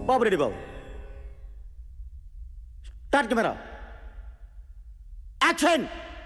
బాబు ready బాబు. Start camera, action.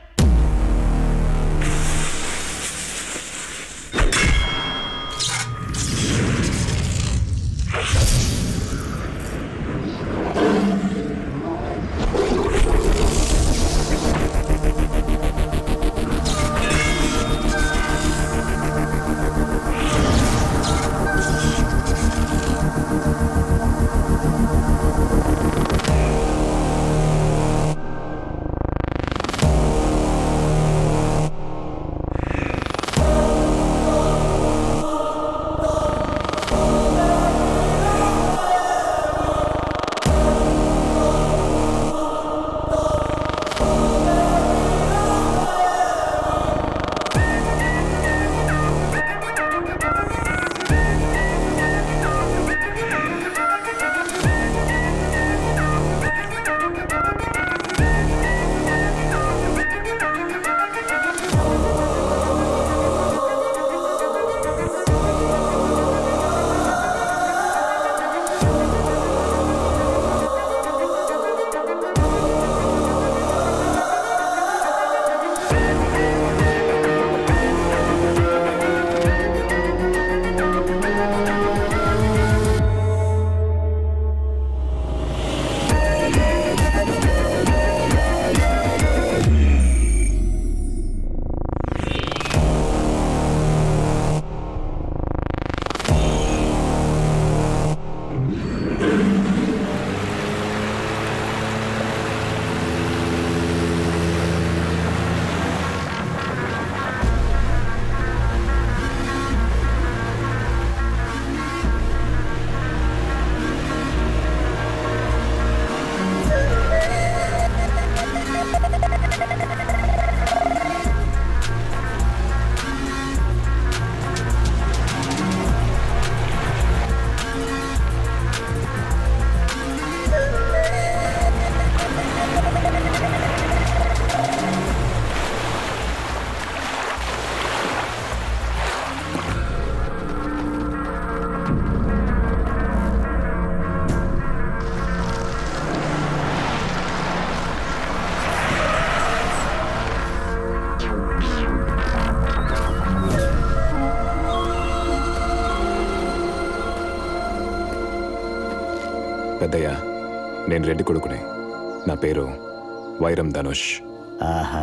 పెద్దయ్య, నేను రెడ్డి కొడుకునే. నా పేరు వైరం ధనుష్. ఆహా,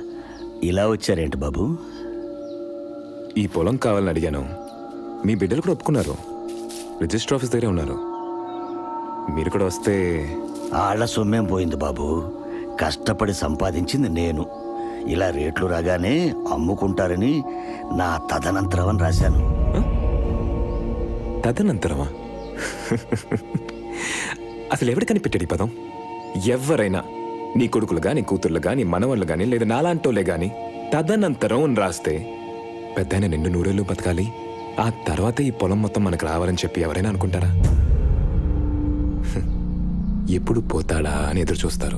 ఇలా వచ్చారేంటి బాబు? ఈ పొలం కావాలని అడిగాను. మీ బిడ్డలు కూడా ఒప్పుకున్నారు. రిజిస్టర్ ఆఫీస్ దగ్గరే ఉన్నారు. మీరు కూడా వస్తే. ఆళ్ల సొమ్మేం పోయింది బాబు, కష్టపడి సంపాదించింది నేను. ఇలా రేట్లు రాగానే అమ్ముకుంటారని నా తదనంతరం అని రాశాను. తదనంతరమా? అసలు ఎవడు కనిపెట్టాడు ఈ పదం? ఎవరైనా నీ కొడుకులుగా, నీ కూతుర్లుగా, నీ మనవాళ్ళు కానీ, లేదా నాలాంటోలే కానీ తదనంతరం అని రాస్తే పెద్దయిన నిండు నూరేళ్ళు బతకాలి, ఆ తర్వాత ఈ పొలం మొత్తం మనకు రావాలని చెప్పి ఎవరైనా అనుకుంటారా? ఎప్పుడు పోతాడా అని ఎదురు చూస్తారు.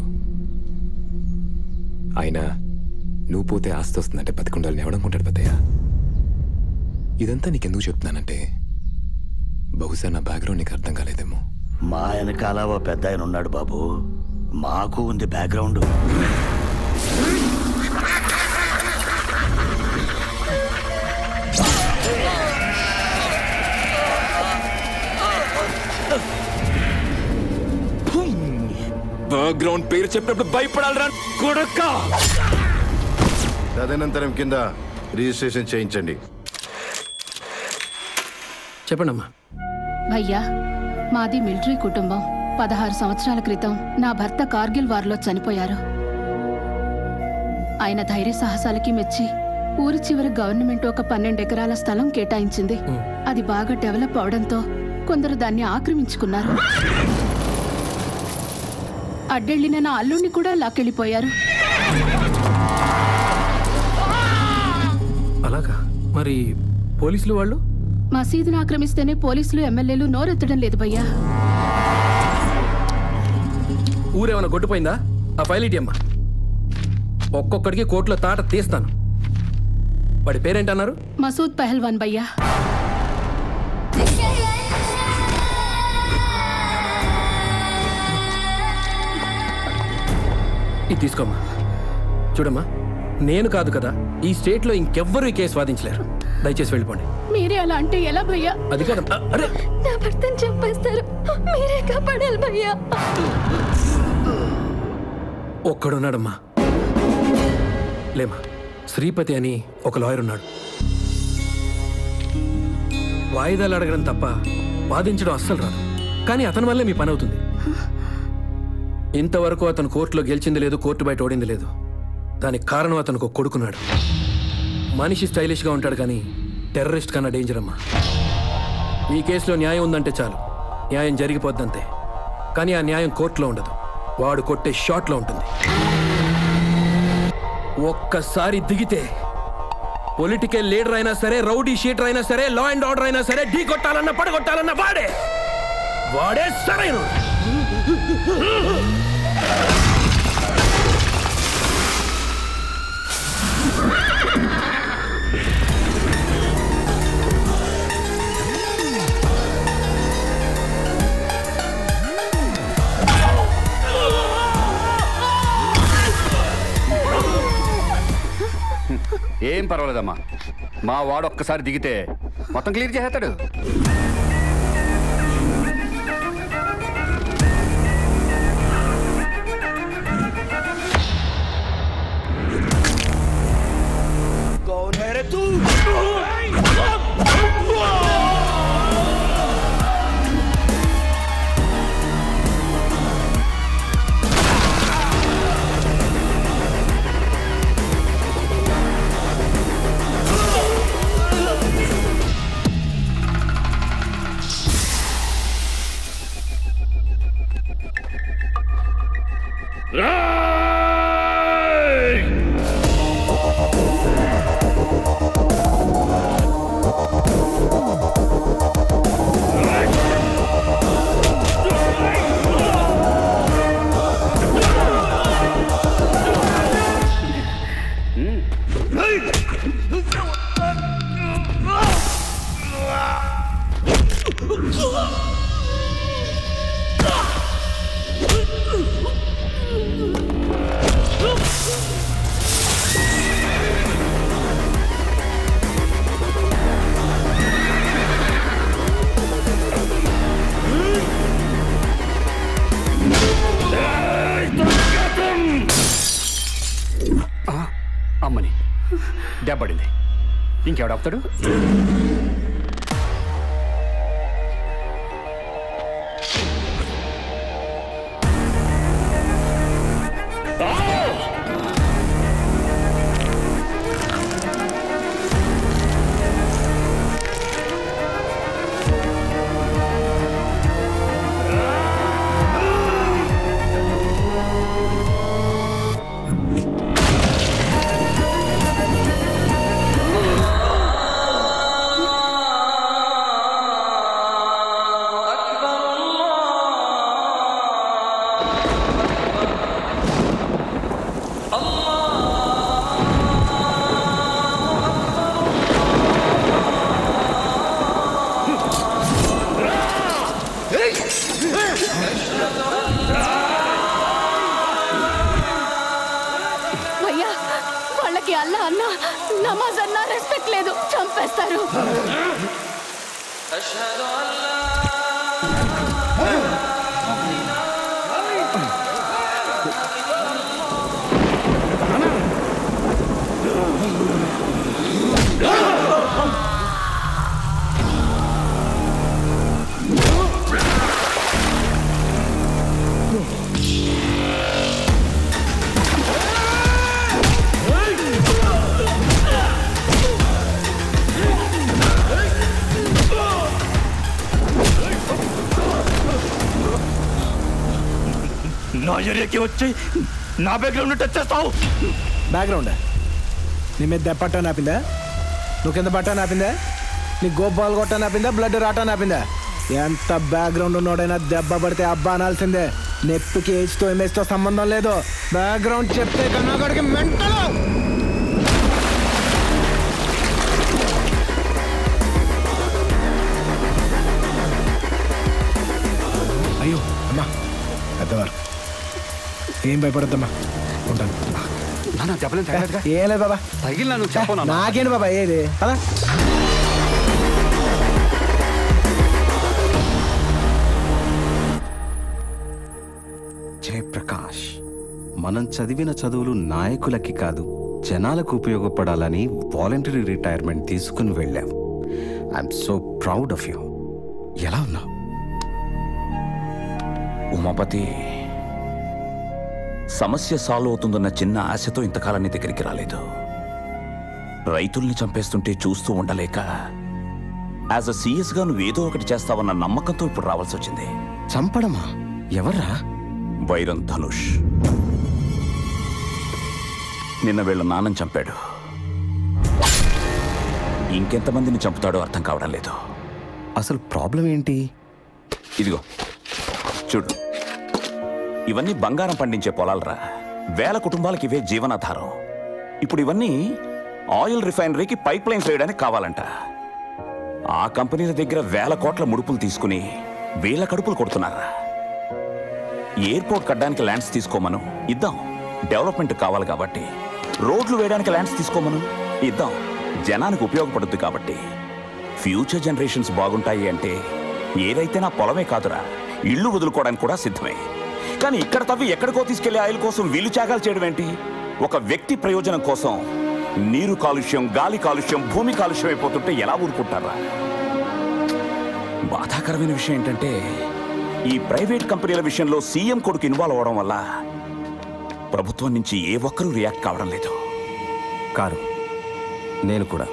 అయినా నువ్వు పోతే ఆస్తి వస్తుందంటే బతికుండాలని ఎవడనుకుంటాడు పెద్దయ్య? ఇదంతా నీకెందుకు చెప్తున్నానంటే బహుశా నా బ్యాక్గ్రౌండ్ నీకు అర్థం కాలేదేమో. మా వెనకాల ఓ పెద్ద ఆయన ఉన్నాడు బాబు, మాకు ఉంది బ్యాక్గ్రౌండ్. బ్యాక్గ్రౌండ్ పేరు చెప్పినప్పుడు భయపడాలరా కొడుక. తదనంతరం కింద రిజిస్ట్రేషన్ చేయించండి. చెప్పండమ్మా. భయ్యా, మాది మిలిటరీ కుటుంబం. 16 సంవత్సరాల క్రితం నా భర్త కార్గిల్ వార్లో చనిపోయారు. ఆయన ధైర్య సాహసాలకి మెచ్చి ఊరి చివరి గవర్నమెంట్ ఒక 12 ఎకరాల స్థలం కేటాయించింది. అది బాగా డెవలప్ అవడంతో కొందరు దాన్ని ఆక్రమించుకున్నారు. అడ్డెళ్లిన నా అల్లుడిని కూడా లాక్కెళ్ళిపోయారు. అలాగా? మరి పోలీసులు వాళ్ళు? మసీదును ఆక్రమిస్తేనే పోలీసులు, ఎమ్మెల్యేలు నోరెత్తడం లేదు భయ్యా. ఊరేమన్నా కొట్టుపోయిందా? ఆ ఫైల్ ఇటీ అమ్మా. ఒక్కొక్కడికి కోర్టులో తాట తీస్తాను. వాడి పేరేంటన్నారు? మసూద్ పెహల్వాన్ భయ్యా. ఇది తీసుకోమ్మా. చూడమ్మా, నేను కాదు కదా, ఈ స్టేట్లో ఇంకెవ్వరూ ఈ కేసు వాదించలేరు. దయచేసి వెళ్ళిపోండి. మీరే అలా అంటే ఎలా భయ్యా? అది కాదమ్మా. అరే, నా భర్తను చంపేస్తారు, మీరే కాపాడాలి భయ్యా. ఒక్కడున్నాడమ్మా. లేమా, శ్రీపతి అని ఒక లాయర్ ఉన్నాడు. వాయిదాలు అడగడం తప్ప వాదించడం అస్సలు రాదు. కానీ అతని వల్లే మీ పని అవుతుంది. ఇంతవరకు అతను కోర్టులో గెలిచింది లేదు, కోర్టు బయట ఓడింది లేదు. దానికి కారణం అతనికి ఒక కొడుకున్నాడు. మనిషి స్టైలిష్గా ఉంటాడు కానీ టెర్రరిస్ట్ కన్నా డేంజర్ అమ్మా. ఈ కేసులో న్యాయం ఉందంటే చాలు, న్యాయం జరిగిపోద్దంతే. కానీ ఆ న్యాయం కోర్టులో ఉండదు, వాడు కొట్టే షాట్లో ఉంటుంది. ఒక్కసారి దిగితే పొలిటికల్ లీడర్ అయినా సరే, రౌడీ షీటర్ అయినా సరే, లా అండ్ ఆర్డర్ అయినా సరే, ఢీ కొట్టాలన్నా పడగొట్టాలన్నా వాడే సరైన. ఏం పర్వాలేదమ్మా, మా వాడు ఒక్కసారి దిగితే మొత్తం క్లియర్ చేసేస్తాడు. అమ్మని దెబ్బడింది, ఇంకెవడాపుతాడు? భయ్యా, వాళ్ళకి అల్లా అన్నా నమాజ్ అన్నా రెస్పెక్ట్ లేదు, చంపేస్తారు. నా ఏరియాకి వచ్చి నా బ్యాక్గ్రౌండ్ టచ్ చేస్తావు. బ్యాక్గ్రౌండ్ నీ మీద దెప్పట్ట నాపిందా? నువ్వు కింద పట్ట నాపిందా? నీ గోపాలు కొట్ట నాపిందా? బ్లడ్ రాట నాపిందా? ఎంత బ్యాక్గ్రౌండ్ ఉన్నోడైనా దెబ్బ పడితే అబ్బా అనాల్సిందే. నెప్పికి ఏజ్తో ఇమేజ్తో సంబంధం లేదు. బ్యాక్గ్రౌండ్ చెప్తే కన్నా గడికి మెంటలు. అయ్యో అమ్మా, పెద్దవారు ఏం భయపడద్దమ్మా. ఉంటాను. నాన్న చెప్పలేదు తగలేదుగా? ఏం లేదు బాబా. తగిలినా నువ్వు చెప్పను. నాకేంటి బాబా ఏది అలా. జయప్రకాష్, మనం చదివిన చదువులు నాయకులకి కాదు జనాలకు ఉపయోగపడాలని వాలంటరీ రిటైర్మెంట్ తీసుకుని వెళ్ళావు. I'm so proud of you. ఎలా ఉన్నావు? ఉమాపతి, సమస్య సాల్వ్ అవుతుందన్న చిన్న ఆశతో ఇంతకాలం నీ దగ్గరికి రాలేదు. రైతుల్ని చంపేస్తుంటే చూస్తూ ఉండలేక యాజ్ అ సీఎస్గా నువ్వేదో ఒకటి చేస్తావన్న నమ్మకంతో ఇప్పుడు రావాల్సి వచ్చింది. చంపడమా? ఎవర్రా? వైరం ధనుష్ నిన్న వీళ్ళ నాన్నని చంపాడు. ఇంకెంతమందిని చంపుతాడో అర్థం కావడం లేదు. అసలు ప్రాబ్లం ఏంటి? ఇదిగో చూడు, ఇవన్నీ బంగారం పండించే పొలాలరా. వేల కుటుంబాలకి ఇవే జీవనాధారం. ఇప్పుడు ఇవన్నీ ఆయిల్ రిఫైనరీకి పైప్ లైన్స్ వేయడానికి కావాలంట. ఆ కంపెనీల దగ్గర వేల కోట్ల ముడుపులు తీసుకుని వేల కడుపులు కొడుతున్నారా. ఎయిర్పోర్ట్ కట్టడానికి ల్యాండ్స్ తీసుకోమను, ఇద్దాం. డెవలప్మెంట్ కావాలి కాబట్టి. రోడ్లు వేయడానికి ల్యాండ్స్ తీసుకోమను, ఇద్దాం. జనానికి ఉపయోగపడుతుంది కాబట్టి. ఫ్యూచర్ జనరేషన్స్ బాగుంటాయి అంటే ఏదైతే నా పొలమే కాదురా, ఇళ్ళు వదులుకోవడానికి కూడా సిద్ధమే. కానీ ఇక్కడ తవ్వి ఎక్కడికో తీసుకెళ్లే ఆయిల్ కోసం వీలు త్యాగాలు చేయడం ఏంటి? ఒక వ్యక్తి ప్రయోజనం కోసం నీరు కాలుష్యం, గాలి కాలుష్యం, భూమి కాలుష్యం అయిపోతుంటే ఎలా ఊరుకుంటారా? బాధాకరమైన విషయం ఏంటంటే ఈ ప్రైవేట్ కంపెనీల విషయంలో సీఎం కొడుకు ఇన్వాల్వ్ అవడం వల్ల ప్రభుత్వం నుంచి ఏ ఒక్కరూ రియాక్ట్ కావడం లేదు. కారు నేను కూడా.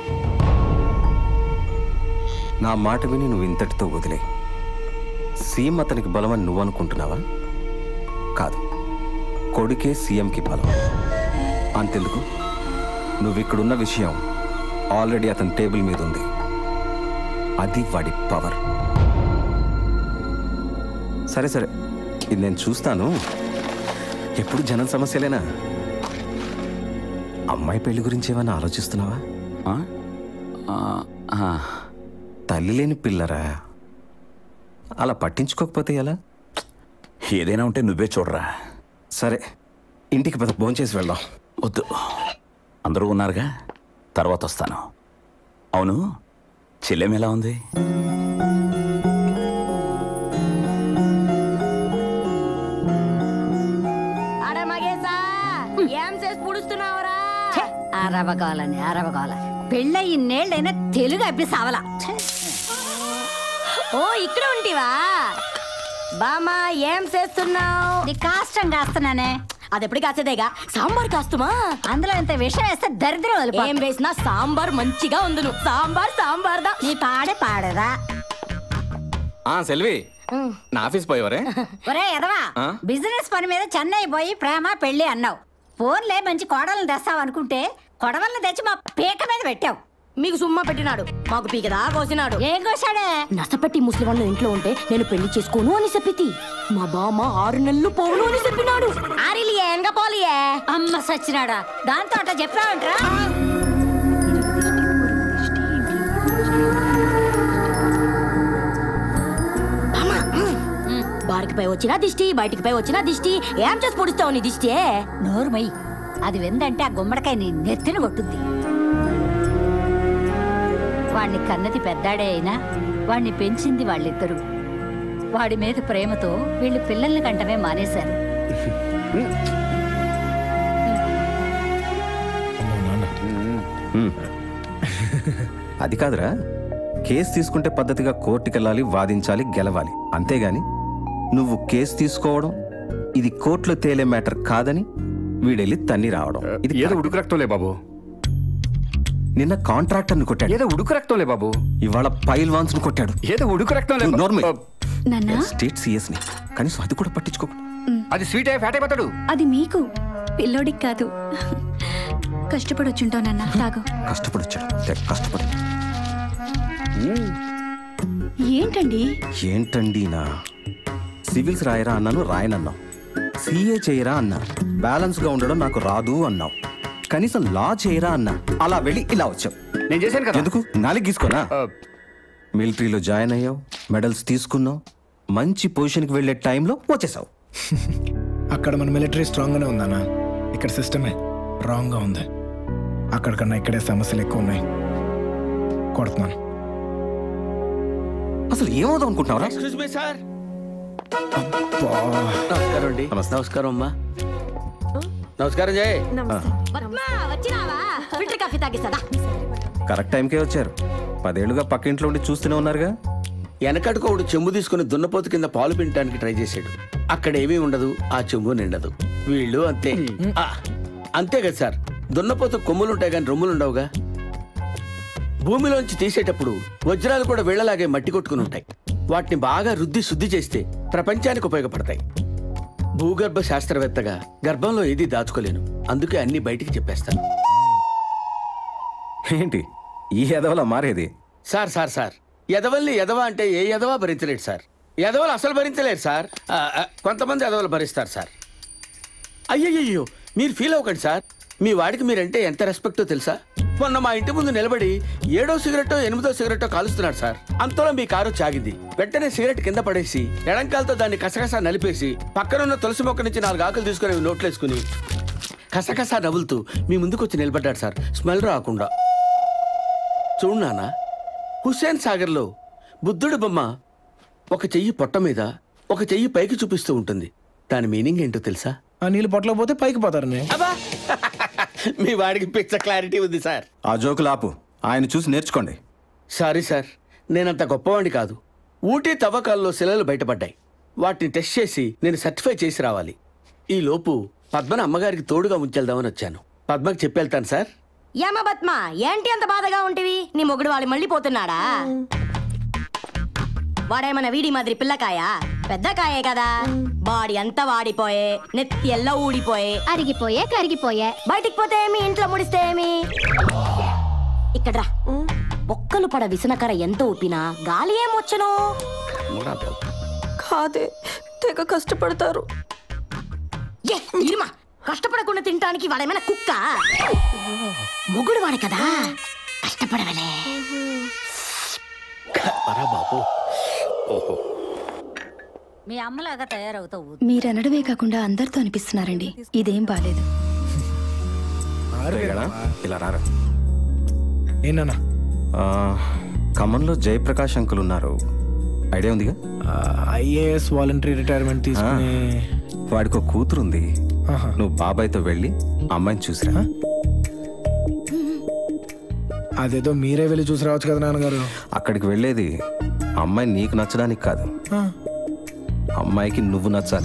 నా మాట విని నువ్వు ఇంతటితో వదిలే. సీఎం అతనికి బలమని నువ్వు అనుకుంటున్నావా? కాదు, కొడుకే సీఎంకి బలం. అంతెందుకు, నువ్వు ఇక్కడున్న విషయం ఆల్రెడీ అతని టేబుల్ మీద ఉంది. అది వాడి పవర్. సరే సరే, ఇది నేను చూస్తాను. ఎప్పుడు జనం సమస్యలేనా? అమ్మాయి పెళ్లి గురించి ఏమైనా ఆలోచిస్తున్నావా? తల్లి లేని పిల్లరా, అలా పట్టించుకోకపోతే ఎలా? ఏదైనా ఉంటే నువ్వే చూడరా. సరే, ఇంటికి పద, భోంచేసి వెళ్దాం. వద్దు, అందరూ ఉన్నారుగా, తర్వాత వస్తాను. అవును, చెల్లెం ఎలా ఉంది? అరవగాలని అరవగాల పెళ్ళ ఇన్నేళ్ళైనా తెలుగు అబ్బి సావలా. ఓ ఇక్కడ ఉంటివా బామా? ఏం చేస్తున్నావు? నీ కాష్టం కాస్తున్నానే. అది ఎప్పుడు కాసేదేగా, సాంబార్ కాస్తుమా? అందులో ఇంత విషయం వేస్తే దరిద్రం. ఏం వేసినా సాంబార్ మంచిగా ఉంది. సాంబార్ సాంబార్ దా. నీ పాడే పాడదా? సెల్వి, నా ఆఫీస్ పోయేవరే? ఒరే ఎదవా, బిజినెస్ పని మీద చెన్నై పోయి ప్రేమ పెళ్లి అన్నావు. ఫోన్లే మంచి కోడలను తెస్తావు అనుకుంటే కొడవల్ని తెచ్చి మా పీక మీద పెట్టావు. మీకు సుమ్మా పెట్టినాడు, మాకు పీకదా కోసినాడు. ఏం కోసాడే? నసపెట్టి ముసలి వాళ్ళ ఇంట్లో ఉంటే నేను పెళ్లి చేసుకోను అని చెప్పి మా బామ్మ 6 నెలలు పోను అని చెప్పినాడు. ఆరిలియే ఎంగ పోలియే అమ్మ సచ్చినాడా. దాంతో అట్లా చెప్పావంట్రా? బారికి పై వచ్చినా దిష్టి, బయటికి పై వచ్చినా దిష్టి. ఏం చేసి పొడుస్తావు నీ దిష్టి? నోరుమై, అది వెందంటే ఆ గుమ్మడికాయ నీ నెత్తిన కొట్టుద్ది. వాణ్ణి కన్నది పెద్దాడే అయినా వాణ్ణి పెంచింది వాళ్ళిద్దరూ. వాడి మీద ప్రేమతో వీళ్ళు పిల్లల్ని కంటమే మానేశారు. అది కాదురా, కేసు తీసుకుంటే పద్ధతిగా కోర్టుకెళ్ళాలి, వాదించాలి, గెలవాలి. అంతేగాని నువ్వు కేసు తీసుకోవడం, ఇది కోర్టులో తేలే మ్యాటర్ కాదని వీడెళ్ళి తన్ని రావడం, ఇది ఏదో ఉడుకు రక్తంలే బాబు. నిన్న కాంట్రాక్టర్ని కొట్టాడు. ఏదో ఉడుకు రక్తంలే బాబు. ఇవాళ పైల్వాన్స్ ని కొట్టాడు. ఏదో ఉడుకు రక్తంలే. స్టేట్ సీఎస్ ని కనీసం అది కూడా పట్టించుకోకుండా. అది స్వీట్ అయ్యి ఫ్యాట్ అయిపోతాడు. అది మీకు, పిల్లోడికి కాదు. కష్టపడి వచ్చుంటావు నాన్న, తాగు. కష్టపడి వచ్చాడు, కష్టపడి. ఏంటండి నా సివిల్స్ రాయరా అన్నాను, రాయనన్నావు. సీఏ చేయరా అన్నా, బ్యాలెన్స్ గా ఉండడం నాకు రాదు అన్నావు. కనీసం లా చేయరా అన్నా, అలా వెళ్ళి ఇలా వచ్చావు. నేను చేశాను కదా. ఎందుకు నాలుగు గీసుకోనా? మిలిటరీలో జాయిన్ అయ్యావు, మెడల్స్ తీసుకున్నావు, మంచి పొజిషన్కి వెళ్ళే టైంలో వచ్చేసావు. అక్కడ మన మిలిటరీ స్ట్రాంగ్ గానే ఉందన్నా, ఇక్కడ సిస్టమే రాంగ్గా ఉంది. అక్కడికన్నా ఇక్కడే సమస్యలు ఎక్కువ ఉన్నాయి. కొడుతున్నాను. అసలు ఏమవుదాం అనుకుంటున్నారా? Excuse me sir. నమస్కారం అండి. నమస్కారం అమ్మా. నమస్కారం జయ్. ఫిల్టర్ కాఫీ తాగిస్తాడా? కరెక్ట్ టైంకే వచ్చారు. 10 ఏళ్లుగా పక్క ఇంట్లో ఉండి చూస్తూనే ఉన్నారుగా. వెనకడుకు ఒకడు చెంబు తీసుకుని దున్నపోతు కింద పాలు పిండటానికి ట్రై చేశాడు. అక్కడ ఏమీ ఉండదు, ఆ చెంబు నిండదు. వీళ్ళు అంతే. అంతే కదా సార్, దున్నపోతు కొమ్ములుంటాయి కానీ రొమ్ములు ఉండవుగా. భూమిలోంచి తీసేటప్పుడు వజ్రాలు కూడా వీళ్లలాగే మట్టి కొట్టుకుని ఉంటాయి. వాటిని బాగా రుద్ది శుద్ధి చేస్తే ప్రపంచానికి ఉపయోగపడతాయి. భూగర్భ శాస్త్రవేత్తగా గర్భంలో ఏదీ దాచుకోలేను, అందుకే అన్ని బయటికి చెప్పేస్తాను. ఏంటి ఈ ఎదవలా మారేది? సార్ సార్ సార్, ఎదవల్ని ఎదవ అంటే ఏ ఎదవా భరించలేడు సార్. ఎదవలు అసలు భరించలేరు సార్. కొంతమంది ఎదవలు భరిస్తారు సార్. అయ్యయ్యో, మీరు ఫీల్ అవ్వకండి సార్. మీ వాడికి మీరంటే ఎంత రెస్పెక్టో తెలుసా? మొన్న మా ఇంటి ముందు నిలబడి 7వ సిగరెట్టో 8వ సిగరెట్టో కాలుస్తున్నాడు సార్. అంతలో మీ కారు చాగింది. వెంటనే సిగరెట్ కింద పడేసి ఎడంకాలతో దాన్ని కసకసా నలిపేసి పక్కనున్న తులసి మొక్క నుంచి 4 ఆకులు తీసుకుని నోట్లేసుకుని కసకసా నవ్వులుతూ మీ ముందుకు వచ్చి నిలబడ్డాడు సార్, స్మెల్ రాకుండా. చూడు నాన్న, హుస్సేన్ సాగర్లో బుద్ధుడి బొమ్మ ఒక చెయ్యి పొట్ట మీద ఒక చెయ్యి పైకి చూపిస్తూ ఉంటుంది. దాని మీనింగ్ ఏంటో తెలుసా? ఆ నీళ్ళు పొట్టలో పోతే పైకి పోతారని. మీ వాడికి పిచ్చ క్లారిటీ ఉంది సార్. ఆ జోకులు ఆపు, ఆయన చూసి నేర్చుకోండి. సారీ సార్, నేనంత గొప్పవాడిని కాదు. ఊటీ తవ్వకాల్లో శిలలు బయటపడ్డాయి. వాటిని టెస్ట్ చేసి నేను సర్టిఫై చేసి రావాలి. ఈ లోపు పద్మని అమ్మగారికి తోడుగా ఉంచేద్దామని వచ్చాను. పద్మకి చెప్పెళ్తాను సార్. ఏమ పద్మ, ఏంటి అంత బాధగా ఉంటివి? నీ మొగుడు వాడు మళ్ళీ పోతున్నాడా? వాడేమన్నా వీడి మాదిరి పిల్లకాయ? పెద్ద కాయే కదా. బాడీ అంతా వాడిపోయే, నెత్తి ఎల్లో ఊడిపోయే, అరిగిపోయే కరిగిపోయే. బయటికి పోతే ఏమి, ఇంట్లో ముడిస్తే ఏమి? ఇక్కడ ఒక్కలు పడ విసనకర ఎంత ఊపినా గాలి ఏమొచ్చును? కాదే, తెగ కష్టపడతారు. కష్టపడకుండా తినటానికి వాడేమైనా కుక్క? మొగుడు వాడు కదా, కష్టపడవలే. మీ అమ్మలాగా తయారవుతావు. మీరనడమే కాకుండా అందరితో అనిపిస్తున్నారండి. ఇదేం బాలేదు. ఇలా రారా. ఏనా ఖమ్మంలో జయప్రకాష్ అంకుల్ ఉన్నారు, ఐడియా ఉందిగా? ఐఏఎస్ వాలంటరీ రిటైర్మెంట్ తీసుకుని. వాడికి ఒక కూతురుంది. నువ్వు బాబాయ్తో వెళ్ళి అమ్మాయిని చూసిరా. అదేదో మీరే వెళ్ళి చూసి రావచ్చు కదా నాన్నగారు. అక్కడికి వెళ్ళేది అమ్మాయి నీకు నచ్చడానికి కాదు, అమ్మాయికి నువ్వు నచ్చాలి.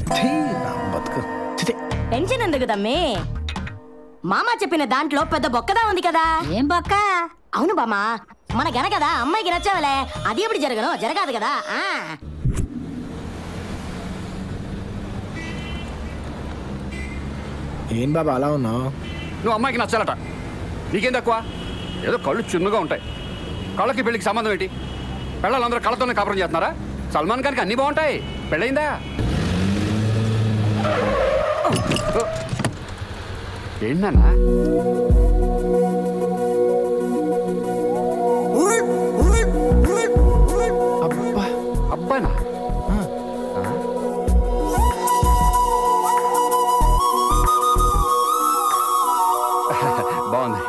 టెన్షన్ ఎందుకు తమ్మి? మామ చెప్పిన దాంట్లో పెద్ద బొక్కదా ఉంది కదా. ఏం బొక్క? అవును బామా, మన గన కదా అమ్మాయికి నచ్చావలే. అది ఎప్పుడు జరగను, జరగాదు కదా. ఏం బాబా అలా ఉన్నావు? నువ్వు అమ్మాయికి నచ్చాలట, నీకేం తక్కువ? ఏదో కళ్ళు చిన్నగా ఉంటాయి. కళ్ళకి పెళ్ళికి సంబంధం ఏంటి? పెళ్ళాలందరూ కళ్ళతోనే కాపురం చేస్తున్నారా? సల్మాన్ ఖాన్కి అన్నీ బాగుంటాయి. పెళ్ళయిందా? ఏంటన్నా? అబ్బానా? బాగుంది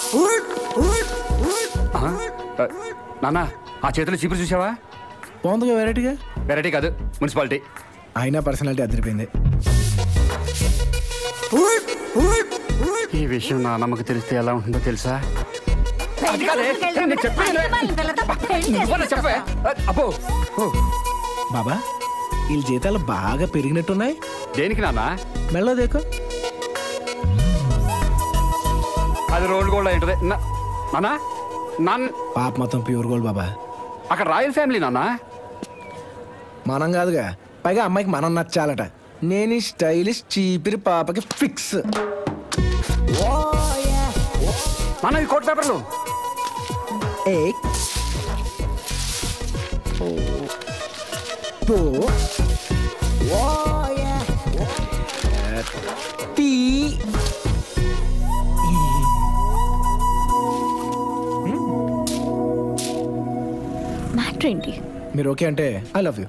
నాన్న. ఆ చేతులు చీపురు చూసావా? బాగుందిగా. వెరైటీగా. వెరైటీ కాదు, మున్సిపాలిటీ. అయినా పర్సనాలిటీ అదిరిపోయింది. ఈ విషయం నా నమ్మకు తెలిస్తే ఎలా ఉంటుందో తెలుసా? బాబా, వీళ్ళ జీతాలు బాగా పెరిగినట్టున్నాయి. దేనికి నాన్న? మెళ్ళో దేకో. అది రోల్డ్ గోల్డ్ ఏంటది నాన్న? పాప మొత్తం ప్యూర్ గోల్డ్ బాబా. అక్కడ రాయల్ ఫ్యామిలీ నాన్న. మనం కాదుగా, పైగా అమ్మాయికి మనం నచ్చాలట. నేను స్టైలిష్ చీపిరి పాపకి ఫిక్స్. నాన్న, ఈ కోట్ పేపర్లు. మ్యాటర్ ఏంటి? మీరు ఓకే అంటే ఐ లవ్ యూ.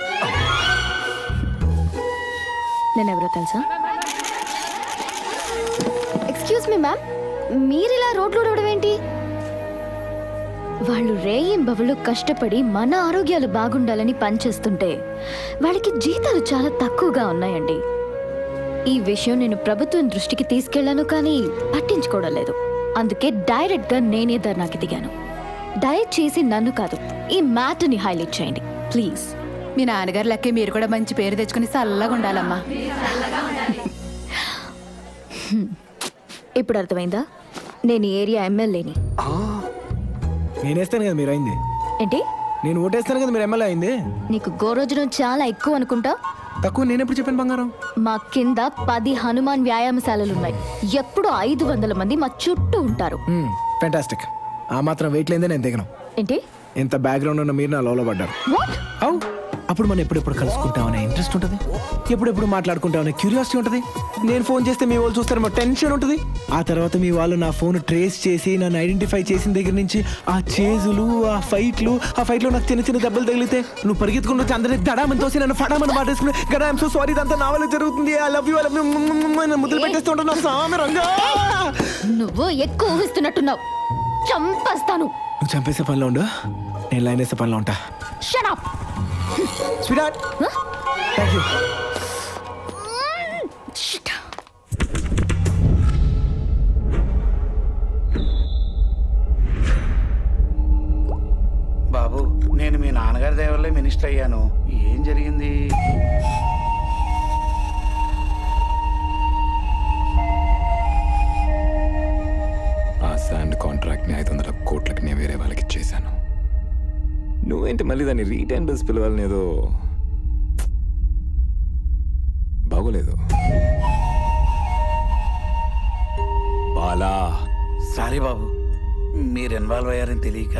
నేనెవరో తెలుసా? ఎక్స్క్యూజ్ మీ మ్యామ్, మీరు ఇలా రోడ్లు ఊడవడం ఏంటి? వాళ్ళు రేయింబవళ్ళు కష్టపడి మన ఆరోగ్యాలు బాగుండాలని పనిచేస్తుంటే వాళ్ళకి జీతాలు చాలా తక్కువగా ఉన్నాయండి. ఈ విషయం నేను ప్రభుత్వం దృష్టికి తీసుకెళ్లాను, కానీ పట్టించుకోవడం లేదు. అందుకే డైరెక్ట్ గా నేనే ధర్నాకి దిగాను. దయచేసి నన్ను కాదు, ఈ మ్యాటర్ని హైలైట్ చేయండి ప్లీజ్. మీ నాన్నగారు లెక్కే మీరు కూడా మంచి పేరు తెచ్చుకుని చల్లగా ఉండాలమ్మా. ఇప్పుడు అర్థమైందా? నేను ఈ ఏరియా ఎమ్మెల్యేని. నేనేస్తాను కదా మీరు అయింది ఏంటి? నేను ఓటేస్తాను కదా మీరు ఎమ్మెల్యే అయింది. నీకు గోరోజనం చాలా ఎక్కువ అనుకుంటా. తక్కువ నేనెప్పుడు చెప్పాను బంగారం? మా కింద 10 హనుమాన్ వ్యాయామశాలలున్నాయి. ఎప్పుడు 500 మంది మా చుట్టూ ఉంటారు. ఫ్యాంటాస్టిక్. ఆ మాత్రం వెయిట్ లేదే నేను దిగను. ఏంటి? ఎంత బ్యాక్గ్రౌండ్ ఉన్న మీరు నా లోలో పడ్డారు. అప్పుడు మనం ఎప్పుడెప్పుడు కలుసుకుంటామనే ఇంట్రెస్ట్ ఉంటుంది, ఎప్పుడెప్పుడు మాట్లాడుకుంటామనే క్యూరియాసిటీ ఉంటుంది. నేను ఫోన్ చేస్తే మీ వాళ్ళు చూస్తారో టెన్షన్ ఉంటుంది. ఆ తర్వాత మీ వాళ్ళు నా ఫోన్ ట్రేస్ చేసి నన్ను ఐడెంటిఫై చేసిన దగ్గర నుంచి ఆ చేజులు, ఆ ఫైట్లో నాకు చిన్న చిన్న దెబ్బలు తగిలితే నువ్వు పరిగెత్తుకుంటూ వచ్చి అందరినీ దడామని తోసి నన్ను ఫడామని మాటేసుకుని గడా ఐమ్ సో సారీ, ఇదంతా నా వల్ల జరుగుతుంది, ఐ లవ్ యూ ముద్దులు పెట్టేస్తుంటున్నా సామె రంగా. నువ్వు ఎక్కువ ఊహిస్తున్నట్టున్నావు. చంపేస్తాను. నువ్వు చంపేసే పనిలో ఉండు, నేను లైన్ వేసే పనిలో ఉంటా. Shut up. Sweetheart. Thank you. బాబు, నేను మీ నాన్నగారి దయ వల్లే మినిస్టర్ అయ్యాను. ఏం జరిగింది? ఆ శాండ్ కాంట్రాక్ట్ని 500 కోట్లకి నేను వేరే వాళ్ళకి ఇచ్చేశాను. నువ్వేంటి మళ్ళీ దాన్ని రీటెండర్స్ పిలవాలని? ఏదో బాగోలేదు. బాలా, సారీ బాబు, మీరు ఇన్వాల్వ్ అయ్యారని తెలియక.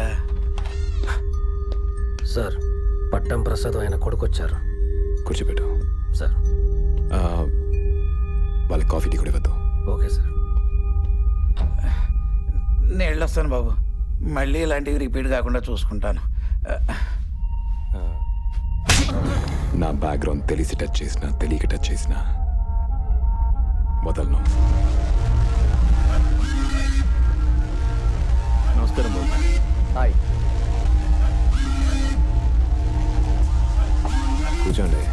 సార్, పట్టం ప్రసాద్ ఆయన కొడుకు వచ్చారు. కూర్చోబెట్టు సార్. వాళ్ళకి కాఫీ టీ కూడా ఇవ్వద్దు. Okay sir. నేను వెళ్ళొస్తాను బాబు, మళ్ళీ ఇలాంటివి రిపీట్ కాకుండా చూసుకుంటాను. నా బ్యాక్గ్రౌండ్ తెలిసి టచ్ చేసినా తెలియక టచ్ చేసినా వదలను. నమస్కారం బాబు. హాయ్, కూర్చోండి.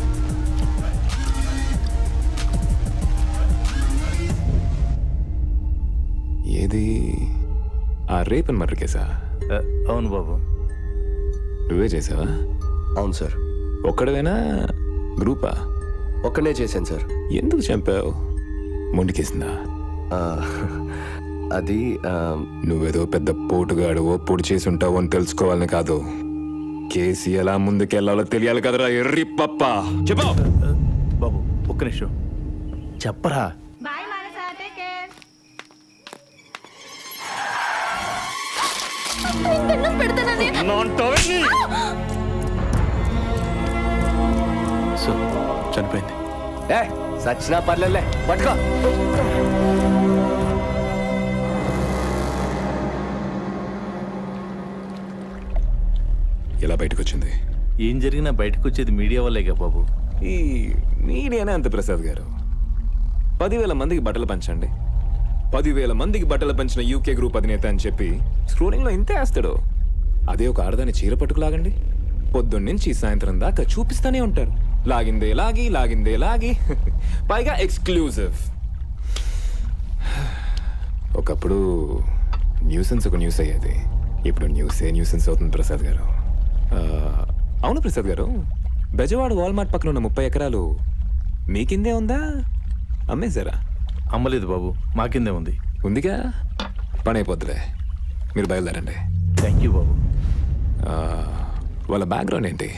ఏది ఆ రేప్ అని మర్డర్ కేసా? అవును బాబు. నువ్వే చేసావా? అవును సార్. ఒక్కడవేనా గ్రూపా? ఒక్కనే చేశాను సార్. ఎందుకు చంపావు? మొండికేసిందా? అది నువ్వేదో పెద్ద పోటుగాడువో పొడి చేసి ఉంటావో అని తెలుసుకోవాలని కాదు, కేసు ఎలా ముందుకెళ్లాలో తెలియాలి కదరా ఎర్రి పప్ప. చెప్పు బాబు, ఒక్క నిమిషం చెప్పరా. చనిపోయింది. సచ్చినా పర్లేదులే, పట్టుకో. ఎలా బయటకు వచ్చింది? ఏం జరిగినా బయటకు వచ్చేది మీడియా వల్లేగా బాబు. ఈ మీడియానే అంత ప్రసాద్ గారు. 10,000 మందికి బట్టలు పంచండి, 10,000 మందికి బట్టలు పంచిన యూకే గ్రూప్ అధినేత అని చెప్పి స్క్రోలింగ్లో ఇంతే వేస్తాడు. అదే ఒక ఆడదాన్ని చీర పట్టుకు లాగండి, పొద్దున్నుంచి సాయంత్రం దాకా చూపిస్తానే ఉంటారు. లాగిందే లాగి, లాగిందే లాగి, పైగా ఎక్స్క్లూజివ్. ఒకప్పుడు న్యూసెన్స్ ఒక న్యూస్ అయ్యేది, ఇప్పుడు న్యూసే న్యూసెన్స్ అవుతుంది ప్రసాద్ గారు. అవును ప్రసాద్ గారు, బెజవాడ వాల్మార్ట్ పక్కన ఉన్న 30 ఎకరాలు మీ కిందే ఉందా, అమ్మేశారా? అమ్మలేదు బాబు, మా కిందే ఉంది. ఉందిగా, పని అయిపోద్దులే, మీరు బయలుదేరండి. థ్యాంక్ యూ బాబు. వాళ్ళ బ్యాక్గ్రౌండ్ ఏంటి?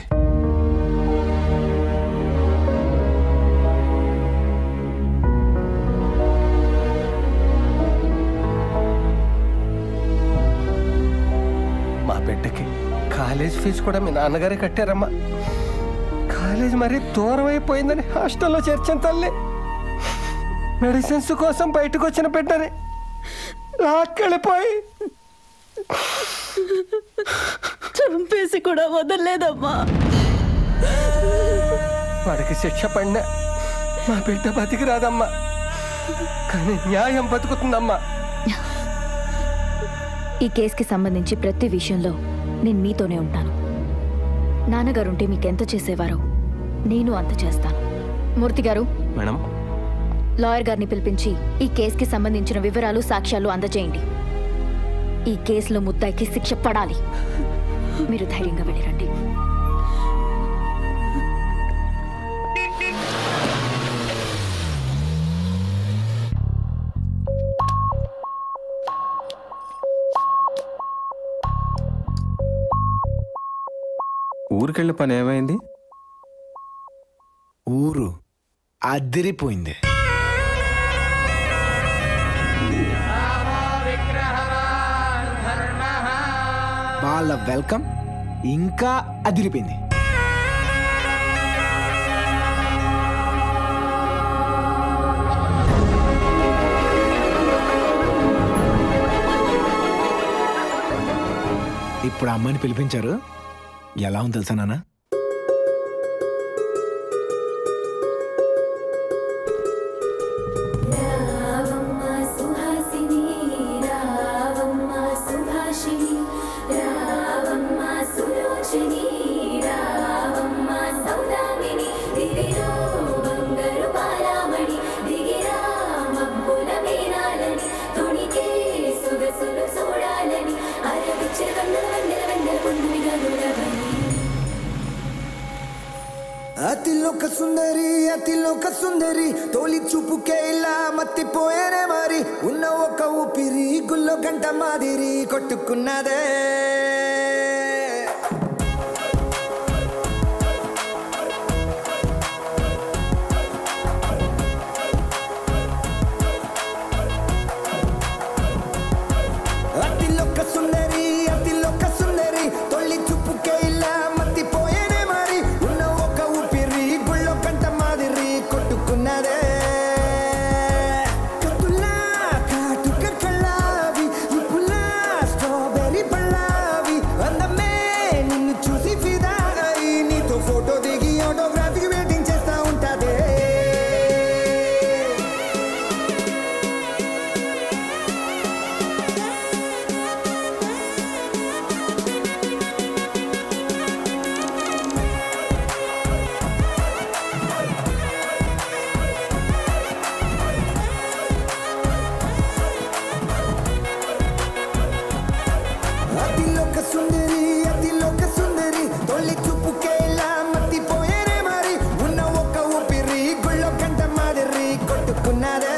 మా బిడ్డకి కాలేజ్ ఫీజు కూడా మీ నాన్నగారే కట్టారమ్మా. కాలేజ్ మరీ దూరం అయిపోయిందని హాస్టల్లో చేర్చాను తల్లి. మెడిసిన్స్ కోసం బయటకు వచ్చిన బిడ్డని లాక్కెళ్ళిపోయి చంపేసి కూడా వదలలేదమ్మా. వాడికి శిక్ష పడినా మా బిడ్డ బతికి రాదమ్మా. కానీ న్యాయం బతుకుతుందమ్మా. ఈ కేసుకి సంబంధించి ప్రతి విషయంలో నేను మీతోనే ఉంటాను. నాన్నగారుంటే మీకెంత చేసేవారో నేను అంత చేస్తాను. మూర్తి గారు, మేడం, లాయర్ గారిని పిలిపించి ఈ కేసుకి సంబంధించిన వివరాలు, సాక్ష్యాలు అందజేయండి. ఈ కేసులో ముద్దాయికి శిక్ష పడాలి. మీరు ధైర్యంగా వెళ్ళిరండి. ఊరికెళ్ళే పని ఏమైంది? ఊరు అదిరిపోయింది. వాళ్ళ వెల్కమ్ ఇంకా అదిరిపోయింది. ఇప్పుడు అమ్మాయిని పిలిపించారు. ఎలా ఉంది తెలుసా నాన్న? అతిలోక సుందరి అతిలోక సుందరి తోలి చూపుకే ఇలా మత్తిపోయేనే మరి ఉన్న ఒక ఊపిరి గుల్లో గంట మాదిరి కొట్టుకున్నదే. అతిలోక సుందరి అతిలోక సుందరి తోలి చూపుకే ఇలా మత్తిపోయేనే మరి ఉన్న ఒక ఊపిరి గుళ్ళో కంట మాదిరి కొట్టుకున్నదే. కత్తులా కాటుక కళ్ళావి ఇప్పులా స్ట్రాబెర్రీ పళ్ళావి అందమే నిన్ను చూసి ఫిదా అయి నీతో ఫోటో దిగి ఆటోగ్రాఫీ వెయిటింగ్ చేస్తా ఉంటాదే. అతిలోక సుందరి అతిలోక సుందరి తొలి చూపుకే ఇలా మత్తిపోయేనే మరి ఉన్న ఒక ఊపిరి గుళ్ళో గంట మాదిరి కొట్టుకున్నదే.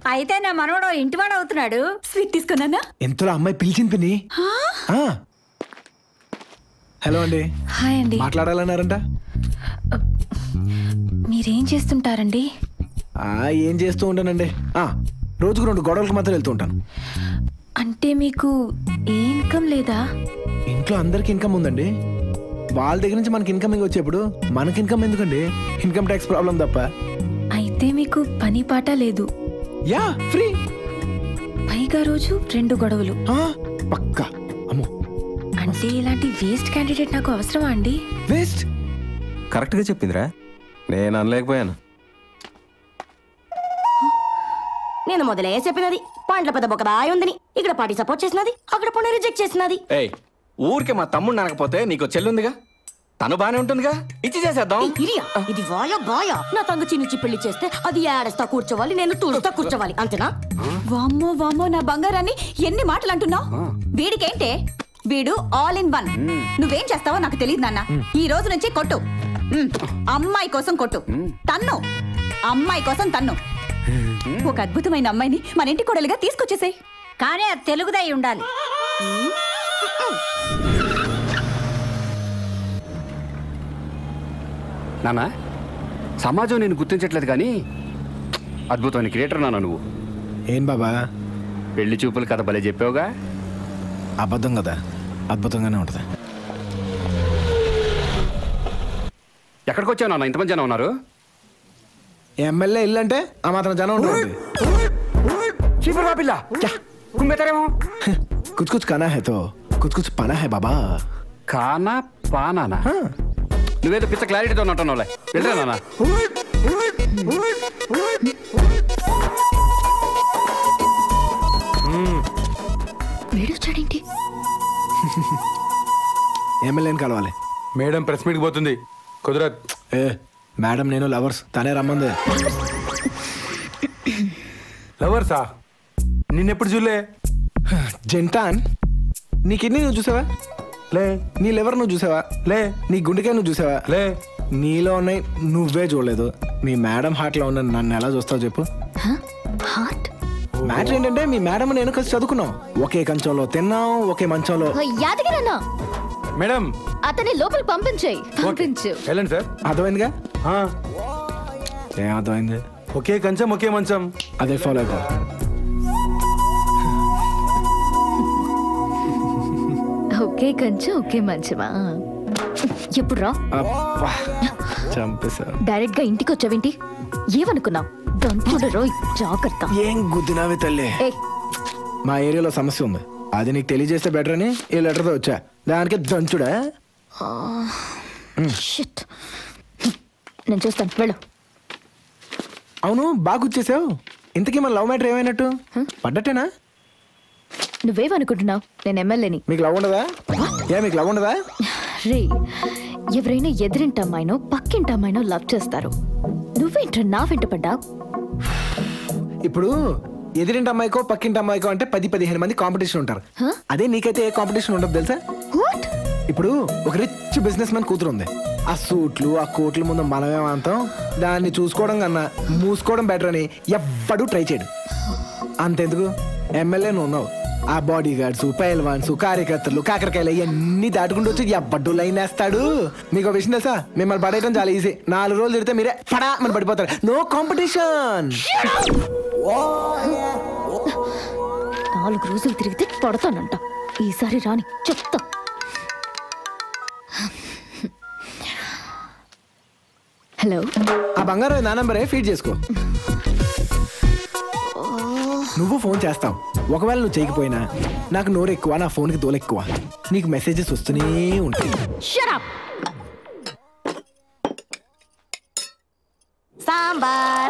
అయితే నా మనవడు ఇంటివాడు అవుతున్నాడు. స్వీట్ తీసుకున్నానా? ఎంతలో అమ్మాయి పిలిచింది పిన్ని. హలో అండి. హాయ్ అండి. మాట్లాడాలన్నారంట. మీరేం చేస్తుంటారండి? ఏం చేస్తూ ఉంటానండి, రోజుకు 2 గొడవలకు మాత్రం వెళ్తూ ఉంటాను. అంటే మీకు ఏ ఇన్కమ్ లేదా? ఇంట్లో అందరికి ఇన్కమ్ ఉందండి. వాళ్ళ దగ్గర నుంచి మనకి ఇన్కమింగ్ వచ్చేప్పుడు మనకి ఇన్కమ్ ఎందుకండి? ఇన్కమ్ ట్యాక్స్ ప్రాబ్లం తప్ప. అయితే మీకు పని పాట లేదు. Yeah, free. పైగా రోజు 2 గొడవలు. పక్కా. అమ్మో, అంటే ఇలాంటి వేస్ట్ క్యాండిడేట్ నాకు అవసరమా అండి? వేస్ట్ కరెక్ట్గా చెప్పిందిరా, నేను అనలేకపోయాను. నేను మొదలే చెప్పినది పాయింట్ల పెద్ద బొక్కదాయి ఉందని. ఇక్కడ పార్టీ సపోర్ట్ చేసినది, అక్కడ పొన్న రిజెక్ట్ చేసినది. ఏయ్, ఊరికే మా తమ్ముడు అనకపోతే నీకు చెల్లుందిగా, తను బానే ఉంటుందిగా, ఇచ్చి చేసేద్దాం. ఇది వాయా బాయా. నా తంగ చిన్నుచి పెళ్లి చేస్తే అది ఏడస్తా కూర్చోవాలి, నేను తూడుస్తా కూర్చోవాలి, అంతేనా? వామ్మో వామ్మో, నా బంగారాన్ని ఎన్ని మాటలు అంటున్నావు. వీడికేంటే, వీడు ఆల్ ఇన్ వన్. నువ్వేం చేస్తావో నాకు తెలియదు నాన్న. ఈ రోజు నుంచి కొట్టు. అమ్మాయి కోసం కొట్టు, తన్ను. అమ్మాయి కోసం తన్ను. ఒక అద్భుతమైన అమ్మాయిని మన ఇంటి కోడలుగా తీసుకొచ్చేసాయి. కానీ అది తెలుగుదై ఉండాలి. నాన్న, సమాజం నేను గుర్తించట్లేదు కానీ అద్భుతమైన క్రియేటర్ నాన్న నువ్వు. ఏం బాబా, పెళ్లి చూపులు కథ భలే చెప్పావుగా. అబద్ధం కదా, అద్భుతంగానే ఉంటుంది. ఎక్కడికి వచ్చావు నాన్న, ఇంతమంది జనం ఉన్నారు? ఎమ్మెల్యే ఇల్లు అంటే ఆ మాత్రం జనం ఉంటుంది. कुछ कुछ खाना है तो कुछ कुछ पाना है बाबा. खाना पाना ना. నువ్వేదో పిచ్చ క్లారిటీతో ఉన్నట్టున్నావులే. వెళ్ళరా నాన్న. వీడొచ్చాడేంటి? ఎమ్మెల్యేని కలవాలి. మేడం ప్రెస్ మీట్కి పోతుంది, కుదరత్. మేడం నేను లవర్స్, తనే రమ్మంది. లవర్సా? నిన్నెప్పుడు చూలే. జంటాన్, నీ కిడ్నీ నువ్వు చూసావా? లే. నీ లివర్ నువ్వు చూసావా? లే. నీ గుండెకాయ నువ్వు చూసావా? లే. నీలో ఉన్నాయి నువ్వే చూడలేదు. మీ మేడం హార్ట్లో ఉన్న నన్ను ఎలా చూస్తావు చెప్పు? మ్యాటర్ ఏంటంటే మీ మేడం నేను కలిసి చదువుకున్నాం, ఒకే కంచంలో తిన్నాం, ఒకే మంచంలో. యాదగిరన్నా మేడం, అతని లోపలికి పంపించేయి. పంపించు. వెళ్ళండి సార్. అర్థమైందిగా? ఏం అర్థమైంది? ఒకే కంచం ఒకే మంచం, అదే ఫాలో అయిపో. ఒకే కంచం ఒకే మంచమా? ఎప్పుడు రా? చంపేశా. డైరెక్ట్ గా ఇంటికి వచ్చావేంటి? ఏమనుకున్నావు? దంతుడు రోయ్, జాగ్రత్త. ఏం గుద్దినావి తల్లి. మా ఏరియాలో సమస్య ఉంది, అది నీకు తెలియజేస్తే బెటర్ అని ఈ లెటర్తో వచ్చా. దానికి దంచుడా? నేను చూస్తాను, వెళ్ళు. అవును, బాగా వచ్చేసావు. ఇంతకీ మన లవ్ మ్యాటర్ ఏమైనట్టు? పడ్డట్టేనా? నువ్వేమనుకుంటున్నావు? నేను ఎమ్మెల్యేని. మీకు లవ్ ఉండదా? మీకు లవ్ ఉండదా? రే, ఎవరైనా ఎదురింటి అమ్మాయినో పక్కింటి అమ్మాయినో లవ్ చేస్తారు. నువ్వేంట్రా నా వెంట పడ్డావు? ఇప్పుడు ఎదురింటి అమ్మాయికో పక్కింటి అమ్మాయికో అంటే 10-15 మంది కాంపిటీషన్ ఉంటారు. అదే నీకైతే ఏ కాంపిటీషన్ ఉండదు తెలుసా? ఇప్పుడు ఒక రిచ్ బిజినెస్ మ్యాన్ కూతురు ఉంది. ఆ సూట్లు ఆ కోట్ల ముందు మనమేమంతాం, దాన్ని చూసుకోవడం కన్నా మూసుకోవడం బెటర్ అని ఎవ్వడూ ట్రై చేయడు. అంతెందుకు, ఎమ్మెల్యే నువ్వు ఉన్నావు, ఆ బాడీ గార్డ్స్, పైల్వాన్స్, కార్యకర్తలు, కాకరకాయలు ఇవన్నీ దాటుకుంటూ వచ్చి ఎవ్వడ్డు లైన్ వేస్తాడు. మీకు విషయం తెలుసా? మిమ్మల్ని పడేయడం చాలా ఈజీ. 4 రోజులు తిడితే మీరే పడా మన పడిపోతారు. No competition. 4 రోజులు తిరిగితే పడతానంట. ఈసారి రాని చెప్తా. హలో, ఆ బంగారం నా నంబరే, ఫీడ్ చేసుకో. నువ్వు ఫోన్ చేస్తావు, ఒకవేళ నువ్వు చేయకపోయినా నాకు నోరు ఎక్కువ, నా ఫోన్కి దోలు ఎక్కువ. నీకు మెసేజెస్ వస్తూనే ఉంటాయి. సాంబార్.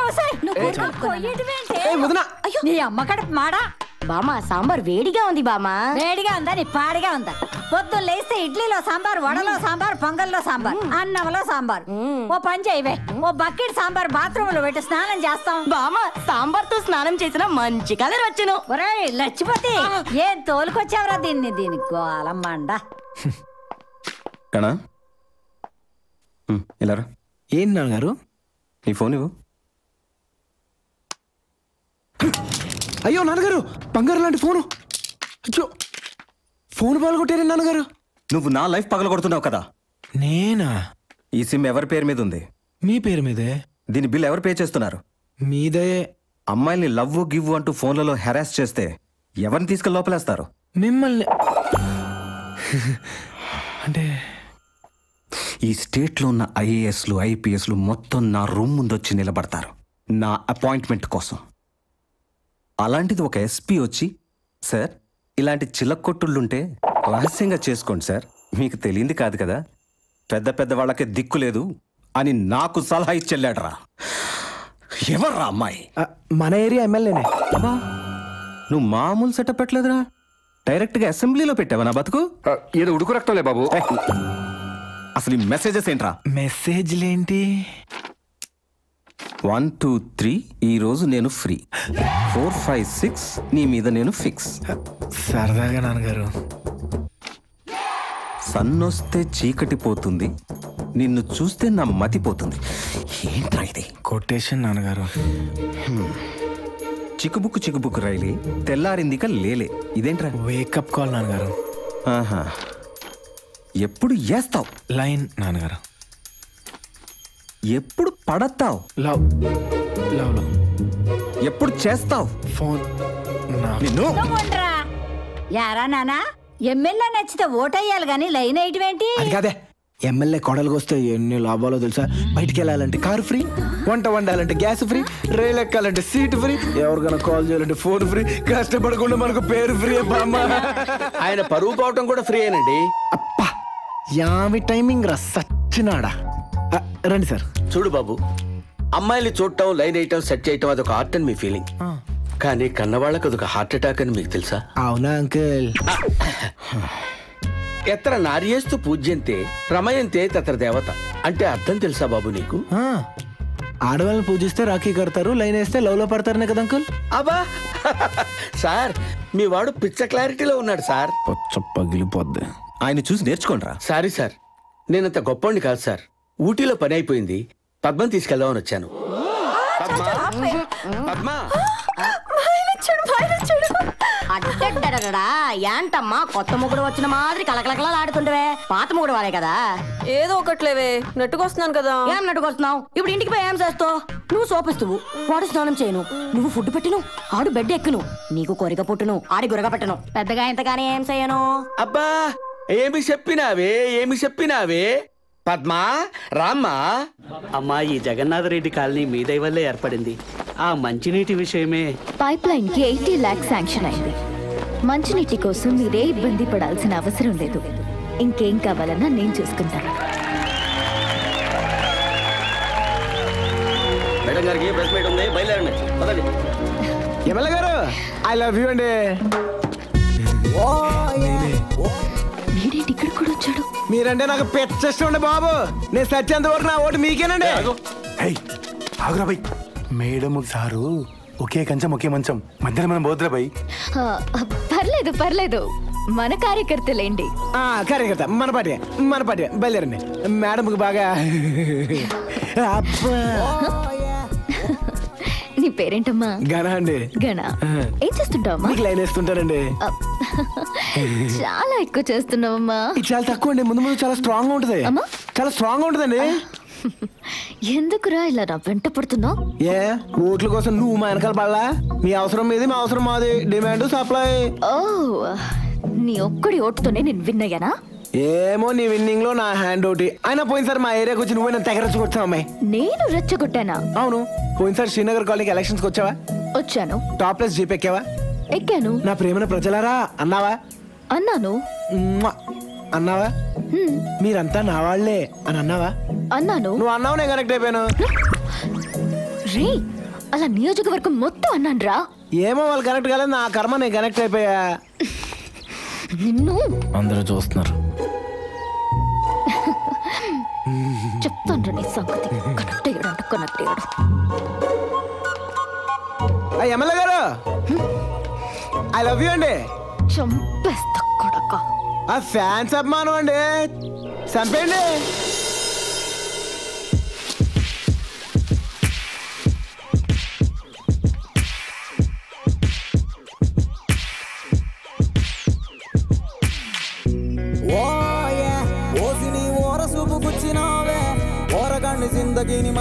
నీ అమ్మ కడుపు మాడా. బామా, సాంబార్ వేడిగా ఉంది బామా. వేడిగా ఉందా? నీ పాడిగా ఉందా? పొద్దున్న లేస్తే ఇడ్లీలో సాంబార్, వడలో సాంబార్, పొంగల్లో సాంబార్, అన్నంలో సాంబార్. ఓ పని చేయవే, ఓ బకెట్ సాంబార్ బాత్రూమ్ లో పెట్టి స్నానం చేస్తాం. బామా, సాంబార్ తో స్నానం చేసిన మంచి కలర్ వచ్చును. ఒరేయ్ లచ్చిపోతే, ఏం తోలుకొచ్చావురా దీన్ని? దీనికి గోలమ్మండ. ఏంటి నాన్నగారు? నీ ఫోన్ ఇవ్వు. అయ్యో నాన్నగారు, బంగారు లాంటి ఫోను. అచ్చో, ఫోన్ పగలగొట్టారు నాన్నగారు. నువ్వు నా లైఫ్ పగలగొడుతున్నావు కదా. నేనా? ఈ సిమ్ ఎవరి పేరు మీద ఉంది? మీ పేరు మీదే. దీని బిల్ ఎవరు పే చేస్తున్నారు? మీదే. అమ్మాయిల్ని లవ్వు గివ్వు అంటూ ఫోన్లలో హెరాస్ చేస్తే ఎవరిని తీసుకెళ్ళి లోపలేస్తారు? మిమ్మల్ని. అంటే ఈ స్టేట్లో ఉన్న ఐఏఎస్లు ఐపీఎస్లు మొత్తం నా రూమ్ ముందు వచ్చి నిలబడతారు నా అపాయింట్మెంట్ కోసం. అలాంటిది ఒక ఎస్పీ వచ్చి, సార్ ఇలాంటి చిలక్కొట్టుళ్ళుంటే రహస్యంగా చేసుకోండి సార్, మీకు తెలియంది కాదు కదా, పెద్ద పెద్ద వాళ్ళకే దిక్కు లేదు అని నాకు సలహా ఇచ్చెళ్ళాడరా. ఎవర్రా అమ్మాయి? మన ఏరియా ఎమ్మెల్యేనే. నువ్వు మామూలు సెటప్ పెట్టలేదురా, డైరెక్ట్గా అసెంబ్లీలో పెట్టావా నా బతుకు? ఏదో ఉడుకు రక్తంలే బాబు. అసలు ఈ మెసేజెస్ ఏంట్రా? మెసేజ్లేంటి? 1 2 3 ఈ రోజు నేను ఫ్రీ, 4 5 6 నీ మీద నేను ఫిక్స్. సరదాగా నాన్నగారు. సన్నొస్తే చీకటి పోతుంది, నిన్ను చూస్తే నా మతిపోతుంది. ఏంట్రా ఇది? కొటేషన్ నాన్నగారు. చిక్కుబుక్కు చిక్కుబుక్కు రైలే తెల్లారిందిక లేలే. ఇదేంట్రా? వేకప్ కాల్ నాన్నగారు. ఆహా, ఎప్పుడు వేస్తావు లైన్ నాన్నగారు? ఎప్పుడు పడతావు లవ్ లవ్ లవ్? ఎప్పుడు చేస్తావు ఫోన్? నిన్ను యారా నానా, ఎమ్మెల్యే నచ్చితే ఓటయ్యాలి గాని లైన్ వేయటమేంటి? అది కాదే, ఎమ్మెల్యే కొడలకు వస్తే ఎన్ని లాభాలో తెలుసా? బయటికి వెళ్ళాలంటే కారు ఫ్రీ, వంట వండాలంటే గ్యాస్ ఫ్రీ, రైలు ఎక్కాలంటే సీట్ ఫ్రీ, ఎవరికైనా కాల్ చేయాలంటే ఫోన్ ఫ్రీ, కష్టపడకుండా మనకు పేరు ఫ్రీ. ఆయన పరువు పోవటం కూడా ఫ్రీ అయినండి. అప్పా యామి టైమింగ్ రా సచ్చినాడా. రండి సార్. చూడు బాబు, అమ్మాయిని చూడటం, లైన్ వేయటం, సెట్ చేయటం అదొక ఆర్ట్ అని మీ ఫీలింగ్, కానీ కన్నవాళ్ళకి అదొక హార్ట్ అటాక్ అని మీకు తెలుసా? అవునా అంకుల్? ఎత్ర నార్యేస్తు పూజ్యంతే రమయంతే తత్ర దేవత అంటే అర్థం తెలుసా బాబు నీకు? ఆడవాళ్ళని పూజిస్తే రాఖీ కడతారు, లైన్ వేస్తే లవ్ లో పడతారనే కదా అంకుల్? అబ్బా సార్, మీ వాడు పిచ్చ క్లారిటీలో ఉన్నాడు సార్. పగిలిపోద్ది. ఆయన చూసి నేర్చుకోండిరా. సారీ సార్, నేనంత గొప్పవాడిని కాదు సార్. ఊటీలో పని అయిపోయింది, పద్మని తీసుకెళ్దామని వచ్చాను. పద్మా అడ్డడ్డడా ఏంటమ్మా, కొత్త ముగ్గుడు వచ్చిన మాదిరి కలకలకలా ఆడుతుంటవే? పాత ముగ్గుడు వారే కదా. ఏదో ఒకట్లేవే, నెట్టుకొస్తున్నాను కదా. ఏం నెట్టుకొస్తున్నావు? ఇప్పుడు ఇంటికి పోయి ఏం చేస్తావు? నువ్వు సోపిస్తువు, వాడు స్నానం చేయను, నువ్వు ఫుడ్ పెట్టిను, ఆడు బెడ్ ఎక్కును, నీకు కోరిక పుట్టును, ఆడి గురగ పెట్టను, పెద్దగా ఎంతగానే ఏం చేయను. అబ్బా ఏమి చెప్పినావే పద్మా, రామ్మా. అమ్మా, ఈ జగన్నాథరెడ్డి కాలనీ మీ దయ వల్లే ఏర్పడింది. ఆ మంచినీటి విషయమే. పైప్ లైన్ కి 80 lakhs శాంక్షన్ అయింది. మంచినీటి కోసం మీరే ఇబ్బంది పడాల్సిన అవసరం లేదు. ఇంకేం కావాలన్నా నేను చూసుకుంటాను. మేడం గారికి ప్రెస్ మీట్ ఉంది, బయలుదేరండి. ఎమ్మెల్యే గారు, ఐ లవ్ యూ అండి. వీడేంటి ఇక్కడ కూడా వచ్చాడు? మీరంటే నాకు పెచ్చేష్టం అండి బాబు. నేను సత్యంత వరకు నా ఓటు మీకేనండి. ఆగురా బై, మేడం సారు ఒకే కంచం ఒకే మంచం, మధ్యలో మనం పోద్దురా బై. పర్లేదు పర్లేదు, మన కార్యకర్తలేండి. కార్యకర్త మన పార్టీ బయలుదేరండి. మేడంకి బాగా నీ పేరేంటమ్మా? గణ అండి. గణ. ఏం చేస్తుంటావమ్మా? లైన్ వేస్తుంటానండి. చాలా ఎక్కువ చేస్తున్నావమ్మా. చాలా తక్కువ అండి, ముందు చాలా స్ట్రాంగ్ గా ఉంటుంది. చాలా స్ట్రాంగ్ గా ఉంటుందండి. ఎందుకురా ఇలా నా వెంట పడుతున్నావు? ఏ ఓట్ల కోసం నువ్వు మా వెనకాల పడలా? మీ అవసరం మీది, మా అవసరం మాది, డిమాండ్ సప్లై. ఓ, నీ ఒక్కడి ఓటుతోనే నేను విన్ అయ్యానా? ఏమో, నీ విన్నింగ్ లో నా హ్యాండ్ ఒకటి. అయినా పోయినసారి మా ఏరియాకి వచ్చి నువ్వే తెగ రెచ్చగొచ్చావు అమ్మాయి. నేను రెచ్చగొట్టానా? అవును, పోయినసారి శ్రీనగర్ కాలనీకి ఎలక్షన్స్ వచ్చావా? వచ్చాను. టాప్లెస్ జీప్ ఎక్కావా? ఎక్కాను. నా ప్రేమన ప్రజలారా అన్నావా? అన్నాను. అన్నావా? మీరంతా నా వాళ్లే అని అన్నావా? అన్నాను. నువ్వు అన్నావు, నేను కనెక్ట్ అయిపోయాను. రే, అలా నియోజకవర్గం మొత్తం అన్నాను రా. ఏమో, వాళ్ళు కనెక్ట్ కాలేదు, నా కర్మ నేను కనెక్ట్ అయిపోయా. నిన్ను అందరూ చూస్తున్నారు. చెప్తాను నీ సంగతి. కనెక్ట్ అయ్యాడు, కనెక్ట్ అయ్యాడు. ఎమ్మెల్యే గారు, ఐ లవ్ యూ అండి. చంపేస్తా కొడక. ఆ ఫ్యాన్స్ అభిమానం అండి, చంపేయండి.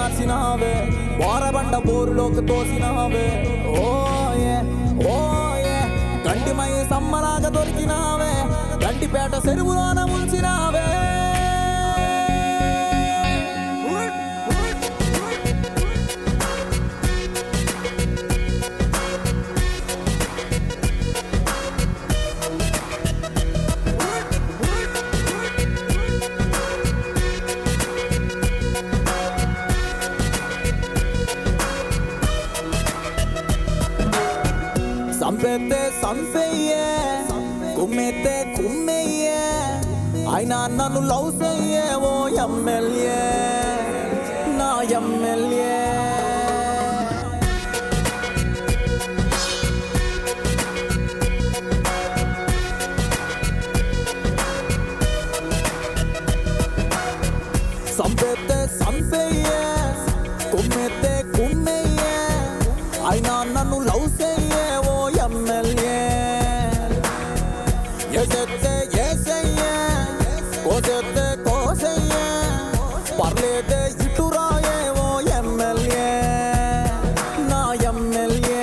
మార్చినావే వారబండ బోరులోకి తోసినావే ఓ ఏ గంటిమై సమ్మలాగా దొరికినావే గంటిపేట చెరువులోన ముంచినావే సంపెత్తే సంపెయ్యే కుమ్మెత్తే కుమ్మెయ్యే అయినా నన్ను లవ్ చెయ్యే ఓ ఎమ్మెల్యే నా ఎమ్మెల్యే సంపెత్తే సంపెయ్యే కుమ్మెత్తే కుమ్మెయ్యే అయినా నన్ను లవ్ చెయ్యే ఓ ఎమ్మెల్యే ఎసెత్తే ఏసయ్యే కోసెత్తే కోసయ్యే పర్లేదే ఇటురాయే ఓ ఎమ్మెల్యే నా ఎమ్మెల్యే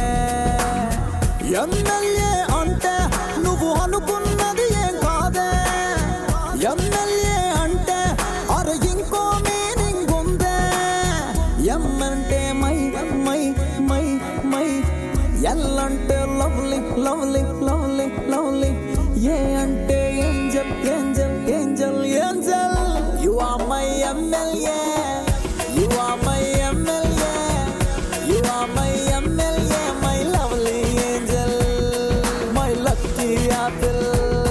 ఎమ్మెల్యే అంటే నువ్వు అనుకున్నది ఏం కాదే ఎమ్మెల్యే అంటే అరే ఇంకో మీనింగ్ ఉందే ఎమ్మంటే మై మై మై మై ఎల్లంటే lovely lovely lovely lovely A అంటే angel angel angel angel you are my MLA you are my MLA you are my MLA my lovely angel my lucky apple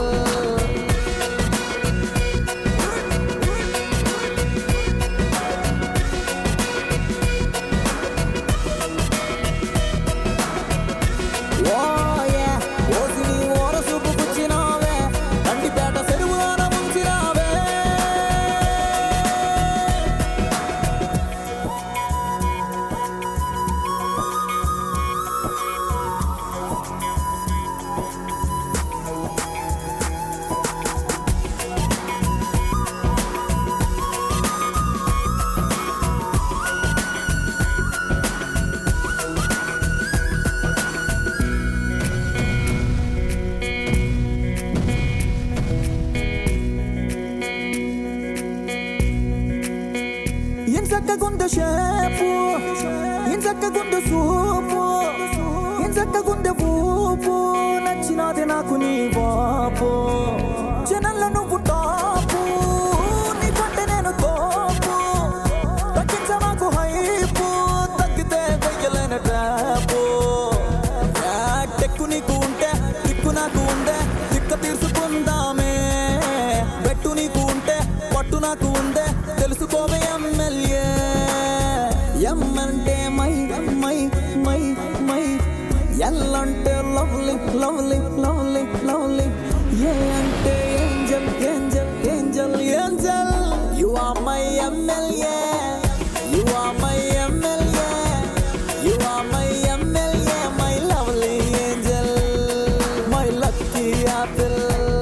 ఇంచక్కగుండ shape ఇంచక్కగుండ సూపు ఇంచక్కగుండ ఊపు నచ్చినది నాకు నీ వాపు జనంల నువ్వు టాపు నీ పంట నేను తోపు తగ్గించ నాకు హైపు తగ్గితే వెయ్యలేని ట్రాపు టెక్కు నీకు ఉంటే దిక్కు నాకు ఉందే దిక్క తీర్చుకుందామే పెట్టు నీకు ఉంటే పట్టు నాకు ఉందే తెలుసుకోవే ఎమ్మెల్యే ఎమ్మంటే మై మై మై మై ఎల్లంటే lovely lovely lovely lovely A అంటే angel angel angel angel you are my MLA you are my MLA you are my MLA my lovely angel my lucky apple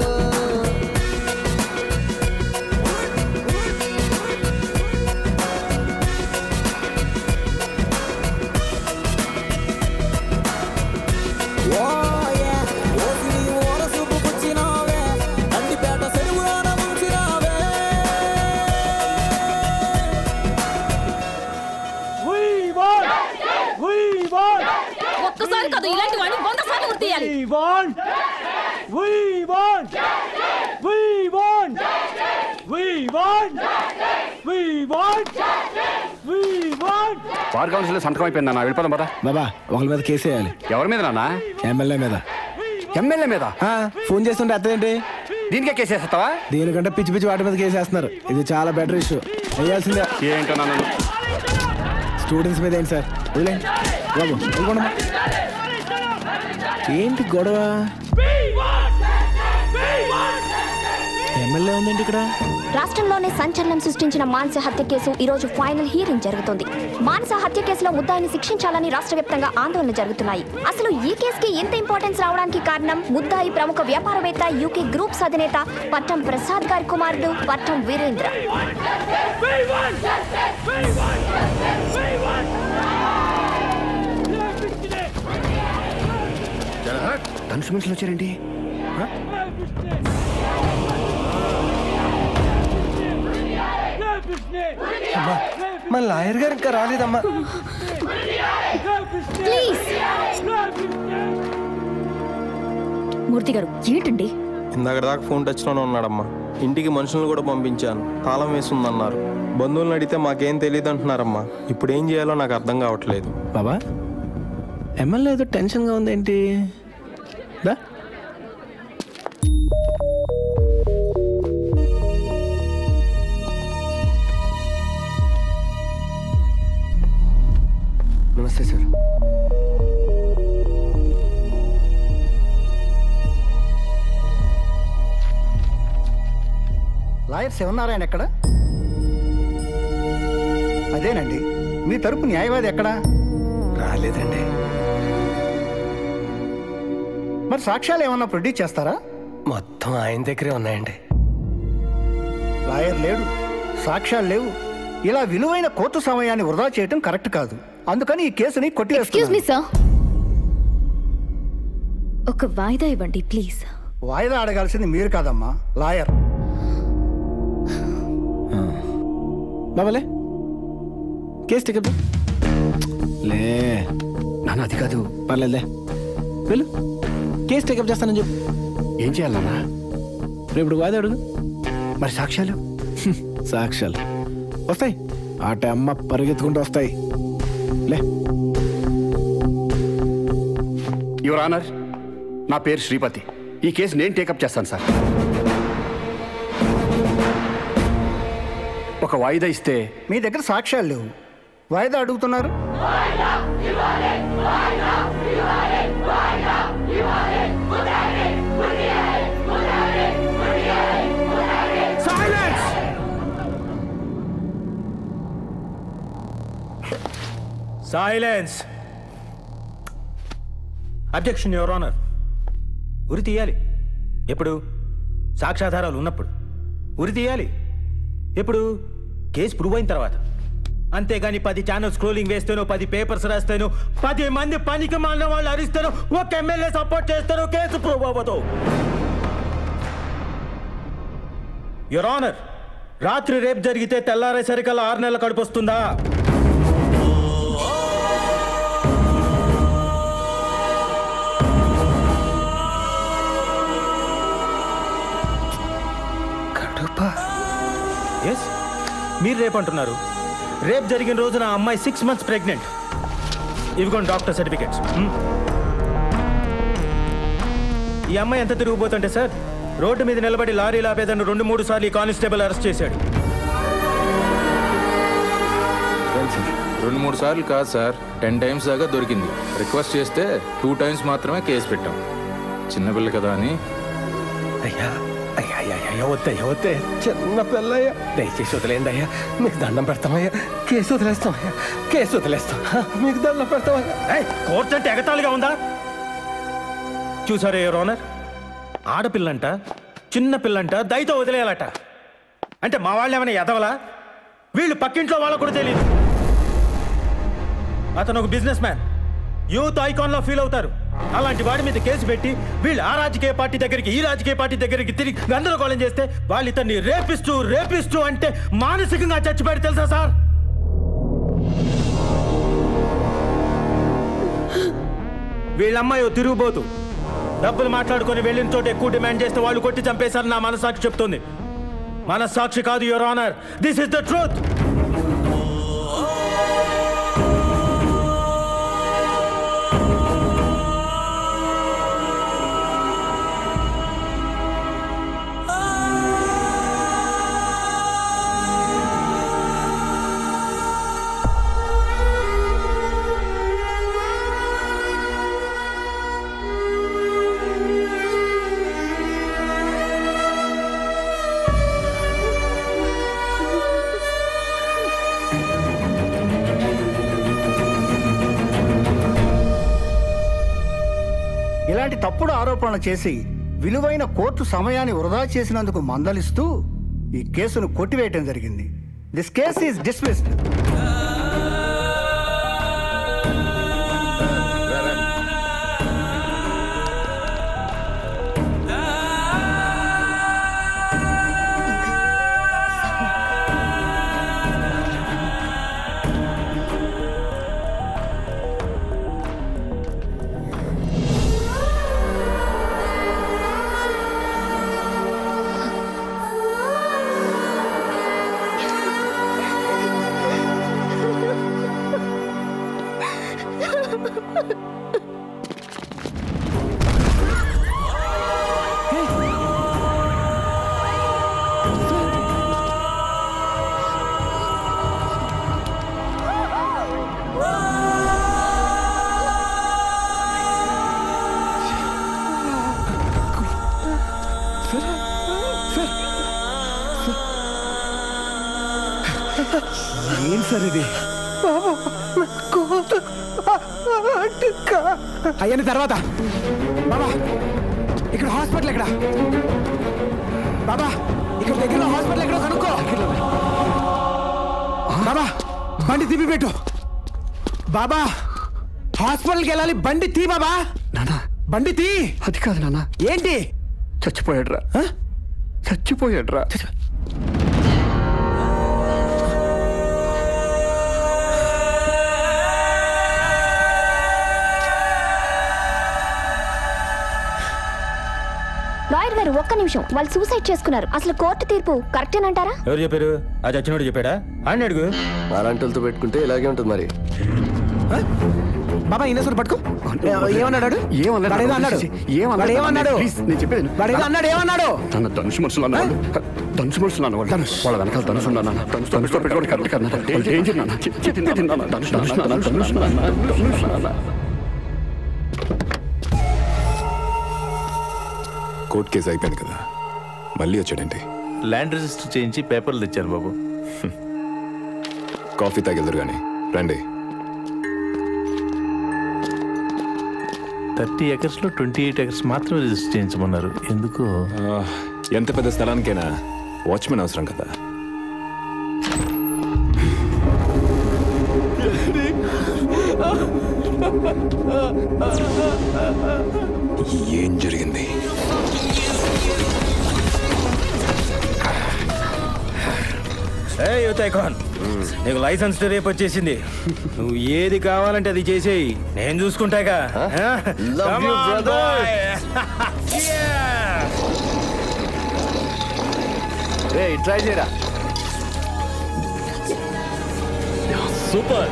ఒక్కసారి కాదు ఇలాంటి వాడిని 100 సార్లు గుర్తియాలి. War council సంతకం అయిపోయింది అన్న వెళ్ళిపోదాం పదా బాబా ఒకరి మీద కేసు వేయాలి. ఎవరి మీద నాన్న? ఎమ్మెల్యే మీద. ఎమ్మెల్యే మీద ఫోన్ చేస్తుంటే అత్తదేంటి? దీనికే కేసు వేస్తావా? దీనికంటే పిచ్చి పిచ్చి వాటి మీద కేసు వేస్తున్నారు. ఇది చాలా బెటర్ ఇష్యూ. వేయాల్సిందే. ఏంటో నాన్న స్టూడెంట్స్ మీద ఏంటి సార్? వదిలే బాబు వెళ్ళిపోండమ్మా. ఏంటి గొడవ? ఎమ్మెల్యే ఉందండి ఇక్కడ? రాష్ట్రంలోనే సంచలనం సృష్టించిన మానస హత్య కేసు ఈ రోజు ఫైనల్ హియరింగ్ జరుగుతుంది. మానస హత్య కేసులో ముద్దాయిని శిక్షించాలని రాష్ట్ర వ్యాప్తంగా ఆందోళనలు జరుగుతున్నాయి. అసలు ఈ కేసుకి ఎంత ఇంపార్టెన్స్ రావడానికి కారణం ముద్దాయి ప్రముఖ వ్యాపారవేత్త యూకే గ్రూప్స్ అధినేత పట్టం ప్రసాద్ గారి కుమారుడు పట్టం వీరేంద్ర. ధనుష్ మనుషులు వచ్చారండి. మన లాయర్ గారు ఇంకా రాలేదమ్మా. మూర్తి గారు ఏంటండి? ఇందాక దాకా ఫోన్ టచ్లోనే ఉన్నాడమ్మా. ఇంటికి మనుషులను కూడా పంపించాను, తాళం వేస్తుందన్నారు. బంధువులను అడిగితే మాకేం తెలియదు అంటున్నారమ్మా. ఇప్పుడు ఏం చేయాలో నాకు అర్థం కావట్లేదు. బాబా ఎమ్మెల్యే ఏదో టెన్షన్గా ఉందేంటి? దా నమస్తే సార్. లాయర్ శివనారాయణ ఎక్కడ? అదేనండి, మీ తరపు న్యాయవాది ఎక్కడా? రాలేదండి. మరి సాక్ష్యాలు ఏమన్నా ప్రొడ్యూస్ చేస్తారా? మొత్తం ఆయన దగ్గరే ఉన్నాయండి. లాయర్ లేడు, సాక్ష్యాలు లేవు. ఇలా విలువైన కోర్టు సమయాన్ని వృధా చేయటం కరెక్ట్ కాదు. అందుకని ఈ కేసుని కొట్టివేస్తున్నాను. ఒక వాయిదా ఇవ్వండి ప్లీజ్. వాయిదా అడగాల్సింది మీరు కాదమ్మా, లాయర్. బాబాలే కేసు టికెట్ లే. నాన్న అది కాదు. పర్లేదులే వెళ్ళు. కేసు టేకప్ చేస్తానని చెప్పు. ఏం చేయాలన్నా? రేపు వాయిదా అడుగు. మరి సాక్ష్యాలు? సాక్ష్యాలు వస్తాయి, ఆట అమ్మ పరిగెత్తుకుంటూ వస్తాయి. లే. యువర్ ఆనర్, నా పేరు శ్రీపతి. ఈ కేసు నేను టేకప్ చేస్తాను సార్. ఒక వాయిదా ఇస్తే. మీ దగ్గర సాక్ష్యాలు లేవు, వాయిదా అడుగుతున్నారు. సైలెన్స్. Objection your honour. ఉరి తీయాలి ఎప్పుడు? సాక్ష్యాధారాలు ఉన్నప్పుడు. ఉరి తీయాలి ఎప్పుడు? కేసు ప్రూవ్ అయిన తర్వాత. అంతేగాని 10 ఛానల్ స్క్రోలింగ్ వేస్తాను, 10 పేపర్స్ రాస్తాను, 10 మంది పనికి మాలిన వాళ్ళు అరిస్తాను, ఒక ఎమ్మెల్యే సపోర్ట్ చేస్తాను, కేసు ప్రూవ్ అవ్వదు. యువర్ ఆనర్, రాత్రి రేపు జరిగితే తెల్లారేసరికల్లా 6 నెలల కడుపు వస్తుందా? ఎస్, మీరు రేపు అంటున్నారు. రేపు జరిగిన రోజున ఆ అమ్మాయి 6 months ప్రెగ్నెంట్. ఇవిగోండి డాక్టర్ సర్టిఫికేట్స్. ఈ అమ్మాయి ఎంత తిరిగిపోతుంటే సార్, రోడ్డు మీద నిలబడి లారీ లాపేదని 2-3 సార్లు ఈ కానిస్టేబుల్ అరెస్ట్ చేశాడు. 2-3 సార్లు కాదు సార్, 10 times దాకా దొరికింది. రిక్వెస్ట్ చేస్తే 2 times మాత్రమే కేసు పెట్టాం. చిన్నపిల్ల కదా అని. అయ్యా వద్దయ్యా, చిన్న పిల్లయ్యా, దయచేసి వదిలేండి అయ్యా. మీకు దండం పెడతామయ్యా, కేసు వదిలేస్తామయ్యా, కేసు వదిలేస్తాం, మీకు దండం పెడతామయ్యా. కోర్టు అంటే ఎగతాళిగా ఉందా? చూసారా యువర్ ఆనర్, ఆడపిల్లంట, చిన్న పిల్లంట, దయతో వదిలేయాలట. అంటే మా వాళ్ళు ఏమైనా ఎదవలా? వీళ్ళు పక్కింట్లో వాళ్ళకు కూడా తెలియదు. అతను ఒక బిజినెస్ మ్యాన్, యూత్ ఐకాన్లో ఫీల్ అవుతారు. అలాంటి వాడి మీద కేసు పెట్టి వీళ్ళు ఆ రాజకీయ పార్టీ దగ్గరికి, ఈ రాజకీయ పార్టీ దగ్గరికి తిరిగి గందరగోళం చేస్తే వాళ్ళు ఇతన్ని రేపిస్తూ అంటే మానసికంగా చచ్చిపోయాడు తెలుసా సార్? వీళ్ళమ్మాయి తిరుగుబోతు. డబ్బులు మాట్లాడుకొని వెళ్ళిన చోట ఎక్కువ డిమాండ్ చేస్తే వాళ్ళు కొట్టి చంపేశారు నా మనసాక్షి చెప్తుంది. మనసాక్షి కాదు your honour, this is the truth. ఇలాంటి తప్పుడు ఆరోపణలు చేసి విలువైన కోర్టు సమయాన్ని వృధా చేసినందుకు మందలిస్తూ ఈ కేసును కొట్టివేయటం జరిగింది. This case is dismissed. ఏం సార్ ఇది? అయ్యని తర్వాత బాబా ఇక్కడ హాస్పిటల్ ఎక్కడ? బాబా ఇక్కడ దగ్గరలో హాస్పిటల్ ఎక్కడో కనుక్కో. బాబా బండి తిప్పి పెట్టు. బాబా హాస్పిటల్కి వెళ్ళాలి, బండి తీ బాబా. నానా బండి తీ. అది కాదు నాన్న. ఏంటి? చచ్చిపోయాడ్రా, చచ్చిపోయాడ్రా. లాయర్ గారు ఒక్క నిమిషం, వాళ్ళు సూసైడ్ చేసుకున్నారు. అసలు కోర్టు తీర్పు కరెక్టేనంటారా? ఎవరు చెప్పారు? ఆ చచ్చినోడు చెప్పాడా? అని అడుగు. అలాంటితో పెట్టుకుంటే ఇలాగే ఉంటుంది మరి. బాబా ఇన్నసూరు పట్టుకో. ఏమన్నాడు? ఏమన్నాడు? నేను చెప్పేది ఏమన్నాడు? తన ధనుసు మనుషులు అన్నవాళ్ళు, ధనుసు మనుషులు అన్నవాళ్ళు వాళ్ళ వెనకాల ధనుసు ఉన్నా, ధనుసుతో పెట్టుకోవడం కరెక్ట్ కదా. కోర్టు కేసు అయిపోయింది కదా, మళ్ళీ వచ్చాడండి. ల్యాండ్ రిజిస్టర్ చేయించి పేపర్లు తెచ్చారు బాబు. కాఫీ తాగెళ్దరు కానీ రండి. 30 acres లో 28 acres మాత్రం రిజిస్టర్ చేయించమన్నారు. ఎందుకు? ఎంత పెద్ద స్థలానికైనా వాచ్మెన్ అవసరం కదా. ఏం జరిగింది? నీకు లైసెన్స్ రేపు వచ్చేసింది. నువ్వు ఏది కావాలంటే అది చేసేయి, నేను చూసుకుంటాగా. ట్రై చేయరా. సూపర్.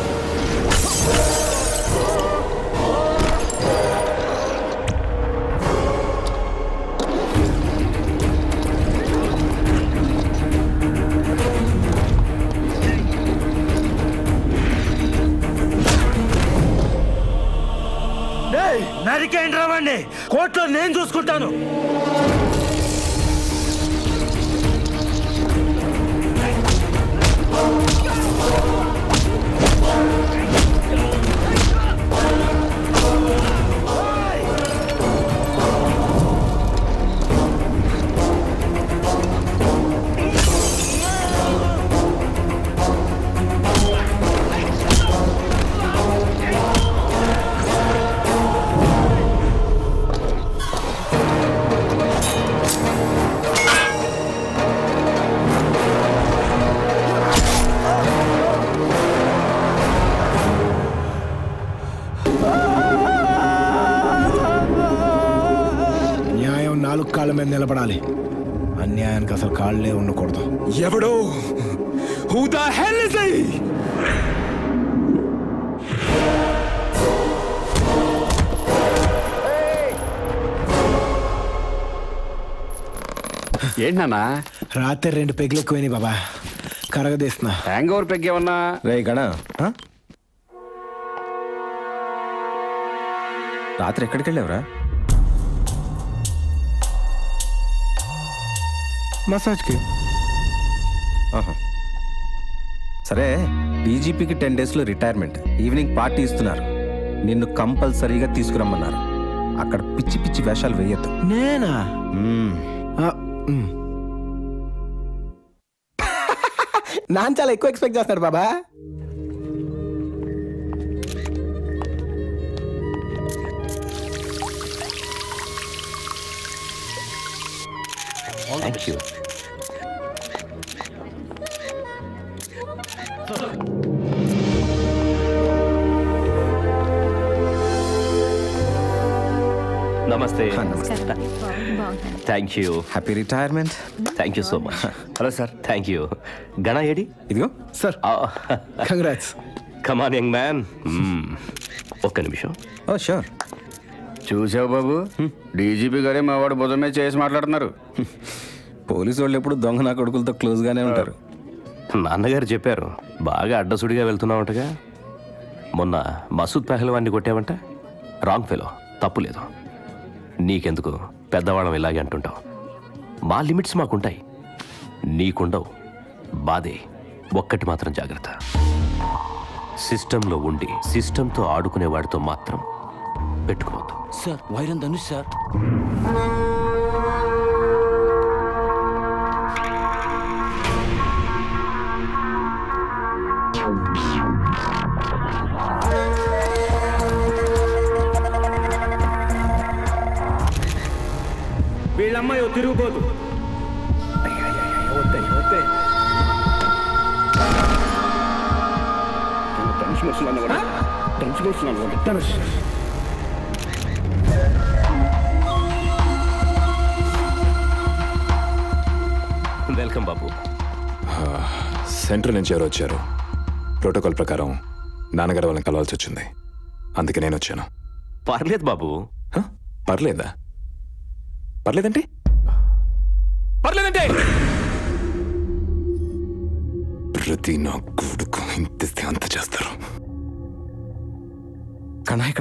నరికేంటి రావండి, కోర్టులో నేను చూసుకుంటాను. కాళ్ళ మీద నిలబడాలి, అన్యాయానికి అసలు కాళ్ళే ఉండకూడదు. ఎవడో Who the hell is he? ఏంటన్నా? రాత్రి 2 పెగ్లు ఎక్కువైనాయి బాబా, కరగదీస్తున్నా. హ్యాంగ్ ఓవర్ పెగ్ ఏమన్నా? రే గణ, రాత్రి ఎక్కడికి వెళ్ళావురా? మసాజ్కి. సరే, డీజీపీకి 10 daysలో రిటైర్మెంట్, ఈవినింగ్ పార్టీ ఇస్తున్నారు, నిన్ను కంపల్సరీగా తీసుకురమ్మన్నారు. అక్కడ పిచ్చి పిచ్చి వేషాలు వేయద్దు. నేనా? నాన్న చాలా ఎక్కువ ఎక్స్పెక్ట్ చేస్తారు బాబా. Thank you. నమస్తే. Thank you. Happy retirement. Thank you so much. Hello sir. Thank you. గణ ఏడి? ఇదిగో sir. Congrats. Come on young man. ఒక్క నిమిషం. Oh sure. చూసావు బాబు, డీజీపీ గారే మా వాడు భుజమే చేసి మాట్లాడుతున్నారు. పోలీసు వాళ్ళు ఎప్పుడు దొంగ నా కొడుకులతో క్లోజ్గానే ఉంటారు. నాన్నగారు చెప్పారు బాగా అడ్డసుడిగా వెళ్తున్నావుంటగా. మొన్న మసూద్ పెహల్వాన్ని కొట్టావంట. రాంగ్ ఫెలో, తప్పు లేదు. నీకెందుకు, పెద్దవాళ్ళం ఇలాగే అంటుంటావు. మా లిమిట్స్ మాకుంటాయి, నీకుండవు. బాధే. ఒక్కటి మాత్రం జాగ్రత్త, సిస్టంలో ఉండి సిస్టంతో ఆడుకునే వాడితో మాత్రం పెట్టుకోవద్దు. Sir Vairam Dhanush sir. వీళ్ళమ్మాయి తిరుగుబోదు. వెల్కమ్ బాబు. సెంట్రల్ నుంచి ఎవరు వచ్చారు? ప్రోటోకాల్ ప్రకారం నాన్నగారు వాళ్ళని కలవాల్సి వచ్చింది, అందుకే నేను వచ్చాను. పర్లేదు బాబు. పర్లేదా? పర్లేదంటే ప్రతి నా కొడుకు ఇంతిస్తే అంత చేస్తారు. కన్నా ఇక్కడ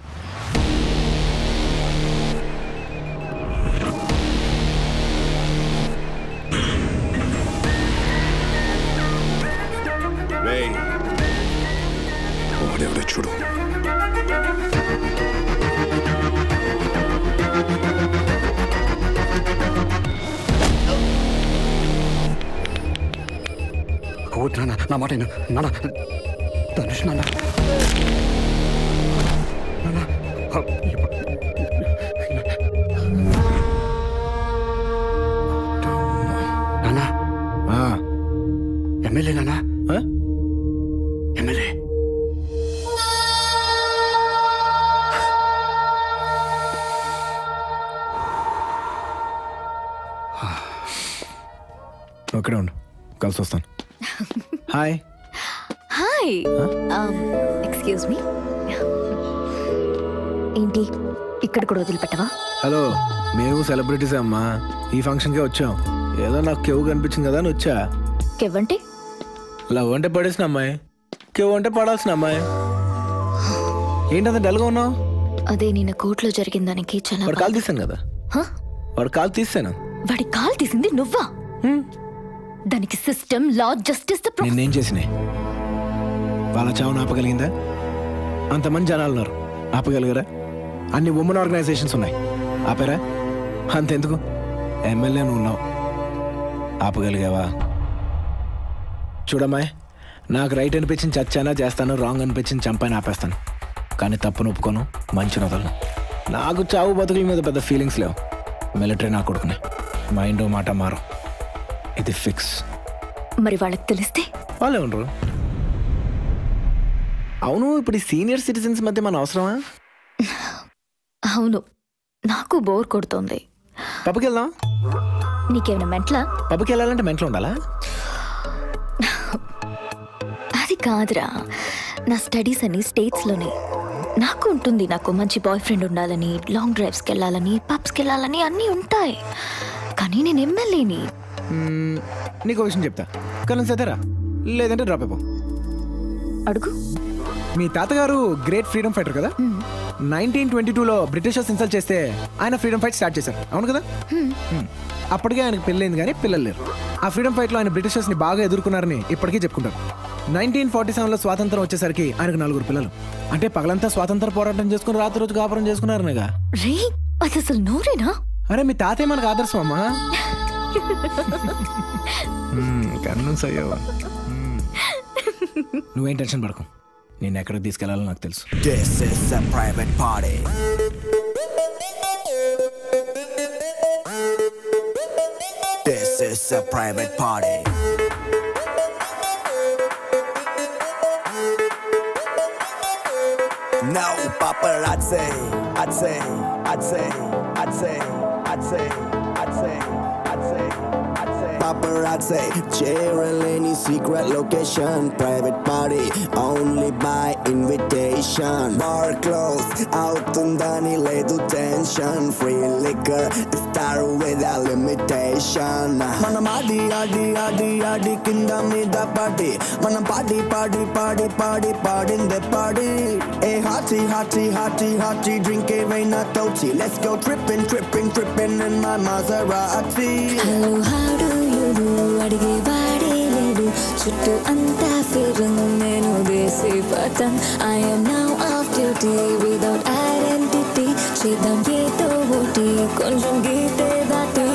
వాడెవడో చూడు. నా మాట నాన్న, ధనుష్ నాన్న. ఎమ్మెల్యే నాన్న, ఎమ్మెల్యే. ఒక్కడే ఉండు, కలిసి వస్తాను. హాయ్. హాయ్. ఎక్స్క్యూజ్ మీ, ఏంటి ఇక్కడ కూడా వదిలిపెట్టవా? హలో, మేము సెలబ్రిటీసే అమ్మా. ఈ ఫంక్షన్కే వచ్చాం. ఏదో నాకు కెవ్వు కనిపించింది కదా అని వచ్చా. కెవ్వంటే? లవ్ అంటే పడేసిన అమ్మాయి, కెవ్వు అంటే పడాల్సిన అమ్మాయి. ఏంటంత డల్గా ఉన్నావు? అదే నిన్న కోర్టులో జరిగిన దానికి చాలా. వాడు కాల్ తీసాను కదా. వాడు కాల్ తీసాను. వాడి కాల్ తీసింది నువ్వా? దానికి సిస్టమ్, లా, జస్టిస్. నేనేం చేసినాయి? వాళ్ళ చావును ఆపగలిగిందా? అంతమంది జనాలు ఉన్నారు, ఆపగలిగారా? అన్ని ఉమెన్ ఆర్గనైజేషన్స్ ఉన్నాయి, ఆపారా? అంతెందుకు, ఎమ్మెల్యే నువ్వు ఉన్నావు, ఆపగలిగావా? చూడమ్మాయి, నాకు రైట్ అనిపించింది చచ్చానా చేస్తాను, రాంగ్ అనిపించింది చంపాను ఆపేస్తాను. కానీ తప్పును ఒప్పుకోను, మంచి వదలను. నాకు చావు బతుకుల మీద పెద్ద ఫీలింగ్స్ లేవు. మిలిటరీ నా కొడుకునే, మైండ్ మాట మారు, ఇది ఫిక్స్. మరి వాళ్ళకి తెలిస్తే? వాళ్ళే ఉండరు. అవును, ఇప్పుడు ఈ సీనియర్ సిటిజన్స్ మధ్య మన అవసరమా? అవును, నాకు బోర్ కొడుతోంది. పబ్కి వెళ్దాం. నీకేమైనా మెంట్లా? పబ్కి వెళ్ళాలంటే మెంట్లో ఉండాలా? అది కాదురా, నా స్టడీస్ అన్ని స్టేట్స్లోనే. నాకు ఉంటుంది, నాకు మంచి బాయ్ ఫ్రెండ్ ఉండాలని, లాంగ్ డ్రైవ్స్కి వెళ్ళాలని, పబ్స్కి వెళ్ళాలని అన్నీ ఉంటాయి. కానీ నేను ఎమ్మెల్యేని. నీకు విషయం చెప్తా, కరెన్సీ అయితేరా, లేదంటే డ్రాప్ అయిపో. అడుగు. మీ తాతగారు గ్రేట్ ఫ్రీడమ్ ఫైటర్ కదా. 1922లో బ్రిటిషర్స్ ఇన్సల్ట్ చేస్తే ఆయన ఫ్రీడమ్ ఫైట్ స్టార్ట్ చేశారు, అవును కదా? అప్పటికే ఆయనకు పెళ్ళైంది కానీ పిల్లలు లేరు. ఆ ఫ్రీడమ్ ఫైట్లో ఆయన బ్రిటిషర్స్ని బాగా ఎదుర్కొన్నారని ఇప్పటికీ చెప్పుకుంటారు. 1947లో స్వాతంత్రం వచ్చేసరికి ఆయనకు 4 పిల్లలు. అంటే పగలంతా స్వాతంత్ర పోరాటం చేసుకుని రాత్రి రోజు కాపురం చేసుకున్నారనగా. అది అసలు నోరేనా? అరే మీ తాతయ్య మనకు ఆదర్శం అమ్మా. కన్ను సయ్యవా. నువ్వేం టెన్షన్ పడకు, నేను ఎక్కడికి తీసుకెళ్లాలో నాకు తెలుసు. This is a private party. This is a private party. No paparazzi. I'd say paparazzi. Cheryl, any secret location. Private party, only by invitation. Bar closed, out undani ledu tension. Free liquor, start without limitation. Manam adi kinda mida party. Manam party in the party. Hey hearty, drink a veina toti. Let's go tripping in my Maserati. Hello, how do you do? అడిగే వాడే లేడు, చుట్టూ అంతా ఫిరంగ్, నేను దేశీ పతం. I am now off duty without identity. చేద్దాం ఏదో ఒకటి కొంచెం గీతే దాటి.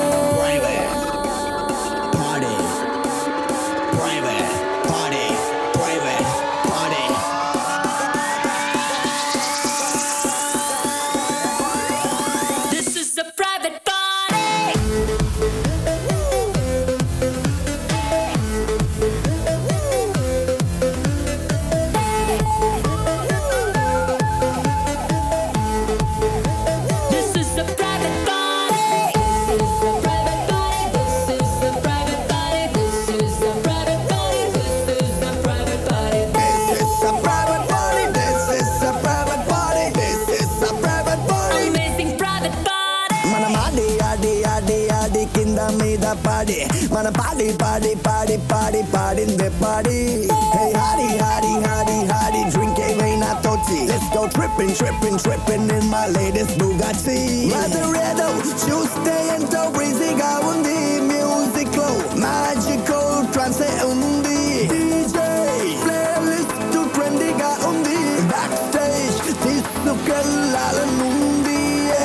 మన party in the party. Hey hardy, drink a veina toti. Let's go tripping in my latest Bugatti. Maserati, Tuesday ento breezy ga undi. Music flow, magical trance undi. DJ, playlist to trendy ga undi. Backstage, తీసుకెళ్ళాలనుంది.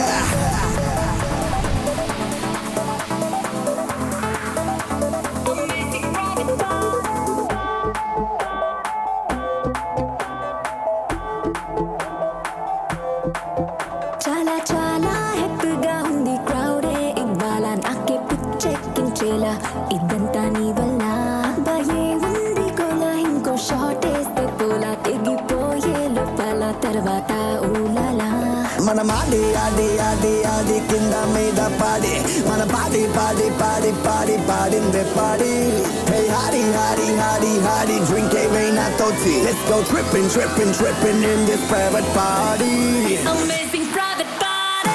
చాలా హ్యాపీగా ఉంది క్రౌడే ఇవాళ, నాకే పిచ్చెక్కించేలా ఇదంతా నీ వల్ల. భయే ఉంది కోలా, ఇంకో షాట్ వేస్తే పోలా, తెగిపోయే లోపల తర్వాత ఊలలా. మనం ఆడి కింద మీద పాడి, మన పాడి పాడిందే పాడి. Hey hardy, drink a veina toti. Let's go tripping in this private party. Amazing private party.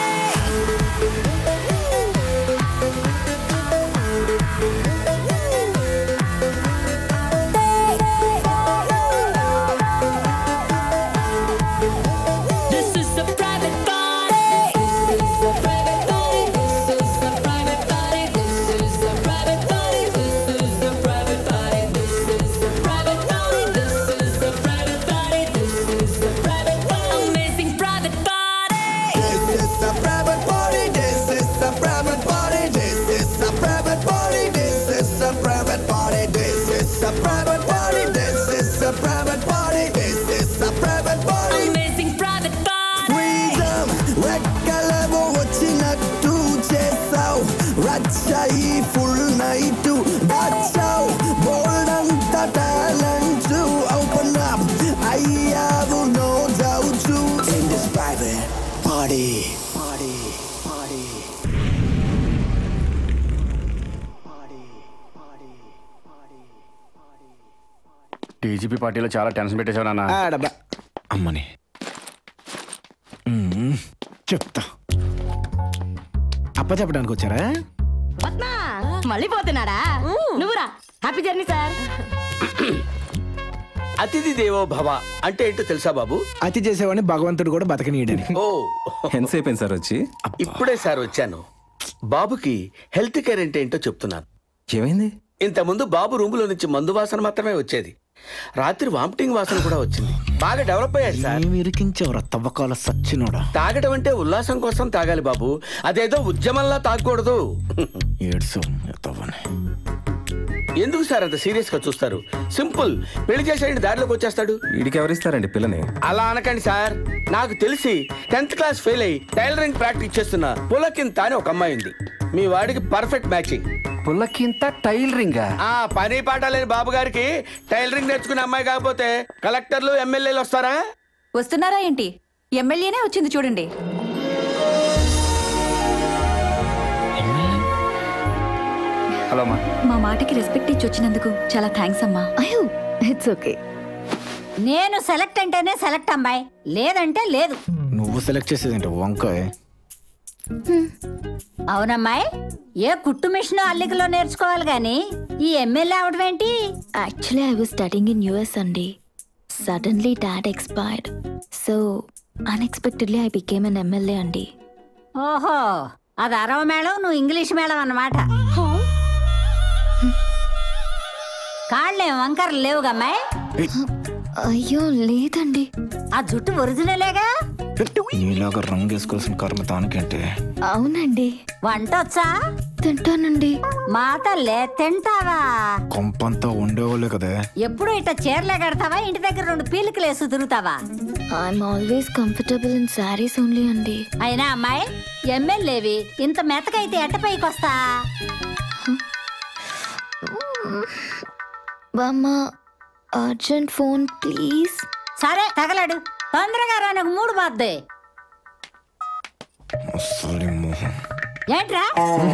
Full night dachav bold anta talent open up. I have no doubt in this private party. DGP పార్టీలో చాలా tension పెట్టేశావు నాన్న. అమ్మని చెప్తా. అప్ప చెప్పడానికి వచ్చారా? మళ్ళీ పోతున్నాడా? నువ్వురా. Happy journey sir. అతిథి దేవో భవ అంటే ఏంటో తెలుసా బాబు? అతి చేసేవాడిని భగవంతుడు కూడా బతకనీయడని. ఓ ఎంతసేపు సార్ వచ్చి? ఇప్పుడే సార్ వచ్చాను. బాబుకి హెల్త్ కేర్ అంటే ఏంటో చెప్తున్నాను. ఏమైంది? ఇంతకుముందు బాబు రూములో నుంచి మందు వాసన మాత్రమే వచ్చేది. రాత్రి వామిటింగ్ వాసన కూడా వచ్చింది. బాగా డెవలప్ అయ్యాడు సార్. ఇరికించేవరా తవ్వకాల సచ్చినోడా. తాగటం అంటే ఉల్లాసం కోసం తాగాలి బాబు, అదేదో ఉద్యమంలా తాగకూడదు. ఎందుకు సార్ అంత సీరియస్ గా చూస్తారు? సింపుల్, పెళ్లి చేసేయండి, దారిలోకి వచ్చేస్తాడు. వీడికి ఎవరిస్తారండి పిల్లని? అలా అనకండి సార్. నాకు తెలిసి 10th క్లాస్ ఫెయిల్ అయ్యి టైలరింగ్ ప్రాక్టీస్ చేస్తున్న పులకింత అని ఒక అమ్మాయి ఉంది. మీ వాడికి పర్ఫెక్ట్ మ్యాచింగ్. పులకింత టైలరింగ్? పని పాట లేని బాబు గారికి టైలరింగ్ నేర్చుకునే అమ్మాయి కాకపోతే కలెక్టర్లు ఎమ్మెల్యేలు వస్తారా? వస్తున్నారా ఏంటి? ఎమ్మెల్యేనే వచ్చింది చూడండి. హలో అమ్మా. మా మాటకి రెస్పెక్ట్ ఇచ్చి వచ్చినందుకు చాలా థ్యాంక్స్ అమ్మా. అయ్యో ఇట్స్ ఓకే. నేను సెలెక్ట్ అంటేనే సెలెక్ట్ అమ్మాయి, లేదంటే లేదు. నువ్వు సెలెక్ట్ చేసేదంటే వంకాయ. అవునమ్మాయి, ఏ కుట్టు మిషన్ అల్లికలో నేర్చుకోవాలి గాని ఈ ఎమ్మెల్యే అవడం ఏంటి? Actually I was studying in US అండి. Suddenly dad expired, so unexpectedly I became an MLA అండి. ఓహో, అది అరవ మేళం, నువ్వు ఇంగ్లీష్ మేళం అన్నమాట. కాళ్ళేం వంకరలు లేవుగమ్మాయి? అయ్యో లేదండి. ఆ జుట్టు ఒరిజినలేగా? నీలాగా రంగు వేసుకోవాల్సిన కర్మ తానికంటే. అవునండి. వంట వచ్చా? తింటానండి. మాతల్లే తింటావా? కొంపంతా ఉండేవాళ్ళే కదా. ఎప్పుడు ఇట్లా చీరలే కడతావా? ఇంటి దగ్గర 2 పీలికలు వేసి తిరుగుతావా? I'm always comfortable in saris only అండి. అయినా అమ్మాయి, ఎమ్మెల్యేవి ఇంత మెత్తకైతే ఎట్ట పైకి వస్తా? బామ్మ అర్జెంట్ ఫోన్ ప్లీజ్. సరే తగలడు, తొందరగా రా, నాకు 3 బాద్దే. ఏంట్రా?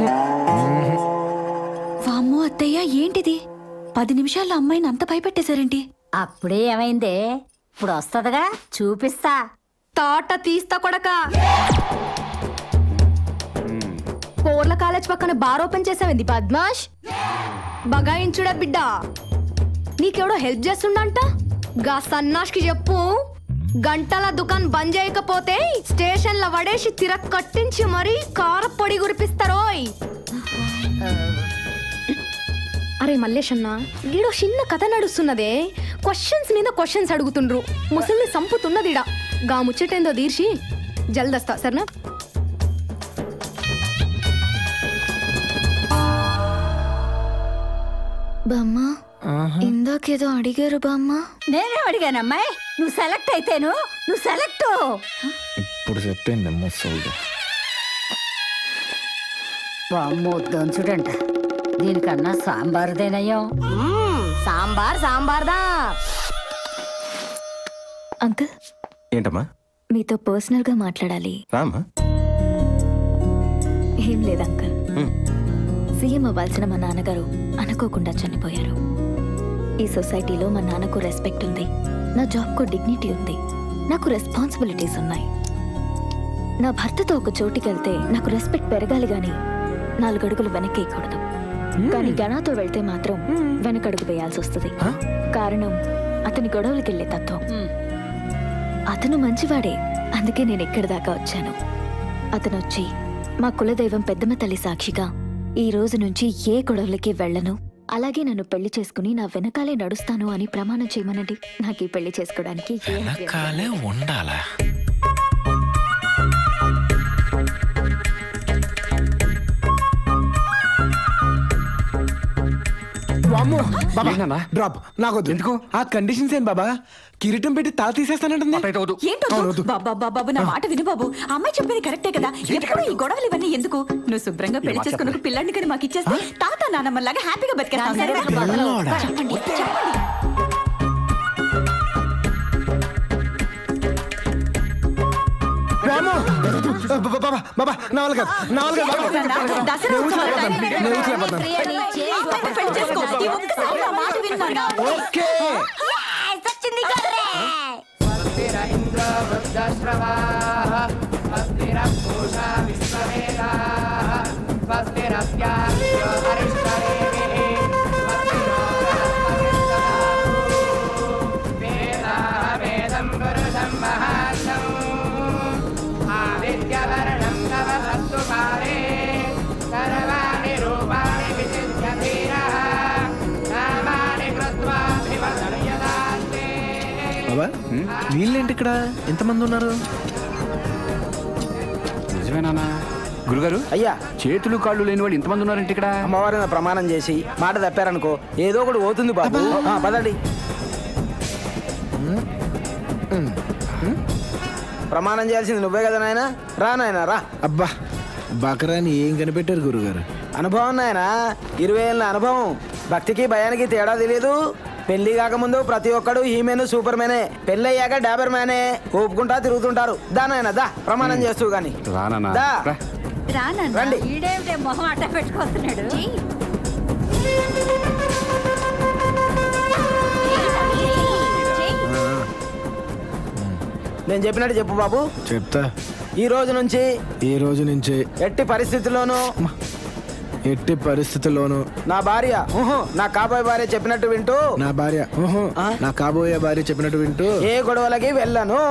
వామ్మో అత్తయ్య, ఏంటిది? 10 నిమిషాల్లో అమ్మాయిని అంత భయపెట్టేశారేంటి? అప్పుడే ఏమైందే? ఇప్పుడు వస్తదిగా, చూపిస్తా. తోట తీస్తా కొడక. పోర్ల కాలేజ్ పక్కన బార్ ఓపెన్ చేసావేంది పద్మాష్? బగాయించుడా బిడ్డ. నీకెవడో హెల్ప్ చేస్తుండంట, గా సన్నాష్కి చెప్పు. గంటల దుకాణం బంద్ చేయకపోతే స్టేషన్ల వడేసి తిరగ కట్టించి మరీ కారపొడి గురిపిస్తారోయ్. అరే మల్లేషన్న, ఈడో చిన్న కథ నడుస్తున్నదే. క్వశ్చన్స్ మీద క్వశ్చన్స్ అడుగుతుండ్రు. ముసలిని సంపుతున్నదిడా. గా ముచ్చటేందో తీర్చి జల్దస్తా సరేనా? బామ్మ, ఇందాకేదో అడిగారు బామ్మ. నేనే అడిగానమ్మాయి. నువ్వు సెలెక్ట్ అయితేను, నువ్వు సెలెక్ట్. ఇప్పుడు సెట్ అయింది ముసలి. వామ్మో దంచుడంట. దీనికన్నా సాంబార్దేనయ్యో. సాంబార్ సాంబార్దా. అంకుల్. ఏంటమ్మా? మీతో పర్సనల్ గా మాట్లాడాలి. రామా. ఏం లేదు అంకుల్, సీఎం అవ్వాల్సిన మా నాన్నగారు అనుకోకుండా చనిపోయారు. ఈ సొసైటీలో మా నాన్నకు రెస్పెక్ట్ ఉంది, నా జాబ్కు డిగ్నిటీ ఉంది, నాకు రెస్పాన్సిబిలిటీస్ ఉన్నాయి. నా భర్తతో ఒక చోటుకి వెళ్తే నాకు రెస్పెక్ట్ పెరగాలి గాని 4 అడుగులు వెనక్కేయకూడదు. కానీ గణాతో వెళ్తే మాత్రం వెనకడుగు వేయాల్సి వస్తుంది. కారణం అతని గొడవలకి వెళ్ళే తత్వం. అతను మంచివాడే, అందుకే నేను ఎక్కడి దాకా వచ్చాను. అతను వచ్చి మా కులదైవం పెద్దమ్మ తల్లి సాక్షిగా ఈ రోజు నుంచి ఏ గొడవలకి వెళ్ళను, అలాగే నన్ను పెళ్లి చేసుకుని నా వెనకాలే నడుస్తాను అని ప్రమాణం చేయమనండి. నాకు ఈ పెళ్లి చేసుకోవడానికి వెనకాలే ఉండాలా? డ్రాప్ నాకొద్దు. ఎందుకు? ఆ కండిషన్స్ ఏం బాబా? కిరీటం పెట్టి తాళ తీసేస్తానంటుంది. బాబు నా మాట విను బాబు. అమ్మాయి చెప్పేది కరెక్టే కదా. ఎప్పుడు ఈ గొడవలు ఇవన్నీ ఎందుకు? నువ్వు శుభ్రంగా పెళ్లి చేసుకున్న పిల్లాడిని కానీ మాకు ఇచ్చేస్తే తాత నానమ్మలాగా హ్యాపీగా బతికేస్తాం. చెప్పండి చెప్పండి. బాబా నా వాళ్ళు కాదు, నా వాళ్ళు సర్వాణి రూపాణి విచిత్య ధీరః నామాని కృత్వా వివర్ధయతే వీళ్ళేంటి ఇక్కడ ఎంతమంది ఉన్నారు? నిజమేనా గురుగారు? అయ్యా, చేతులు కాళ్ళు లేని వాళ్ళు ఇంతమంది ఉన్నారంటే ఇక్కడ. అమ్మవారిని ప్రమాణం చేసి మాట తప్పారనుకో ఏదో ఒకటి పోతుంది బాబు. పదండి. ప్రమాణం చేయాల్సింది నువ్వే కదా నాయనా. రా నాయనా రా. అబ్బా బకరాని ఏం కనిపెట్టారు గురుగారు? అనుభవం నాయనా, 20 ఏళ్ళ అనుభవం. భక్తికి భయానికి తేడా తెలియదు. పెళ్లి కాకముందు ప్రతి ఒక్కడు హీమెన్ సూపర్ మ్యానే, పెళ్ళయ్యాక డాబర్ మ్యానే. ఊపుకుంటా తిరుగుతుంటారు. దా నాయనా దా, ప్రమాణం చేస్తూ గాని దా. రండి. ఈడేమిటే మొహం అట్ట పెట్టుకొస్తున్నాడు. నేను చెప్పినట్టు చెప్పు బాబు. చెప్తా. ఈ రోజు నుంచి ఎట్టి పరిస్థితుల్లోనూ నా భార్య నా కాబోయే భార్య చెప్పినట్టు వింటూ ఏ గొడవలకి వెళ్ళను.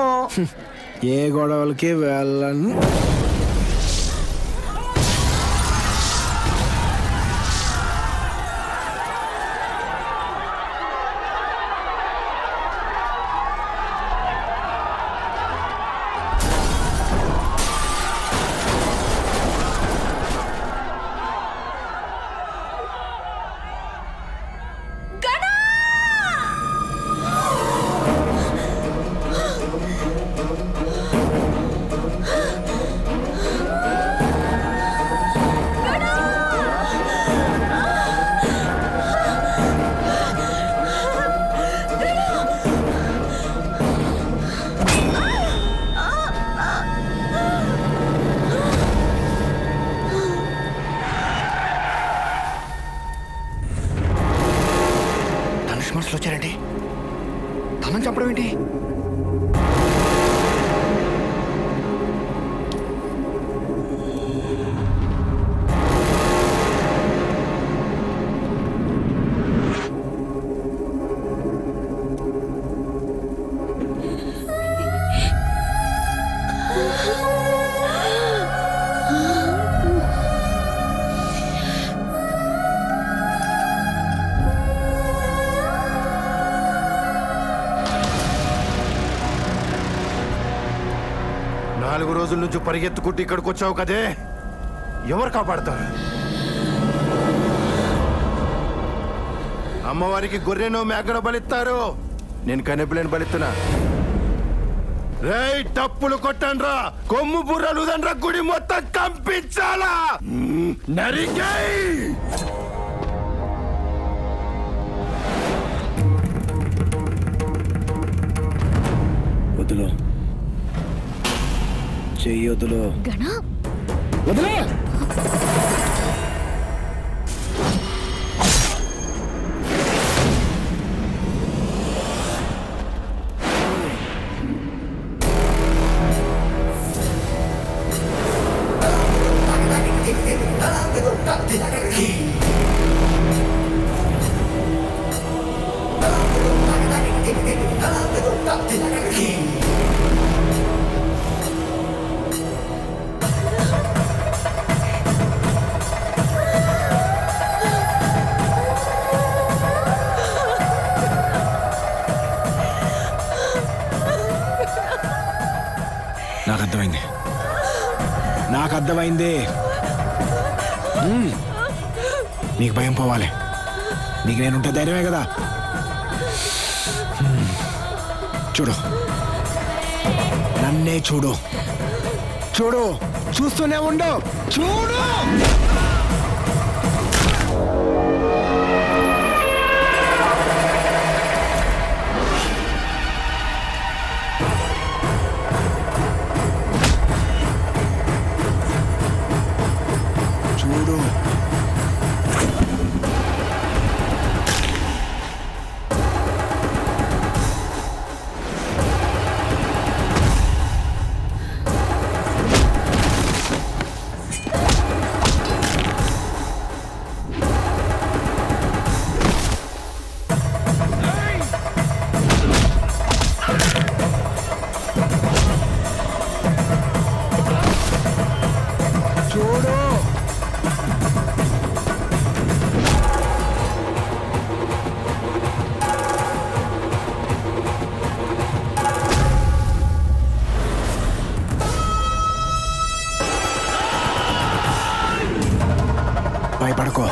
మనుషులు వచ్చారండి. తనని చంపడం ఏంటి? నాలుగు రోజుల నుంచి పరిగెత్తుకుంటూ ఇక్కడికి వచ్చావు కదే, ఎవరు కాపాడతారు? అమ్మవారికి గొర్రెనో మేకనో బలిస్తారు, నేను కనెపులేని బలిస్తున్నా. రేయ్ టప్పులు కొట్టండ్రా, కొమ్ము బుర్రలు దండ్రా, గుడి మొత్తం కంపించాలా. నరికై వదులు, చెయ్యొద్దులు, వదులు. నాకు అర్థమైంది. నీకు భయం పోవాలి, నీకు నేనుంటే ధైర్యమే కదా. చూడు, నన్నే చూడు, చూడు, చూస్తూనే ఉండు, చూడు. పడుకో.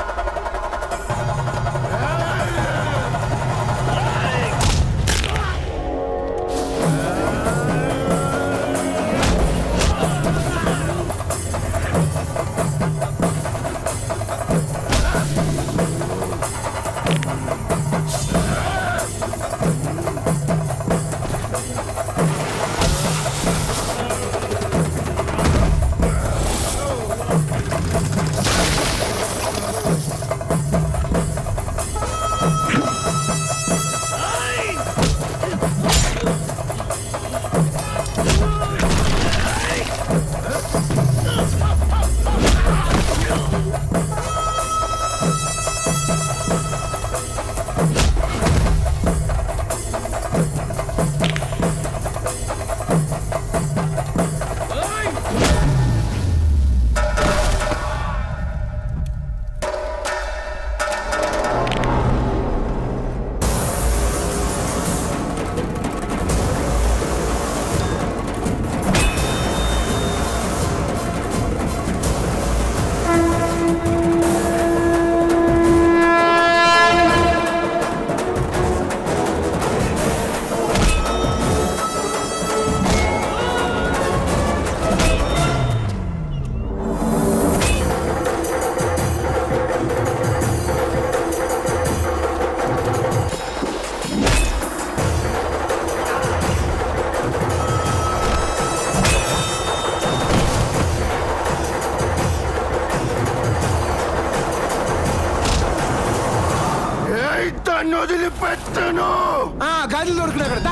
వదిలిపెట్టను. గాజులు దొరుకున్నా కదా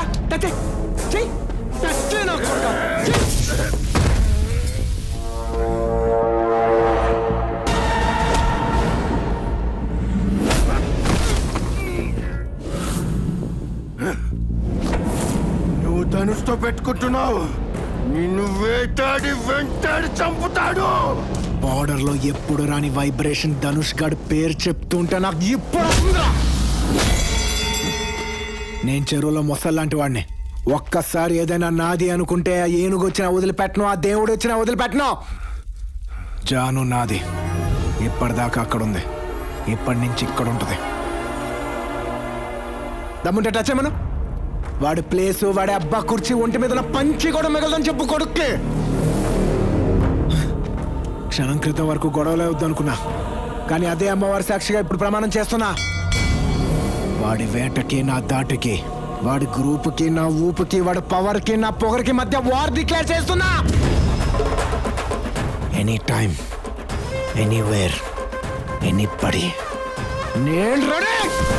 నువ్వు ధనుష్తో పెట్టుకుంటున్నావు. నిన్ను వేటాడి వెంటాడి చంపుతాడు. బార్డర్ లో ఎప్పుడు రాని వైబ్రేషన్ ధనుష్ గారి పేరు చెప్తుంటే నాకు ఇప్పుడు నేను చెరువులో మొసల్లాంటి వాడిని. ఒక్కసారి ఏదైనా నాది అనుకుంటే ఆ ఏనుగు వచ్చినా వదిలిపెట్టను, ఆ దేవుడు వచ్చినా వదిలిపెట్టను. జాను నాది. ఇప్పటిదాకా అక్కడ ఉంది, ఇప్పటి నుంచి ఇక్కడ ఉంటుంది. దమ్ముంటే టచ్ ఏమను. వాడి ప్లేసు, వాడి అబ్బా కుర్చీ, ఒంటి మీద పంచి కూడా మిగలదని చెప్పు కొడుక్కి. క్షణం క్రితం వరకు గొడవలే వద్దనుకున్నా, కానీ అదే అమ్మవారి సాక్షిగా ఇప్పుడు ప్రమాణం చేస్తున్నా. వాడి వేటకి నా దాటికి, వాడి గ్రూపుకి నా ఊపుకి, వాడి పవర్కి నా పొగరికి మధ్య వార్ డిక్లేర్ చేస్తున్నా. ఎనీ టైం, ఎనీవేర్, ఎనీబడీ, నేను రెడీ.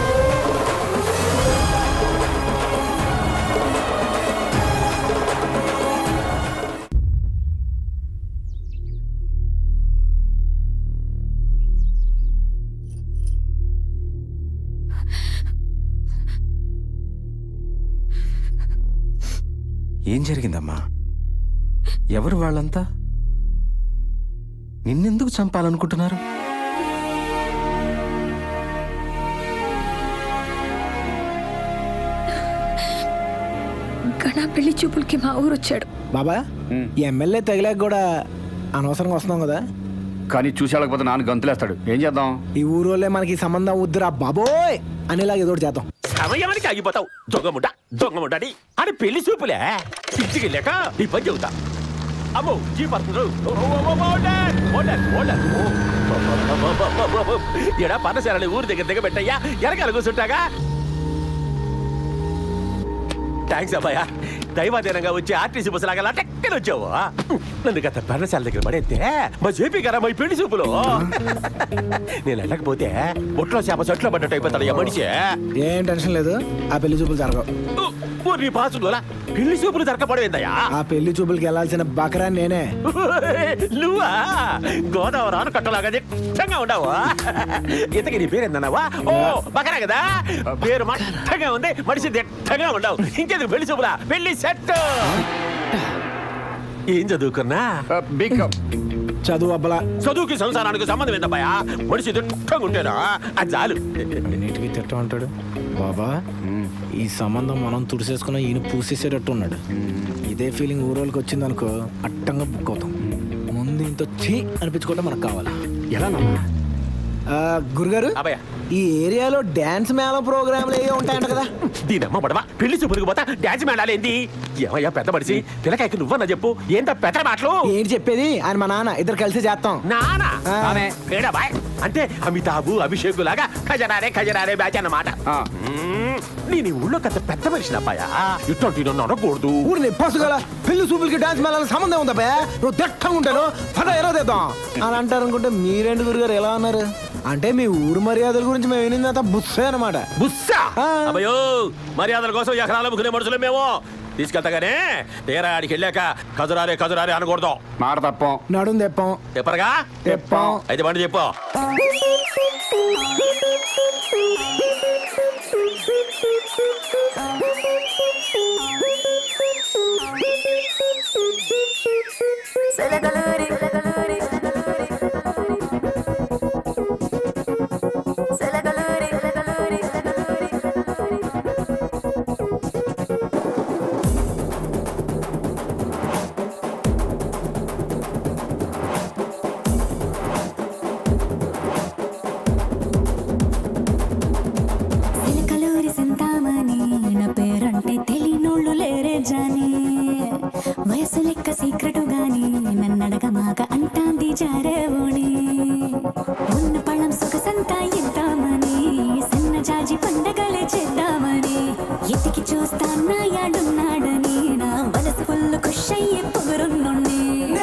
ఏం జరిగిందమ్మా? ఎవరు వాళ్ళంతా? నిన్నెందుకు చంపాలనుకుంటున్నారు? గణా పెళ్లి చూపులకి మా ఊరు వచ్చాడు. బాబా, ఈ ఎమ్మెల్యే తగిలాక కూడా అనవసరంగా వస్తున్నాం కదా. కానీ చూసేళ్ళకపోతే నాన్న గంతులేస్తాడు. ఏం చేద్దాం? ఈ ఊరోళ్ళే మనకి సంబంధం వద్దురా బాబోయ్ అనేలాగా ఏదో చేద్దాం. సమయానికి ఆగిపోతావు. దొంగముడ్డ దొంగముడ్డని అని పెళ్లి చూపులే. పిచ్చికెళ్ళాక ఈ పని చెబుతా. అమ్మో ఈ పడుతుంది. ఎడా పన్నశాలని ఊరి దగ్గర దిగబెట్టయ్యా. వెనకాల కూర్చుంటాగా. థ్యాంక్స్ అబ్బాయా. దైవాధీనంగా వచ్చి ఆర్టీసీ బస్సు లాగా టెక్కన వచ్చావు. నన్ను గత పర్ణశాల దగ్గర పడేస్తే మా జేపీ గారా మా పెళ్లి చూపులు. నేను వెళ్ళకపోతే ఒట్లో చేప చెట్లో పడ్డట్టు అయిపోతాడు మనిషి. ఏం టెన్షన్ లేదు, ఆ పెళ్లి చూపులు జరగవు. నీ పాసులా పెళ్లి చూపులు జరగపడేందయ్యా? ఆ పెళ్లి చూపులకి వెళ్ళాల్సిన బకరా నేనే. నువ్వా? గోదావరి ఆనకట్టలాగా దిట్టంగా ఉండవు. ఇంతకీ నీ పేరు ఏందన్నావా? ఓ బకరా కదా. పేరు మట్టగా ఉంది, మనిషి దిట్టంగా ఉండవు. ఇంకెందుకు పెళ్లి చూపులా? పెళ్లి సెట్. ఏం చదువుకున్నా? చదువు అబ్బలా. చదువుకి సంసారానికి సంబంధం ఏందబ్బాయా? మనిషి దిట్టంగా ఉంటారా? అది చాలు. నీటికి తిట్టం అంటాడు. బాబా, ఈ సంబంధం మనం తుడిసేసుకున్న ఈయన పూసేసేటట్టు ఉన్నాడు. ఇదే ఫీలింగ్ ఊరోళ్ళకి వచ్చింది అనుకో, అట్టంగా బుక్ అవుతాం. ముందు ఇంత చీ అనిపించుకోవడం మనకు కావాలా? ఎలా నమ్మా? గురుగారు ఈ ఏరియాలో డాన్స్ మేళ ప్రోగ్రాంలు ఏవో ఉంటాయంట కదా. దీనమ్మ బడవా పెళ్లి చూపులకు పోతా డాన్స్ మేళాలేంది? ఏమయ్యా పెద్ద మనిషి పిల్లకాయకి నువ్వన్నా చెప్పు. ఏంట పెద్ద మాటలు ఏంటి చెప్పేది? ఆయన మా నాన్న, ఇద్దరు కలిసి చేస్తాం. నానా అంటే అమితాబు అభిషేక్ లాగా ఖజరారే బ్యాచ్ అన్నమాట. నేను ఊళ్ళో పెద్ద మనిషిని అబ్బాయా, ఇటువంటి నన్ను అనకూడదు. ఊరిని పసుగల పెళ్లి చూపులకి డాన్స్ మేళాలకు సంబంధం ఉందా? నువ్వు దట్టంగా ఉంటాను పద ఎలా తెద్దాం అని అంటారు అనుకుంటే మీరేంటి గురుగారు ఎలా ఉన్నారు? అంటే మీ ఊరు మర్యాదల గురించి మేము వినిందంతా బుస్సే అనమాట. బుస్సా అబ్బయో, మర్యాదల కోసం ఎకరాలు ముగ్గునే మనుషులు మేము. తీసుకెళ్తాగానే తీరా ఆడికి వెళ్ళాక కజురారే అనకూడదు. మాట తప్పం, నడుం తెప్పం. చెప్పరుగా తెప్పం. అయితే బండి చెప్పు. వయసు లెక్క సీక్రెటు గాని నన్నడగ మాక అంటాంది జారేవోని ఉన్న పళ్ళం సుఖసంతా ఇద్దామని సన్న జాజి పండగలే చేద్దామని ఎతికి చూస్తాన్నా యాడున్నాడని నా మనసు ఫుల్ ఖుష్ అయ్యే పొగరున్నుండి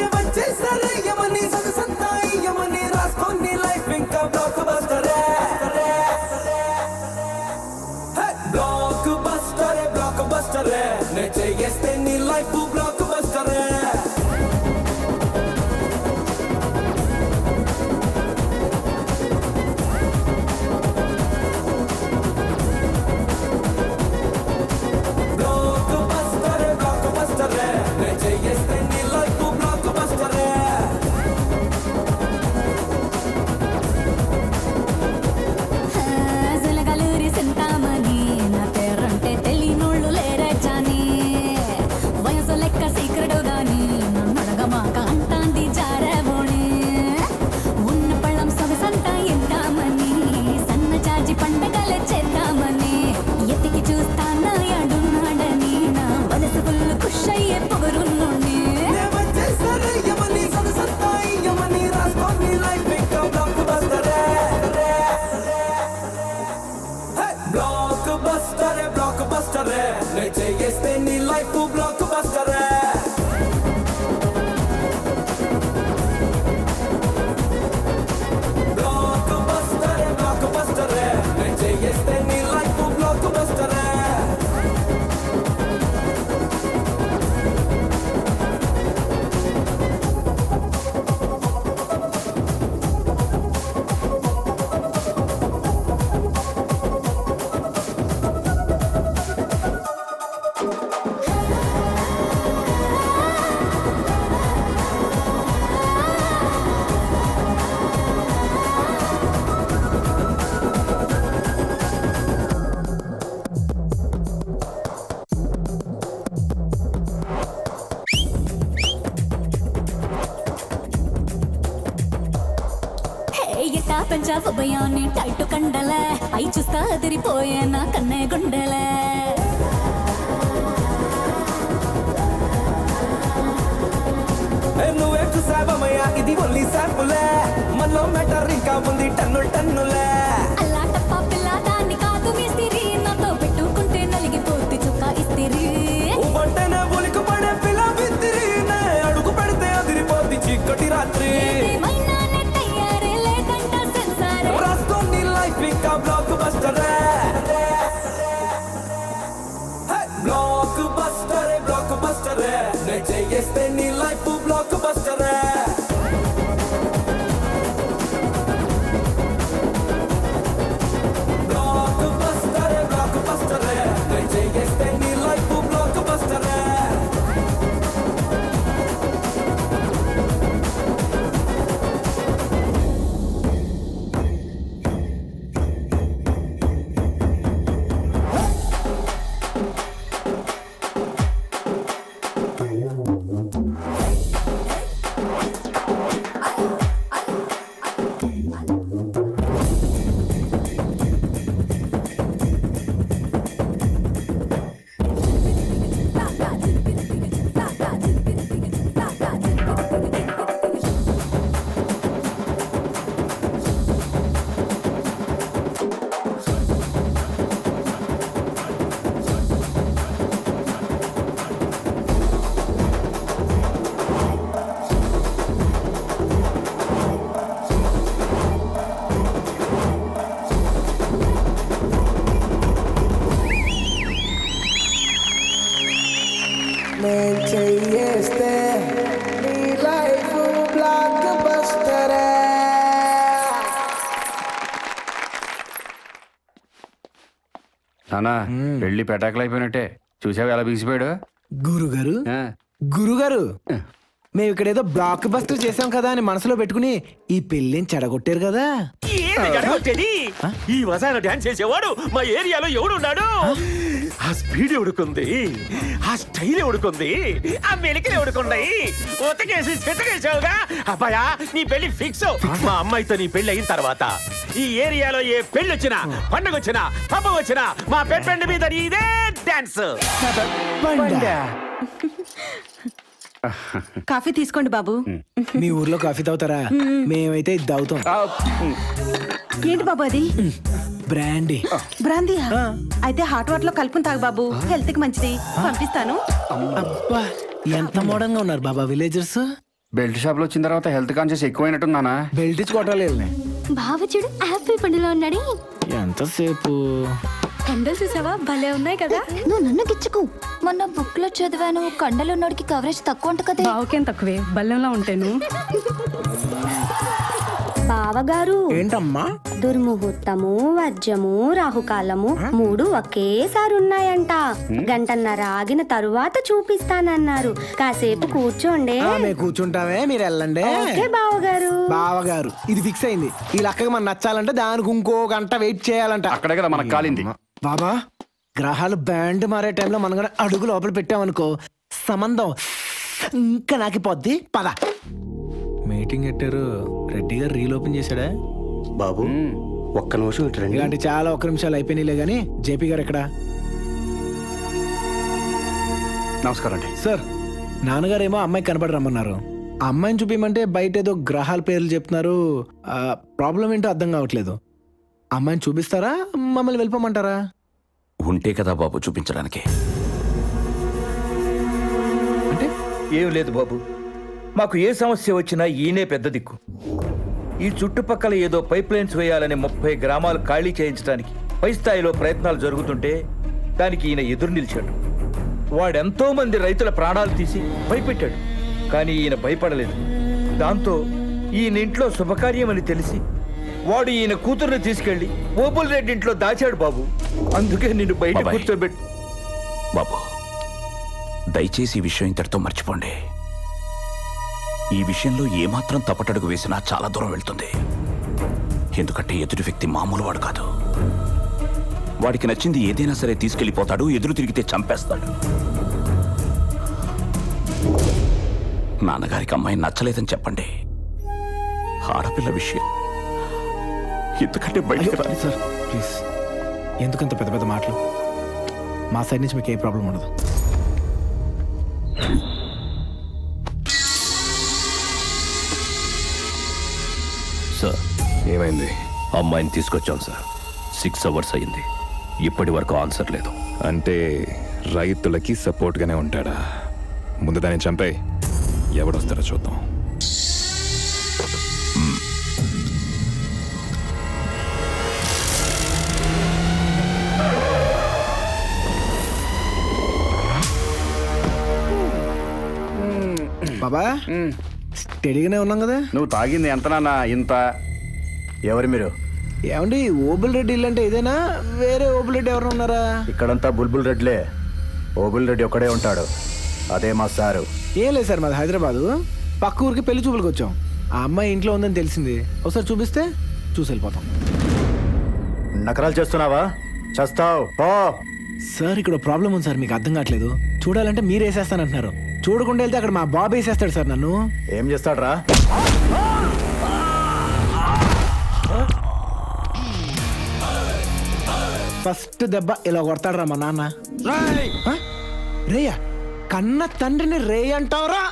పంజాబ్ భయాన్ని టైట్ కండల అయి చూస్తా అదిరిపోయే నా కన్నే గుండెల నువ్వే చూసావమయ్యా ఇది ఓన్లీ శాంపులే మనలో మెటర్ ఇంకా ఉంది టన్నులే అల్లా టప్ప పిల్ల దాన్ని కాదు మిస్తిరి నాతో పెట్టుకుంటే నలిగిపోతే చుక్క ఇస్తిరి వంటనే ఒలికి పడే పిల్ల విత్తిరి అడుగు పెడితే అదిరిపోద్ది చీకటి రాత్రి ఇంకా బ్లాక్ బస్టరే బ్లాక్ బస్టరే నే చేస్తే నీ లైఫ్ బ్లాక్ బస్టరే బ్లాక్ బస్టరే నే చేస్తే నీ లైఫ్ బ్లాక్ బస్టరే నానా పెళ్లి పెటాకులు అయిపోయినట్టే. చూసావు ఎలా బిగిసిపోయాడు? గురుగారు గురుగారు మేము ఇక్కడ ఏదో బ్లాక్ బస్టర్ చేసాం కదా అని మనసులో పెట్టుకుని ఈ పెళ్ళిని చెడగొట్టారు కదా. ఈ వసాన డాన్స్ చేసేవాడు మా ఏరియాలో ఎవడున్నాడు? ఆ స్పీడ్ ఎవడుకుంది, ఆ స్టైల్ ఎవడుకుంది, ఆ మెలికలు ఎవడుకున్నాయి? ఉతకేసి చెత్తకేసావుగా. అబ్బాయా నీ పెళ్లి ఫిక్స్. మా అమ్మాయితో నీ పెళ్లి అయిన తర్వాత ఈ ఏరియాలో ఏ పెళ్లి వచ్చినా, పండుగ వచ్చినా, పబ్బం వచ్చినా మా పెళ్ళి మీద ఇదే డాన్స్. కాఫీ తీసుకోండి బాబు. మీ ఊర్లో కాఫీ తాగుతారా? మేమైతే ఇది తాగుతాం. ఏంటి బాబు అది? బ్రాండీ. బ్రాందీయా? అయితే హాట్ వాటర్ లో కలుపుని తాగు బాబు, హెల్త్ కి మంచిది. పంపిస్తాను. అబ్బా ఎంత మోడర్న్ గా ఉన్నారు బాబా విలేజర్స్. బెల్ట్ షాప్ లో వచ్చిన తర్వాత హెల్త్ కాన్షియస్ ఎక్కువైనట్టున్నానా? బెల్ట్ ఇచ్చుకోవటాలు బావ చూడు యాపిల్ పండులో ఉన్నాడు. ఎంతసేపు కండలు చూసావా భలే ఉన్నాయి కదా. నువ్వు నన్ను గిచ్చుకు. మొన్న బుక్ లో చదివాను కండలు ఉన్నోడికి కవరేజ్ తక్కువ ఉంట కదా. బావకేం తక్కువే, బల్లంలో ఉంటాను. బావగారు ఏంటమ్మా? దుర్ముహూర్తము, వర్జము, రాహుకాలము 3 ఒకేసారి ఉన్నాయంట. గంటన్నర ఆగిన తరువాత చూపిస్తానన్నారు. కాసేపు కూర్చోండి. కూర్చుంటామే, మీరు వెళ్ళండి. బావగారు బావగారు ఇది ఫిక్స్ అయింది. ఈ లక్కగా మనం నచ్చాలంటే దానికి ఇంకో గంట వెయిట్ చేయాలంట. అక్కడే కదా మనకు కాలింది. బాబా గ్రహాలు బ్యాండ్ మారే టైంలో మనం కూడా అడుగు లోపల పెట్టామనుకో సంబంధం ఇంకా నాకిపోద్ది. పద. మీటింగ్ పెట్టారు, రెడ్డి గారు రీల్ ఓపెన్ చేశాడా? బాబు ఒక్క నిమిషం ఇట్రండి. ఇలాంటి చాలా ఒక్క నిమిషాలు అయిపోయినాయిలే గానీ జేపీ గారు ఎక్కడ? నమస్కారం అండి. సార్ నాన్నగారేమో అమ్మాయి కనబడి రమ్మన్నారు. ఆ అమ్మాయిని చూపించమంటే బయట ఏదో గ్రహాల పేర్లు చెప్తున్నారు. ప్రాబ్లం ఏంటో అర్థం కావట్లేదు. అమ్మాయిని చూపిస్తారా, మమ్మల్ని వెళ్ళిపోమంటారా? ఉంటే కదా బాబు చూపించడానికి. అంటే ఏం లేదు బాబు, మాకు ఏ సమస్య వచ్చినా ఈయనే పెద్ద దిక్కు. ఈ చుట్టుపక్కల ఏదో పైప్ లైన్స్ వేయాలని 30 గ్రామాలు ఖాళీ చేయించడానికి పై స్థాయిలో ప్రయత్నాలు జరుగుతుంటే దానికి ఈయన ఎదురు నిలిచాడు. వాడెంతో మంది రైతుల ప్రాణాలు తీసి భయపెట్టాడు. కానీ ఈయన భయపడలేదు. దాంతో ఈయన ఇంట్లో శుభకార్యం అని తెలిసి వాడు ఈయన కూతుర్ని తీసుకెళ్లి ఓబుల్ రెడ్డి ఇంట్లో దాచాడు బాబు. అందుకే నిన్ను బయట కూర్చోబెట్టి. బాబు దయచేసి ఈ విషయం ఇంతటితో మర్చిపోండి. ఈ విషయంలో ఏమాత్రం తప్పటడుగు వేసినా చాలా దూరం వెళ్తుంది. ఎందుకంటే ఎదుటి వ్యక్తి మామూలు వాడు కాదు. వాడికి నచ్చింది ఏదైనా సరే తీసుకెళ్లిపోతాడు, ఎదురు తిరిగితే చంపేస్తాడు. నాన్నగారికి అమ్మాయి నచ్చలేదని చెప్పండి. ఆడపిల్ల విషయం ఎందుకంటే బయటకు రాలి. సార్ ప్లీజ్, ఎందుకంత పెద్ద పెద్ద మాటలు? మా సైడ్ నుంచి మీకు ఏ ప్రాబ్లం ఉండదు. సార్ ఏమైంది? అమ్మాయిని తీసుకొచ్చాం సార్. 6 అవర్స్ అయింది, ఇప్పటి వరకు ఆన్సర్ లేదు. అంటే రైతులకి సపోర్ట్గానే ఉంటాడా? ముందు దాన్ని చంపే, ఎవడొస్తారో చూద్దాం. బాబా స్టడీగానే ఉన్నాం కదా. నువ్వు తాగింది ఎంత నాన్న? ఇంత. ఎవరు మీరు? ఏమండి ఓబుల్ రెడ్డి ఇల్లు అంటే ఇదేనా, వేరే ఓబుల్ రెడ్డి ఎవరైనా ఉన్నారా? ఇక్కడంతా బుల్బుల్ రెడ్లే. ఓబుల్ రెడ్డి ఒక్కడే ఉంటాడు, అదే మా సారు. ఏం లేదు సార్, మాది హైదరాబాదు. పక్క ఊరికి పెళ్లి చూపులకు వచ్చాం. ఆ అమ్మాయి ఇంట్లో ఉందని తెలిసింది. ఒకసారి చూపిస్తే చూసి వెళ్ళిపోతాం. నకరాలు చేస్తున్నావా? చేస్తావు. సార్ ఇక్కడ ప్రాబ్లం ఉంది సార్, మీకు అర్థం కావట్లేదు. చూడాలంటే మీరు వేసేస్తానంటున్నారు, చూడకుండా వెళ్తే అక్కడ మా బాబు వేసేస్తాడు సార్. నన్ను ఏం చేస్తాడు రా? ఫస్ట్ దెబ్బ ఇలా కొడతాడు మా నాన్న. రేయా, కన్న తండ్రిని రే అంటావరా?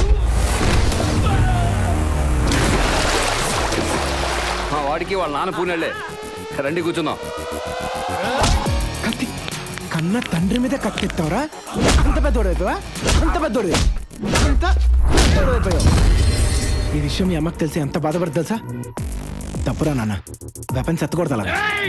వాడికి వాళ్ళ నాన్న పూనెళ్ళే. రండి కూర్చుందాం. కత్తి కన్న తండ్రి మీద కత్తిస్తావరా? అంత పెద్దోడు అయిపోయావా? అంత పెద్దోడు అంత పెద్దోడు అయిపోయావు. ఈ విషయం మీ అమ్మకి తెలిసి ఎంత బాధపడుతుంది తెలుసా? తప్పురా నాన్న, వెపన్స్ ఎత్తకూడదు.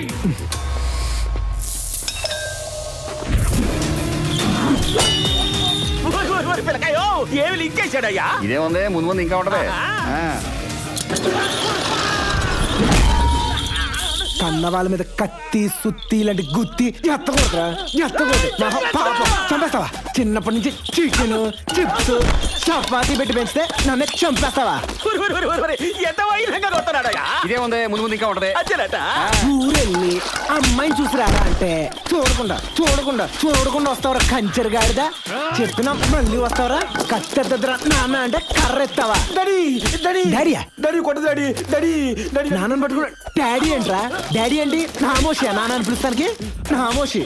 ఇదేముంది, ముందు ముందు ఇంకా ఉంటది. కన్న వాళ్ళ మీద కత్తి సుత్తి ఇలాంటి గుత్తి ఎత్తకూడదురా పాపం చంపేస్తావా? చిన్నప్పటి నుంచి చికెన్ చిప్స్ చపాతీ పెట్టి పెంచితే నన్ను చంపేస్తావా? ఇదేముంది ముందు ముందు ఇంకా ఉంటది. ఊరెళ్ళి అమ్మాయిని చూసిరారా అంటే చూడకుండా చూడకుండా చూడకుండా వస్తావరా కంచెరు గాడిదా? చెప్పినా మళ్ళీ వస్తావరా? కత్తెద్దరా నాన్న అంటే కర్ర ఎత్తావా? డాడీయా నాన్నని పట్టుకున్నా డాడీ ఏంట్రా? డాడీ ఏంటి? నామోషియా నాన్న అని పిలుస్తానికి? నామోషి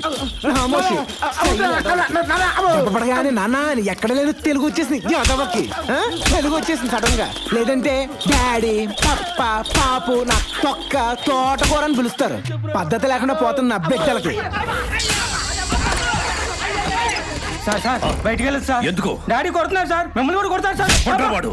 పడగానే నాన్న ఎక్కడ లేదు తెలుగు వచ్చేసింది యాదవకి. తెలుగు వచ్చేసింది సడన్ గా. లేదంటే డాడీ పప్ప పాపు నా తొక్క తోటకూర అని పిలుస్తారు. పద్ధతి లేకుండా పోతుంది నా బిడ్డలకి. సార్ సార్ బయటికి వెళ్ళదు సార్. ఎందుకు? డాడీ కొడుతున్నారు సార్, మిమ్మల్ని కూడా కొడతారు సార్. వాడు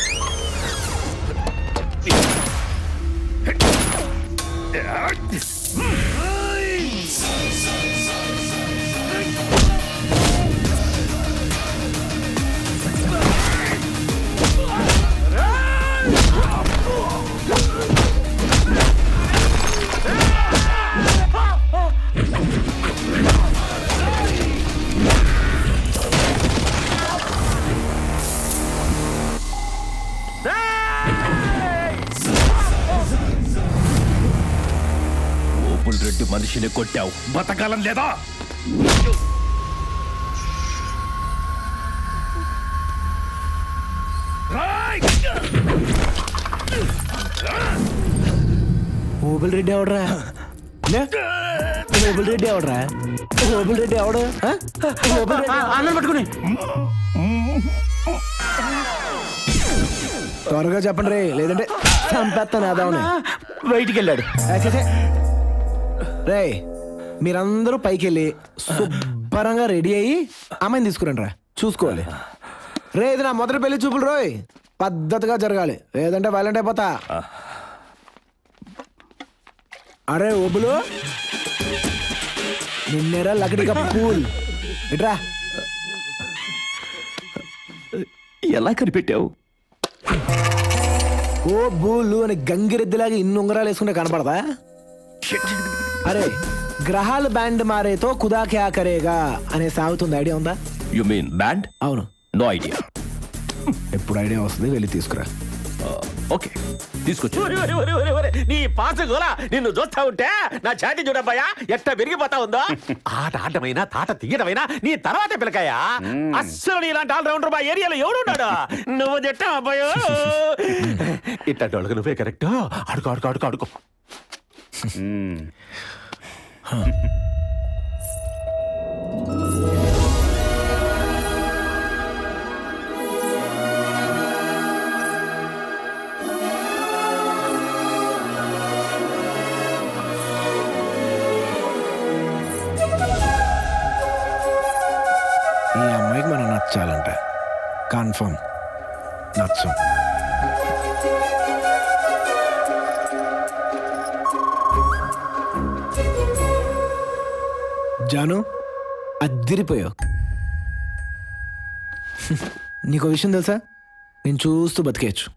రెడ్డి మనిషిని కొట్టావు, బతకాలం లేదా? ఓబుల్ రెడ్డి ఎవడరా? ఓబుల్ రెడ్డి ఎవడరా? ఓబుల్ రెడ్డి ఎవడు? అన్నం పట్టుకుని త్వరగా చెప్పండి రే, లేదంటే చంపేస్తాను అదావుని. బయటికి వెళ్ళాడు. రే మీరందరూ పైకి వెళ్ళి శుభ్రంగా రెడీ అయ్యి అమ్మాయిని తీసుకురండి రా, చూసుకోవాలి. రే ఇది నా మొదటి పెళ్లి చూపులు రోయ్, పద్ధతిగా జరగాలి, లేదంటే వైలెంట్ అయిపోతా. అరే ఓబులు నిన్నేరా లకడిగా పూల్ ఇట్రా. ఎలా కనిపెట్టావు? ఓ బూలు అని గంగిరెద్దులాగా ఇన్ని ఉంగరాలు వేసుకుంటే కనపడదా? అరే గ్రహాలు బ్యాండ్ మారేతో కుదా క్యా కరేగా అనే సాగుతుంది, ఐడియా ఉందా? You mean band? అవును. No idea. ఎప్పుడు ఐడియా వస్తుంది వెళ్ళి తీసుకురా. ఓకే తీసుకొచ్చు. నీ పాస గోలా నిన్ను చూస్తా ఉంటే నా ఛాతి చూడబ్బాయా ఎట్ట పెరిగిపోతా ఉందో. ఆట ఆటమైనా తాట తీయడమైనా నీ తర్వాత పిలకాయా. అస్సలు నీలాంటి ఆల్రౌండర్ మా ఏరియాలో ఎవడున్నాడు? నువ్వు చెట్టా అబ్బాయో. ఇట్టోళ్ళకి నువ్వే కరెక్ట్. ఆడుకో ఆడుకో ఆడుకో ఆడుకో. ఈ అమ్మాయికి మనం నచ్చాలంట, కన్ఫర్మ్ నచ్చం. జాను అద్దిరిపోయావు. నీకు విషయం తెలుసా? నేను చూస్తూ బతికేయచ్చు.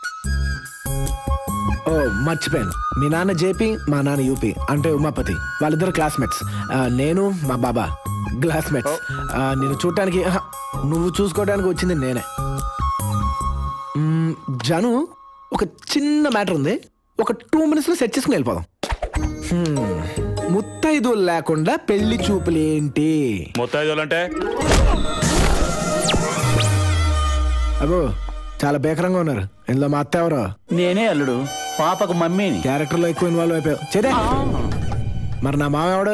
ఓ మర్చిపోయాను, మీ నాన్న జేపీ, మా నాన్న యూపీ, అంటే ఉమాపతి. వాళ్ళిద్దరు క్లాస్మేట్స్. నేను మా బాబా క్లాస్మేట్స్. నేను చూడటానికి నువ్వు చూసుకోవడానికి వచ్చింది నేనే. జాను ఒక చిన్న మ్యాటర్ ఉంది, ఒక 2 minutesలో సెట్ చేసుకుని వెళ్ళిపోదాం. ముత్తైదులు లేకుండా పెళ్లి చూపులేంటి? ముత్తైదులు అంటే అబ్బో చాలా బేకరంగా ఉన్నారు. ఇందులో మా అత్త ఎవరో? నేనే అల్లుడు, పాపకు మమ్మీని. క్యారెక్టర్లో ఎక్కువ ఇన్వాల్వ్ అయిపోయావు. చేదే మరి నా మామ ఎవడు?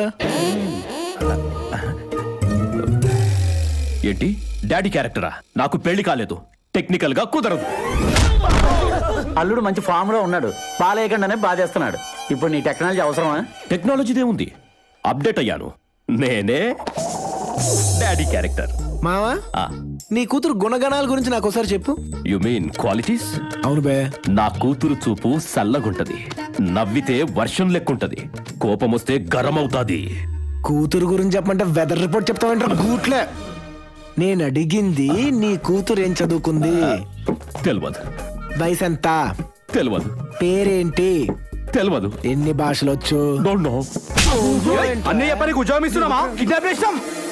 ఏంటి డాడీ క్యారెక్టరా? నాకు పెళ్లి కాలేదు, టెక్నికల్ గా కుదరదు. అల్లుడు మంచి ఫామ్ లో ఉన్నాడు, పాలేయకుండానే బాధేస్తున్నాడు. ఇప్పుడు నీ టెక్నాలజీ అవసరమా? టెక్నాలజీదే ఉంది, అప్డేట్ అయ్యాను. నేనే డాడీ క్యారెక్టర్. మావా నీ కూతురు గుణగణాల గురించి నాకు ఒకసారి చెప్పు. You mean qualities? అవును బే. నా కూతురు చూపు సల్లగుంటది, నవ్వితే వర్షం లెక్కుంటది, కోపం వస్తే గరం అవుతాది. కూతురు గురించి చెప్పమంటే వెదర్ రిపోర్ట్ చెప్తావంటారు గూట్లే. నేను అడిగింది నీ కూతురు ఏం చదువుకుంది? తెలియదు. వయసు ఎంత? తెలియదు. పేరేంటి? తెలియదు. ఎన్ని భాషలు వచ్చు? అన్నయ్య పనికి ఉద్యోగం ఇస్తున్నామా? కిడ్నాప్ చేసినాం.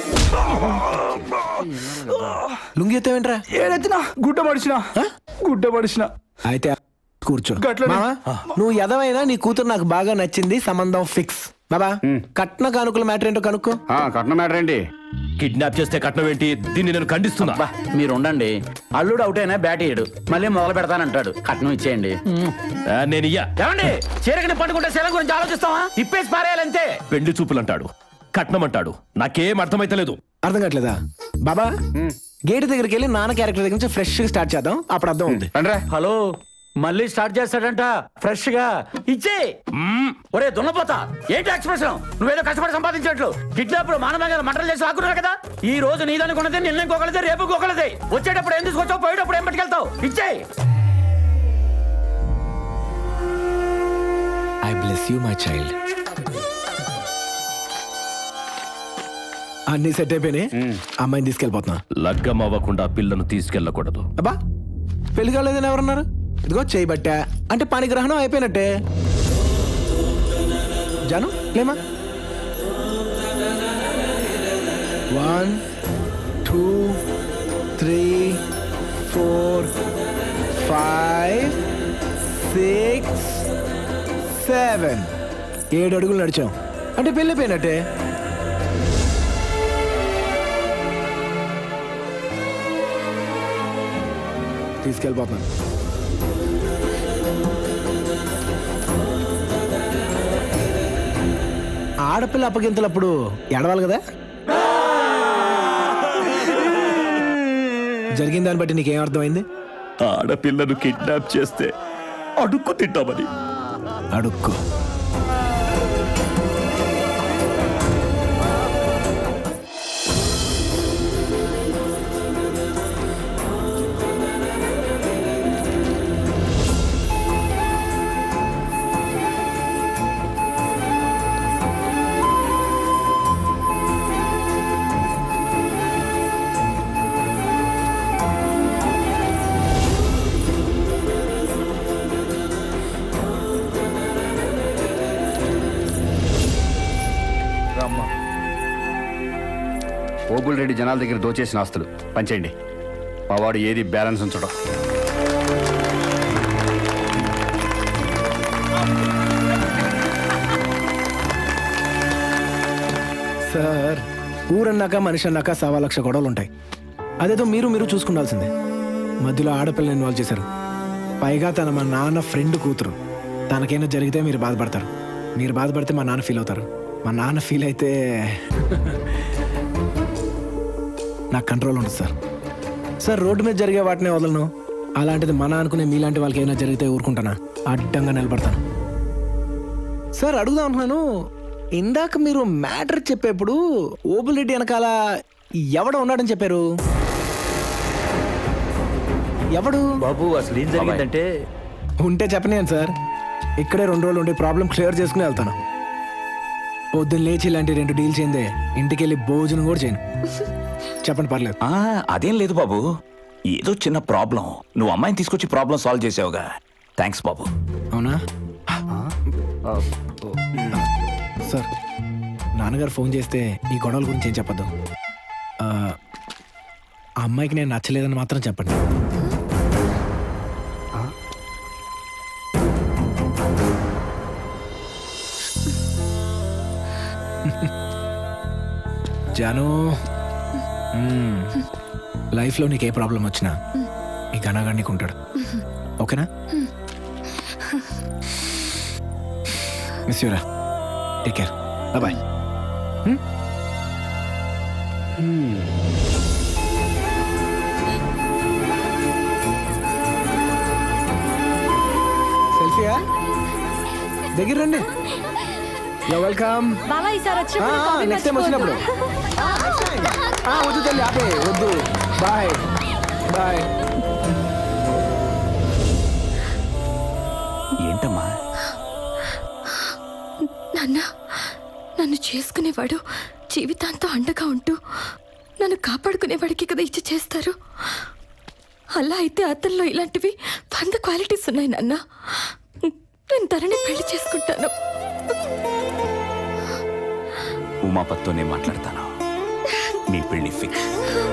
లుంగి ఎత్తావేంట్రా? ఏడెత్తినా గుడ్డ పడిచిన అయితే కూర్చో. మావా, నువ్వు ఎదవైనా నీ కూతురు నాకు బాగా నచ్చింది, సంబంధం ఫిక్స్. బాబా, కట్న కానుకల మ్యాటర్ ఏంటో కనుక్కో. కట్న మ్యాటర్ ఏంటి? కిడ్నాప్ చేస్తే కట్నం ఏంటి? దీన్ని నేను ఖండిస్తున్నా. మీరు ఉండండి, అల్లుడు అవుట్ అయినా బ్యాట్ ఇయ్యడు, మళ్ళీ మొదలు పెడతానంటాడు. కట్నం ఇచ్చేయండి. నేను ఇయ్యా. ఏమండి, చీరకని పట్టుకుంటే శీలం గురించి ఆలోచిస్తావా? ఇప్పేసి పారేయాలంతే. పెళ్లి చూపులు అంటాడు, కట్నం అంటాడు, నాకేం అర్థమైతలేదు. అర్థం కావట్లేదా? బాబా, గేట్ దగ్గరికి వెళ్ళి నాన్న క్యారెక్టర్ దగ్గర నుంచి ఫ్రెష్ గా స్టార్ట్ చేద్దాం, అప్పుడు అర్థం ఉంది. హలో, మళ్ళీ స్టార్ట్ చేస్తాడంట ఫ్రెష్ గా. ఇచ్చే ఒరే దున్నపోతా, ఏంటి ఎక్స్ప్రెషన్? నువ్వేదో కష్టపడి సంపాదించినట్లు కిడ్నాప్ లో మానవంగా మంటలు చేసి ఆకున్నావు కదా. ఈ రోజు నీదనుకున్నది నిన్న ఇంకొకరిదే, రేపు ఇంకొకరిదే. వచ్చేటప్పుడు ఏం తీసుకొచ్చావు, పోయేటప్పుడు ఏం పట్టుకెళ్తావు? ఇచ్చే. I bless you my child. అన్ని సెట్ అయిపోయినాయి, అమ్మాయిని తీసుకెళ్ళిపోతున్నా. లగ్గం అవ్వకుండా పిల్లను తీసుకెళ్ళకూడదు. అబ్బా, పెళ్లి కాలేదని ఎవరన్నారు? ఇదిగో చేయబట్టా అంటే పాణిగ్రహణం అయిపోయినట్టే. జాను లేమా? 1 2 3 4 5 6 7 7 అడుగులు నడిచాం అంటే పెళ్ళి అయిపోయినట్టే. తీసుకెళ్ళిపోతున్నాను. ఆడపిల్ల అప్పగింతలప్పుడు ఎడవాలి కదా. జరిగిన దాన్ని బట్టి నీకేం అర్థమైంది? ఆడపిల్లను కిడ్నాప్ చేస్తే అడుక్కు తింటామని. అడుక్కు ఓబుల్ రెడ్డి జనాల దగ్గర దోచేసిన ఆస్తులు పంచేయండి. మావాడు ఏది బ్యాలెన్స్ ఉంచడం. సార్, ఊరన్నాక మనిషి అన్నాక 1,00,000 గొడవలు ఉంటాయి. అదేదో మీరు చూసుకుండాల్సిందే. మధ్యలో ఆడపిల్లని ఇన్వాల్వ్ చేశారు. పైగా తన మా నాన్న ఫ్రెండ్ కూతురు. తనకైనా జరిగితే మీరు బాధపడతారు. మీరు బాధపడితే మా నాన్న ఫీల్ అవుతారు. మా నాన్న ఫీల్ అయితే నాకు కంట్రోల్ ఉండదు సార్. సార్, రోడ్డు మీద జరిగే వాటినే వదలను. అలాంటిది మన అనుకునే మీలాంటి వాళ్ళకి ఏమైనా జరిగితే ఊరుకుంటానా? అడ్డంగా నిలబడతాను. సార్, అడుగుదాం అంటున్నాను, ఇందాక మీరు మ్యాటర్ చెప్పేప్పుడు ఓబుల్ రెడ్డి వెనకాల ఎవడ ఉన్నాడని చెప్పారు. ఎవడు బాబు? అసలు ఏం జరిగిందంటే ఉంటే చెప్పలేను సార్. ఇక్కడే 2 రోజులు ఉండి ప్రాబ్లం క్లియర్ చేసుకుని వెళ్తాను. పొద్దున్న లేచి ఇలాంటి 2 డీల్స్ అయిందే, ఇంటికి వెళ్ళి భోజనం కూడా చేయను. చెప్పండి, పర్లేదు. అదేం లేదు బాబు, ఏదో చిన్న ప్రాబ్లం. నువ్వు అమ్మాయిని తీసుకొచ్చి ప్రాబ్లం సాల్వ్ చేసావుగా. థ్యాంక్స్ బాబు. అవునా సార్? నాన్నగారు ఫోన్ చేస్తే ఈ గొడవల గురించి ఏం చెప్పద్దు. ఆ అమ్మాయికి నేను నచ్చలేదని మాత్రం చెప్పండి. జాను, లైఫ్లో నీకు ఏ ప్రాబ్లం వచ్చినా ఈ గణగాడు నీకు ఉంటాడు. ఓకేనా? మిస్ యూరా. Take care. బాయ్. సెల్ఫీయా? దగ్గర రండి. వెల్కమ్. బావా, ఈసారి నెక్స్ట్ టైం వచ్చినప్పుడు వద్దు తల్లి, ఆపే వద్దు. Bye bye. ఏంటమ్మా? నాన్న, నన్ను చేసుకునేవాడు జీవితాంతం అండగా ఉంటూ నన్ను కాపాడుకునేవాడికి కదా ఇచ్చి చేస్తారు. అలా అయితే అతనిలో ఇలాంటివి 100 క్వాలిటీస్ ఉన్నాయి నాన్న. నేను తనని పెళ్లి చేసుకుంటాను. ఉమాపత్తో నేను మాట్లాడతాను. మీ పెళ్లి ఫిక్స్.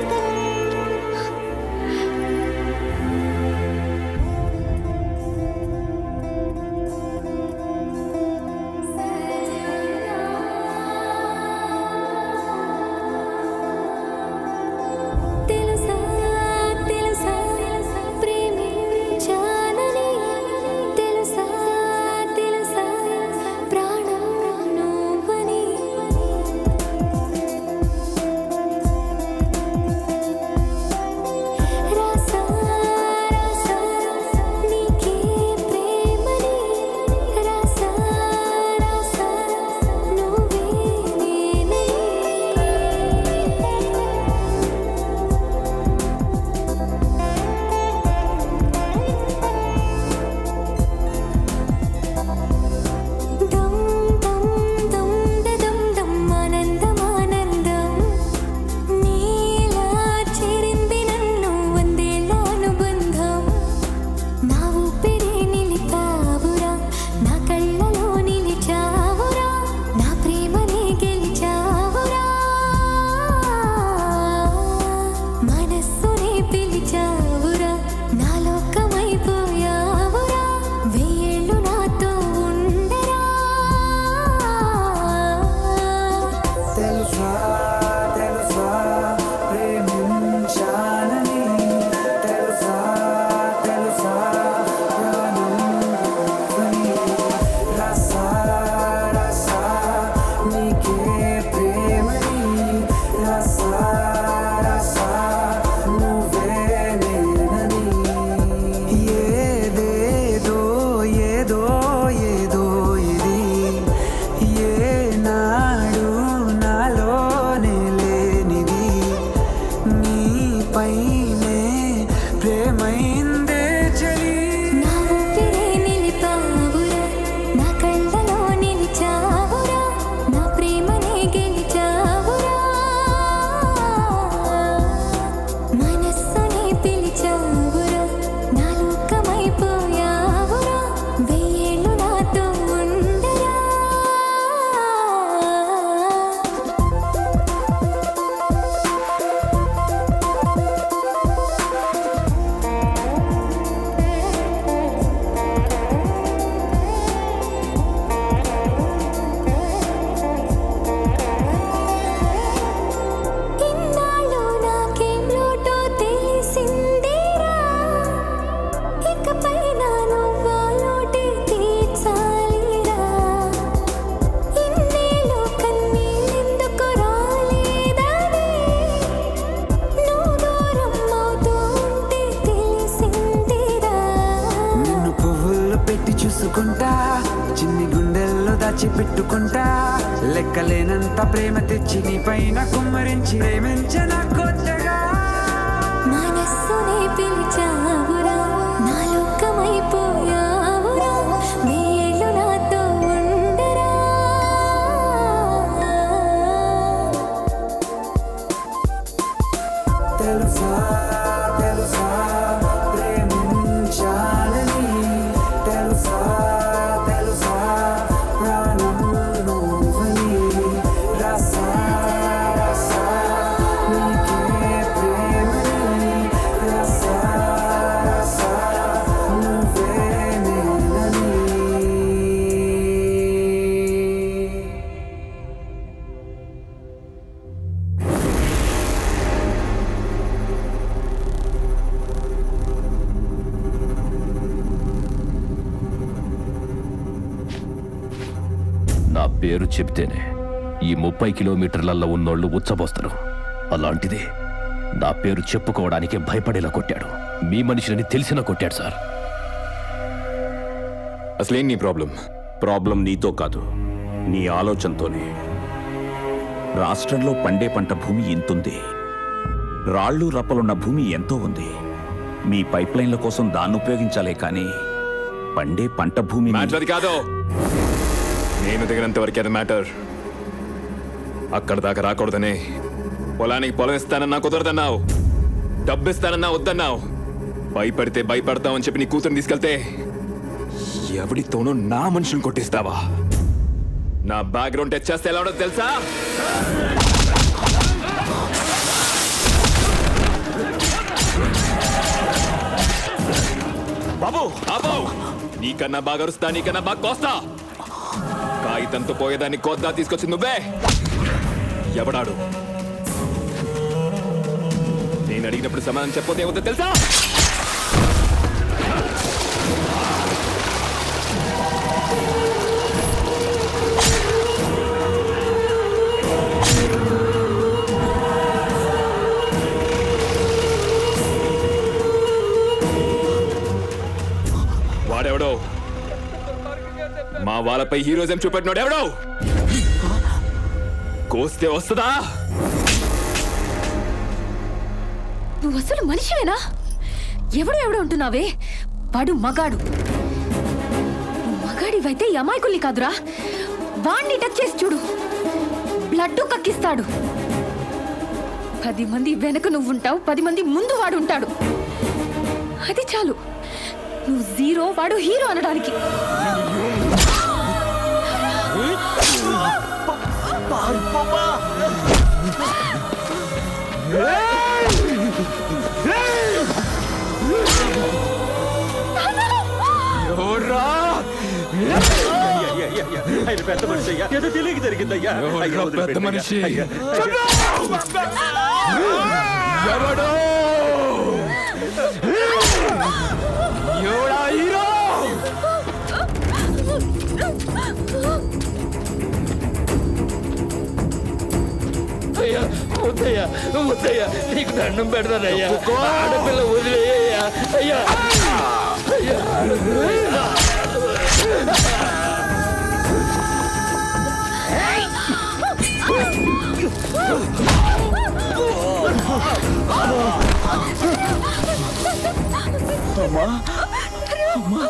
పెట్టుకుంటా లెక్కలేనంత ప్రేమ తెచ్చి నీ పైన కుమ్మరించి ప్రేమించిన కొత్తగా మనస్సునే పిలిచావురా నా లోకమైపోయావురా వేళ్ళు నాతో ఉండరా తెలుసా తెలుసా ప్రేమించాలని తెలుసా తెలుసా నా పేరు చెప్తేనే ఈ 30 కిలోమీటర్లలో ఉన్నోళ్ళు ఉచ్చబోస్తారు. అలాంటిది నా పేరు చెప్పుకోవడానికి భయపడేలా కొట్టాడు. మీ మనిషిని తెలిసిన కొట్టాడు సార్. అసలేం నీ ప్రాబ్లం? ప్రాబ్లం నీతో కాదు, నీ ఆలోచనతోనే. రాష్ట్రంలో పండే పంట భూమి ఇంతుంది, రాళ్ళు రప్పలున్న భూమి ఎంతో ఉంది. మీ పైప్ లైన్ల కోసం దాన్ని ఉపయోగించాలే కానీ పండే పంట భూమి అది కాదు. నేను దిగినంత వరకు అది మ్యాటర్. అక్కడ దాకా రాకూడదనే పొలానికి పొలం ఇస్తానన్నా కుదరదన్నావు, డబ్బు ఇస్తానన్నా వద్దన్నావు, భయపడితే భయపడతామని చెప్పి నీ కూతురుని తీసుకెళ్తే ఎవడితోనో నా మనుషులు కొట్టిస్తావా? నా బ్యాక్గ్రౌండ్ టచ్ చేస్తే ఎలా ఉండదు తెలుసా? బాబు బాబు, నీకన్నా బాగా అరుస్తా, నీకన్నా బాగా కోస్తా. కాగితంతో పోయేదాన్ని కోద్దా తీసుకొచ్చి నువ్వే. ఎవడాడు? నేను అడిగినప్పుడు సమాధానం చెప్పతే ఏమవుతుందో తెలుసా? వాడెవడో మా వాళ్ళపై హీరోజం చూపెట్టినాడు. ఎవడో కోస్తే వస్తుందా? నువ్వు అసలు మనిషివేనా? ఎవడో ఉంటున్నావే? వాడు మగాడు. మగాడివైతే ఈ అమాయకుల్ని కాదురా, వాణ్ణి టచ్ చేసి చూడు, బ్లడ్ కక్కిస్తాడు. 10 మంది వెనక నువ్వుంటావు, 10 మంది ముందు వాడు ఉంటాడు. అది చాలు నువ్వు జీరో, వాడు హీరో అనడానికి. ఆయన పెద్ద మనిషి అయ్యా, ఏదో తెలియక జరిగిందయ్యా. పెద్ద మనిషి ఎవడో ఎవడా హీరో? అయ్యా వద్దయ్యా, వద్దయ్యా, నీకు దండం పెడతానయ్యా. ఆడపిల్ల వదిలేయ్యా. అయ్యా అయ్యా అమ్మా అమ్మా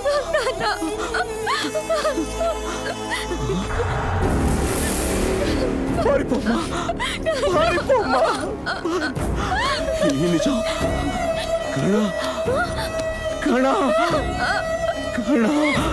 పారిపోమ్మా, పారిపోమ్మా. ఈ నిజం కణ కణ కణ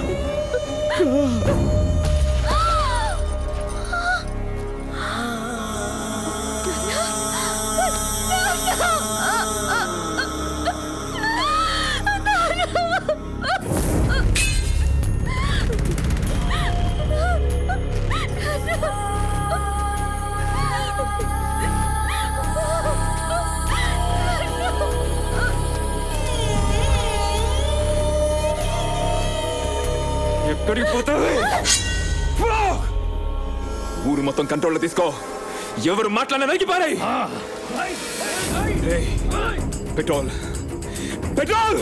ఎక్కడికి పోతావే? ఊరు మొత్తం కంట్రోల్లో తీసుకో. ఎవరు మాట్లాడినా నరికి పారాయి. Petrol petrol.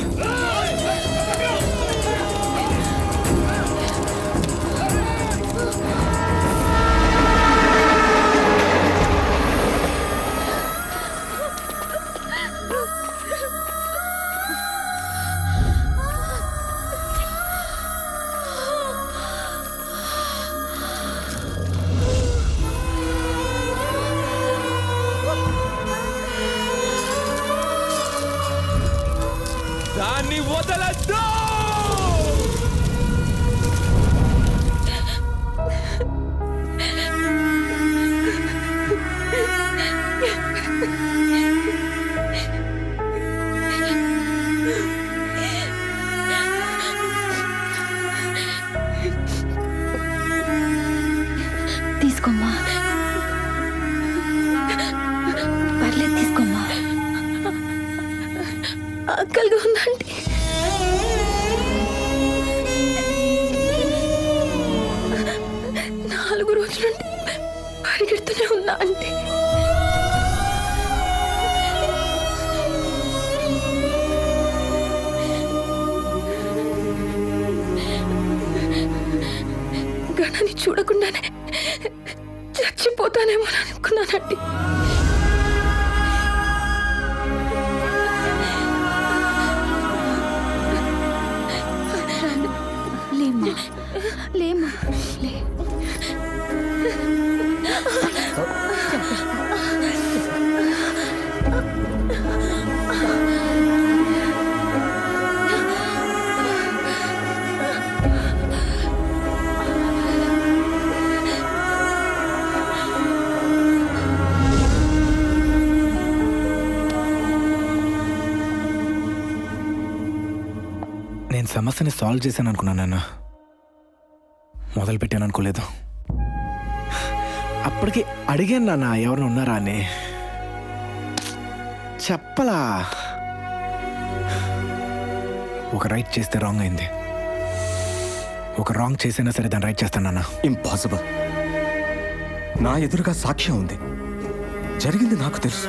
దాన్ని వదలద్దు. తీసుకోమ్మా, పర్లేదు తీసుకోమ్మా. ఆకలిగా ఉందండి. 4 రోజుల నుండి పరిగెడుతూనే ఉన్నా అంటే. గణాన్ని చూడకుండానే చచ్చిపోతానేమో అనుకున్నానండి. లేమ్మా, లేమ్మా, లే. నేను సమస్యని సాల్వ్ చేశాను అనుకున్నాను నాన్న, మొదలు పెట్టాను అనుకోలేదు. అప్పటికి అడిగాను నాన్న ఎవరిని ఉన్నారా అని, చెప్పలా. ఒక రైట్ చేస్తే రాంగ్ అయింది, ఒక రాంగ్ చేసినా సరే దాన్ని రైట్ చేస్తానన్నా. ఇంపాసిబుల్. నా ఎదురుగా సాక్ష్యం ఉంది, జరిగింది నాకు తెలుసు.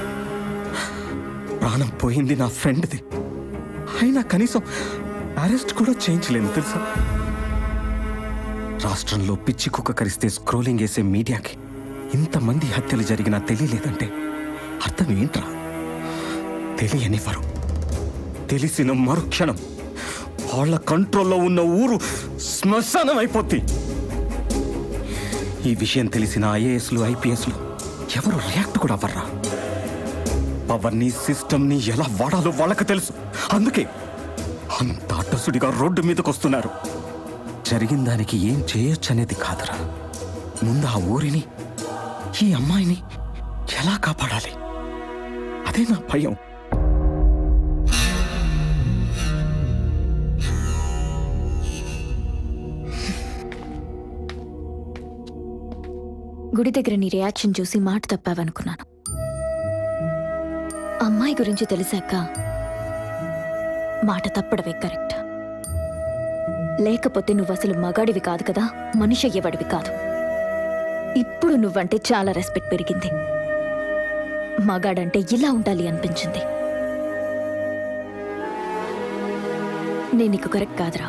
ప్రాణం పోయింది నా ఫ్రెండ్ది, అయినా కనీసం అరెస్ట్ కూడా చేయించలేను తెలుసా. రాష్ట్రంలో పిచ్చి కుక్క కరిస్తే స్క్రోలింగ్ వేసే మీడియాకి ఇంతమంది హత్యలు జరిగినా తెలియలేదంటే అర్థం ఏంట్రా? తెలియనివ్వరు. తెలిసిన మరుక్షణం వాళ్ళ కంట్రోల్లో ఉన్న ఊరు శ్మశానం అయిపోద్ది. ఈ విషయం తెలిసిన ఐఏఎస్లు ఐపీఎస్లు ఎవరు రియాక్ట్ కూడా అవ్వర్రా. పవర్ని సిస్టమ్ని ఎలా వాడాలో వాళ్ళకి తెలుసు. అందుకే అంత అడ్డసుడిగా రోడ్డు మీదకి వస్తున్నారు. జరిగిన దానికి ఏం చేయొచ్చు అనేది కాదురా, ముందు ఆ ఊరిని ఈ అమ్మాయిని ఎలా కాపాడాలి అదే నా భయం. గుడి దగ్గర నీ రియాక్షన్ చూసి మాట తప్పావనుకున్నాను. అమ్మాయి గురించి తెలిసాక మాట తప్పడమే కరెక్ట్. లేకపోతే నువ్వు అసలు మగాడివి కాదు కదా, మనిషి అయ్యేవాడివి కాదు. ఇప్పుడు నువ్వంటే చాలా రెస్పెక్ట్ పెరిగింది. మగాడంటే ఇలా ఉండాలి అనిపించింది. నేను నీకు కరెక్ట్ కాదురా,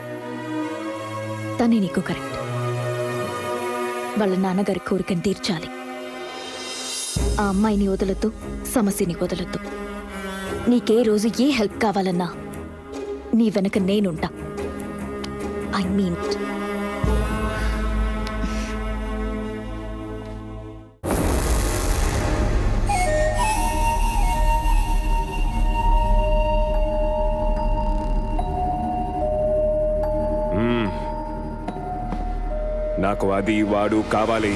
తనే నీకు కరెక్ట్. వాళ్ళ నాన్నగారి కోరికను తీర్చాలి. ఆ అమ్మాయిని వదలొద్దు, సమస్యని వదలొద్దు. నీకే రోజు ఏ హెల్ప్ కావాలన్నా నీ వెనక నేనుంటా. ఐ మీన్ నాకు అది వాడు కావాలి.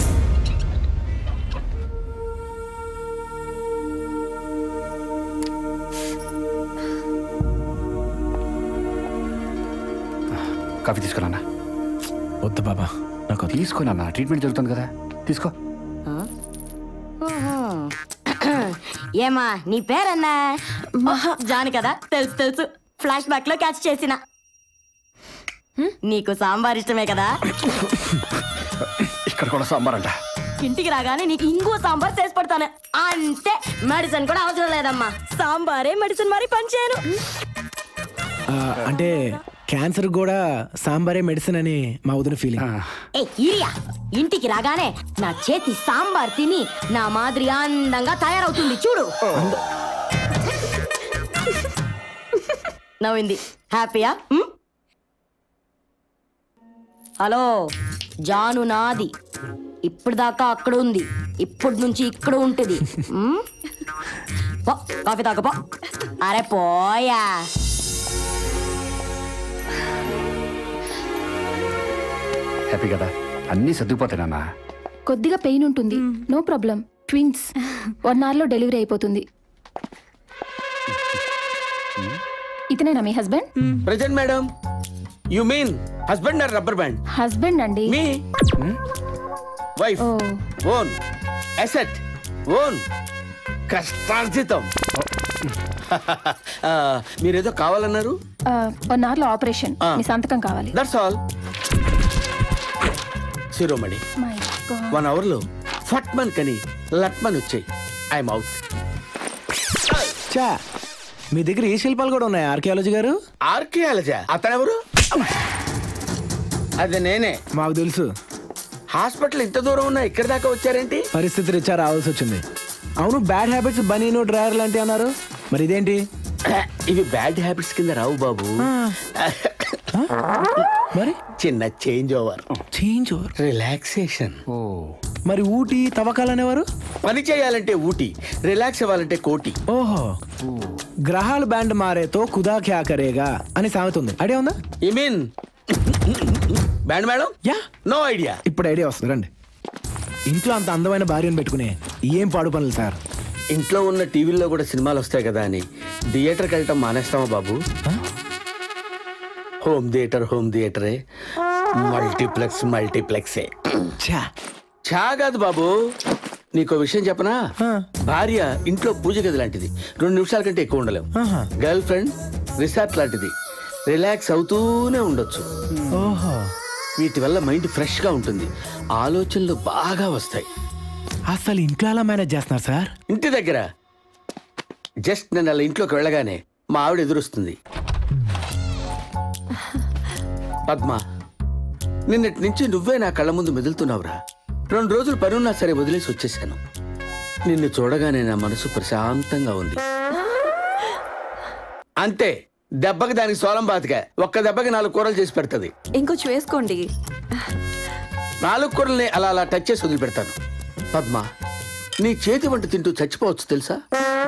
కాఫీ తీసుకున్నా. వద్దు బాబా, నాకు తీసుకున్నా. ట్రీట్మెంట్ జరుగుతుంది కదా, తీసుకో. ఏమా నీ పేరన్నా? జాను కదా, తెలుసు తెలుసు. ఫ్లాష్ బ్యాక్ లో క్యాచ్ చేసిన. నీకు సాంబార్ ఇష్టమే కదా? ఇక్కడ కూడా సాంబార్ అంట. ఇంటికి రాగానే నీకు ఇంకో సాంబార్ చేసి పడతాను అంతే. మెడిసిన్ కూడా అవసరం లేదమ్మా, సాంబారే మెడిసిన్ మరి పనిచేయను. అంటే క్యాన్సర్ కూడా సాంబారే మెడిసిన్ అని మా వదిన ఫీలింగ్. ఏ ఇరియా, ఇంటికి రాగానే నా చేతి సాంబార్ తిని నా మాదిరి అందంగా తయారవుతుంది చూడు. నవ్వింది. హ్యాపీయా? హలో, జాను నాది. ఇప్పుడు దాకా అక్కడ ఉంది, ఇప్పుడు నుంచి ఇక్కడ ఉంటుంది. కాఫీ తాగపో. అరే పోయా. హ్యాపీ కదా, అన్నీ సర్దుకుపోతాయి నాన్న. కొద్దిగా పెయిన్ ఉంటుంది, నో ప్రాబ్లం. ట్విన్స్ 1 hour లో డెలివరీ అయిపోతుంది. ఇతనేనా మీ husband? Present madam. You mean husband are rubber band? Husband అండి. మీ వైఫ్, ఓన్ అసెట్, ఓన్ కష్టార్జితం. మీరేదో కావాలన్నారు? 1 hour లో ఆపరేషన్, మీ సంతకం కావాలి. That's all. శిరోమణి 1 hour లో ఫట్మన్ కని లట్మన్ వచ్చాయి. I'm out. చా, మీ దగ్గర ఏ శిల్పాలు కూడా ఉన్నాయి ఆర్కియాలజీ గారు? ఆర్కియాలజీ? అతనెవరు? అది నేనే. మాకు తెలుసు. హాస్పిటల్ ఇంత దూరం ఉన్నా ఇక్కడి దాకా వచ్చారేంటి? పరిస్థితి రీత్యా రావాల్సి వచ్చింది. అవును, బ్యాడ్ హ్యాబిట్స్ బనీను డ్రైయర్ లాంటి అన్నారు, మరి ఇదేంటి? ఇవి బ్యాడ్ హ్యాబిట్స్ కింద రావు బాబు. మరి చిన్న change over. Change over, relaxation. మరి ఊటీ తవ్వకాలు అనేవారు? పని చేయాలంటే ఊటీ, రిలాక్స్ అవ్వాలంటే కోటి. ఓహో, గ్రహాలు బ్యాండ్ మారేతో కుదా క్యా కరేగా అని సామెత ఉంది, ఐడియా ఉందా? You mean band madam? Yeah, no idea. ఇప్పుడు ఐడియా వస్తుంది, రండి. ఇంట్లో అంత అందమైన భార్యను పెట్టుకునే ఏం పాడు పనులు సార్? ఇంట్లో ఉన్న టీవీల్లో కూడా సినిమాలు వస్తాయి కదా అని థియేటర్కి వెళ్ళటం మానేస్తామా బాబు? హోమ్ థియేటరే మల్టీప్లెక్సే చా కాదు బాబు. నీకో విషయం చెప్పనా? భార్య ఇంట్లో పూజ గది లాంటిది, 2 నిమిషాల కంటే ఎక్కువ ఉండలేము. గర్ల్ ఫ్రెండ్ రిసార్ట్ లాంటిది, రిలాక్స్ అవుతూనే ఉండొచ్చు. వీటి వల్ల మైండ్ ఫ్రెష్ గా ఉంటుంది, ఆలోచనలు బాగా వస్తాయి. అసలు ఇంట్లో ఎలా మేనేజ్ చేస్తున్నారు సార్? ఇంటి దగ్గర జస్ట్ నేను అలా ఇంట్లోకి వెళ్ళగానే మా ఆవిడ ఎదురొస్తుంది. పద్మ, నిన్నటి నుంచి నువ్వే నా కళ్ళ ముందు మెదులుతున్నావురా. 2 రోజులు పనున్నా సరే వదిలేసి వచ్చేసాను. నిన్ను చూడగానే నా మనసు ప్రశాంతంగా ఉంది. అంతే, దెబ్బకి దానికి సోలం బాతిగా. ఒక్క దెబ్బకి 4 కూరలు చేసి పెడుతుంది. ఇంకొంచెం వేసుకోండి. 4 కూరల్ని అలా అలా టచ్ చేసి వదిలిపెడతాను. పద్మ, నీ చేతి వంట తింటూ చచ్చిపోవచ్చు తెలుసా?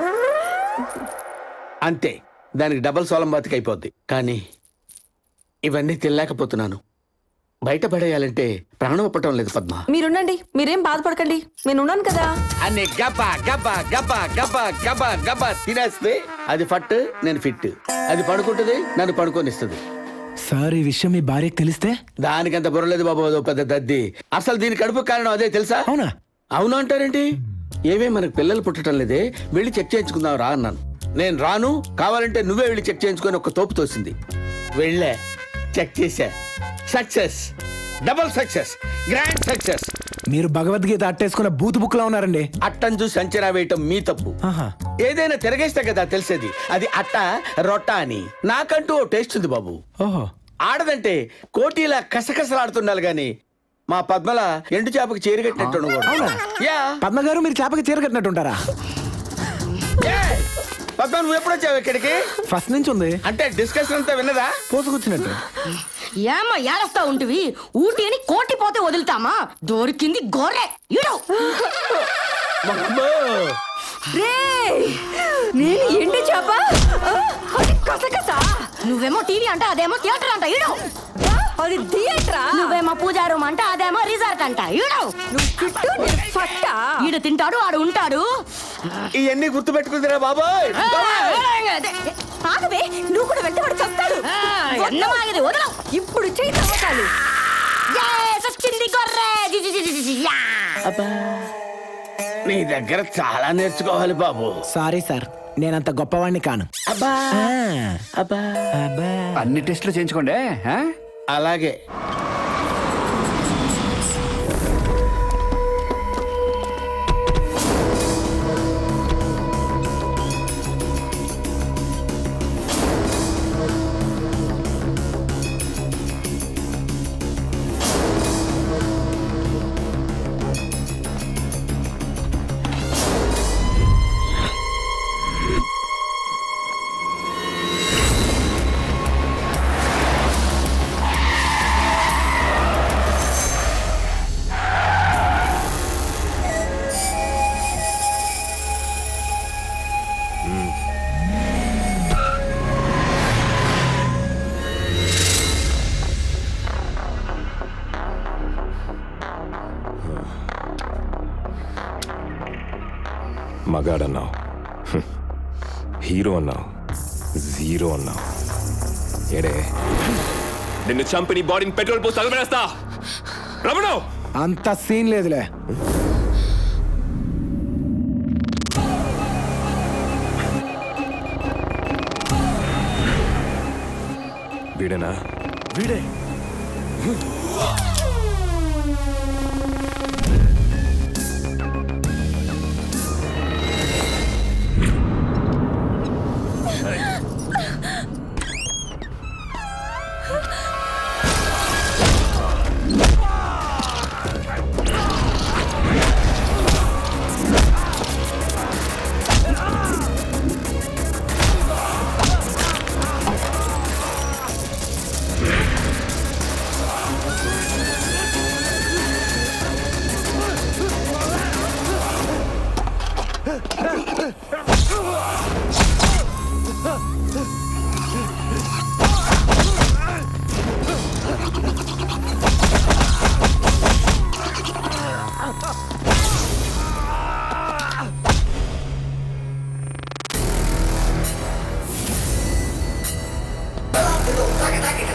అంతే, దానికి డబల్ సోలం బాతికి అయిపోద్ది. కానీ ఇవన్నీ తినలేకపోతున్నాను. బయట పడేయాలంటే ప్రాణం ఒప్పటం లేదు పద్మ. మీరుండండి, మీరేం బాధపడకండి, నేను ఉన్నాను కదా. అన్ని గబ్బా గబ్బా గబ్బా గబ్బా గబ్బా గబ్బా తినేస్తే అది ఫట్, నేను ఫిట్. అది పడుకుంటుంది, నన్ను పడుకోనిస్తుంది. సార్, ఈ విషయం మీ భార్యకి తెలిస్తే? దానికంత బుర్రలేదు బాబు, అదో పెద్ద దద్ది. అసలు దీని కడుపు కారణం అదే తెలుసా? అవునా? అవును అంటారేంటి? మనకు పిల్లలు పుట్టడం లేదే, వెళ్ళి చెక్ చేయించుకుందాం రా అన్నాను. నేను రాను, కావాలంటే నువ్వే వెళ్ళి చెక్ చేయించుకొని ఒక తోపు తోసింది. వెళ్ళే చెక్ చేశా, success, double success, grand success. మీరు భగవద్గీత అట్టేసుకున్న బూత్ బుక్ లో ఉన్నారండి. అట్టను చూసి అంచనా వేయటం మీ తప్పు. ఏదైనా తిరగేస్తే కదా తెలిసేది అది అట్ట రొట్ట అని. నాకంటూ ఓ టేస్ట్ ఉంది బాబు. ఆడదంటే కోటిలా కసకసలాడుతుండాలి గాని మా పద్మల ఎండు చేపకి చీరగట్టినట్టు. పద్మ గారు, మీరు చేపకి చీరగట్టినట్టుంటారా? పద్మ, నువ్వు ఎప్పుడు వచ్చావు ఇక్కడికి? ఫస్ట్ నుంచి ఉంది. అంటే డిస్కషన్ అంతా విన్నదా? పోసుకొచ్చినట్టు. ఏమో ఏడస్తా ఉంటివి? ఊటి అని కోటి పోతే వదులుతామా? దొరికింది గొర్రె. నేను ఎండు చేప, అది కసకస. నువ్వేమో టీవీ అంట, అదేమో థియేటర్ అంట. ఈడు అది థియేటరా? నువ్వేమో పూజా రూమ్ అంట, అదేమో రిసార్ట్ అంట. ఈడు తింటాడు, ఆడు ఉంటాడు. ఇవన్నీ గుర్తు పెట్టుకుందిరా బాబోయ్. ఆగవే, నువ్వు కూడా వెంటబడి చస్తాడు. వదలవు. ఇప్పుడు చేయి తవ్వకాలు. నీ దగ్గర చాలా నేర్చుకోవాలి బాబు. సారీ సార్, నేనంత గొప్పవాణ్ణి కాను. అన్ని టెస్టులు చేయించుకోండి. అలాగే. మగాడన్నావు, హీరో అన్నావు, జీరో అన్నావు. ఏడే, నిన్ను చంపి బాడీని పెట్రోల్ పోసి తగలబెడేస్తా. రమణ, అంత సీన్ లేదులే. వీడేనా? వీడే.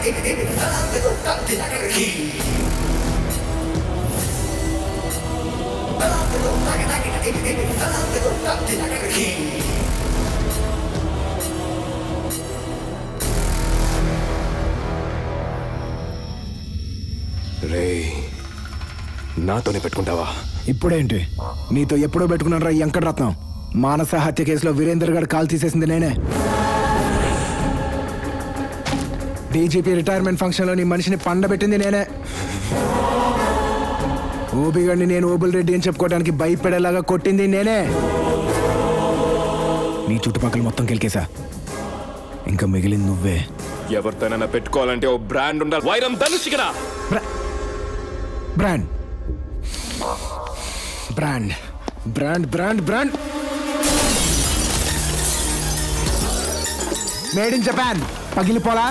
రే నాతోనే పెట్టుకుంటావా? ఇప్పుడేంటి నీతో ఎప్పుడో పెట్టుకున్నాను రా వెంకటరత్నం. మానస హత్య కేసులో వీరేందర్ గారు కాల్ తీసేసింది నేనే. డీజీపీ రిటైర్మెంట్ ఫంక్షన్లో నీ మనిషిని పండబెట్టింది నేనే. ఓబిగడిని నేను ఓబుల్ రెడ్డి అని చెప్పుకోవడానికి భయపడేలాగా కొట్టింది నేనే. నీ చుట్టుపక్కల మొత్తం కెలికేసా. ఇంకా మిగిలింది నువ్వే. ఎవరితోనైనా పెట్టుకోవాలంటే ఓ బ్రాండ్ ఉండాలి. వైరం ధనుషికరా. Brand brand brand brand brand made in Japan పగిలిపోలా.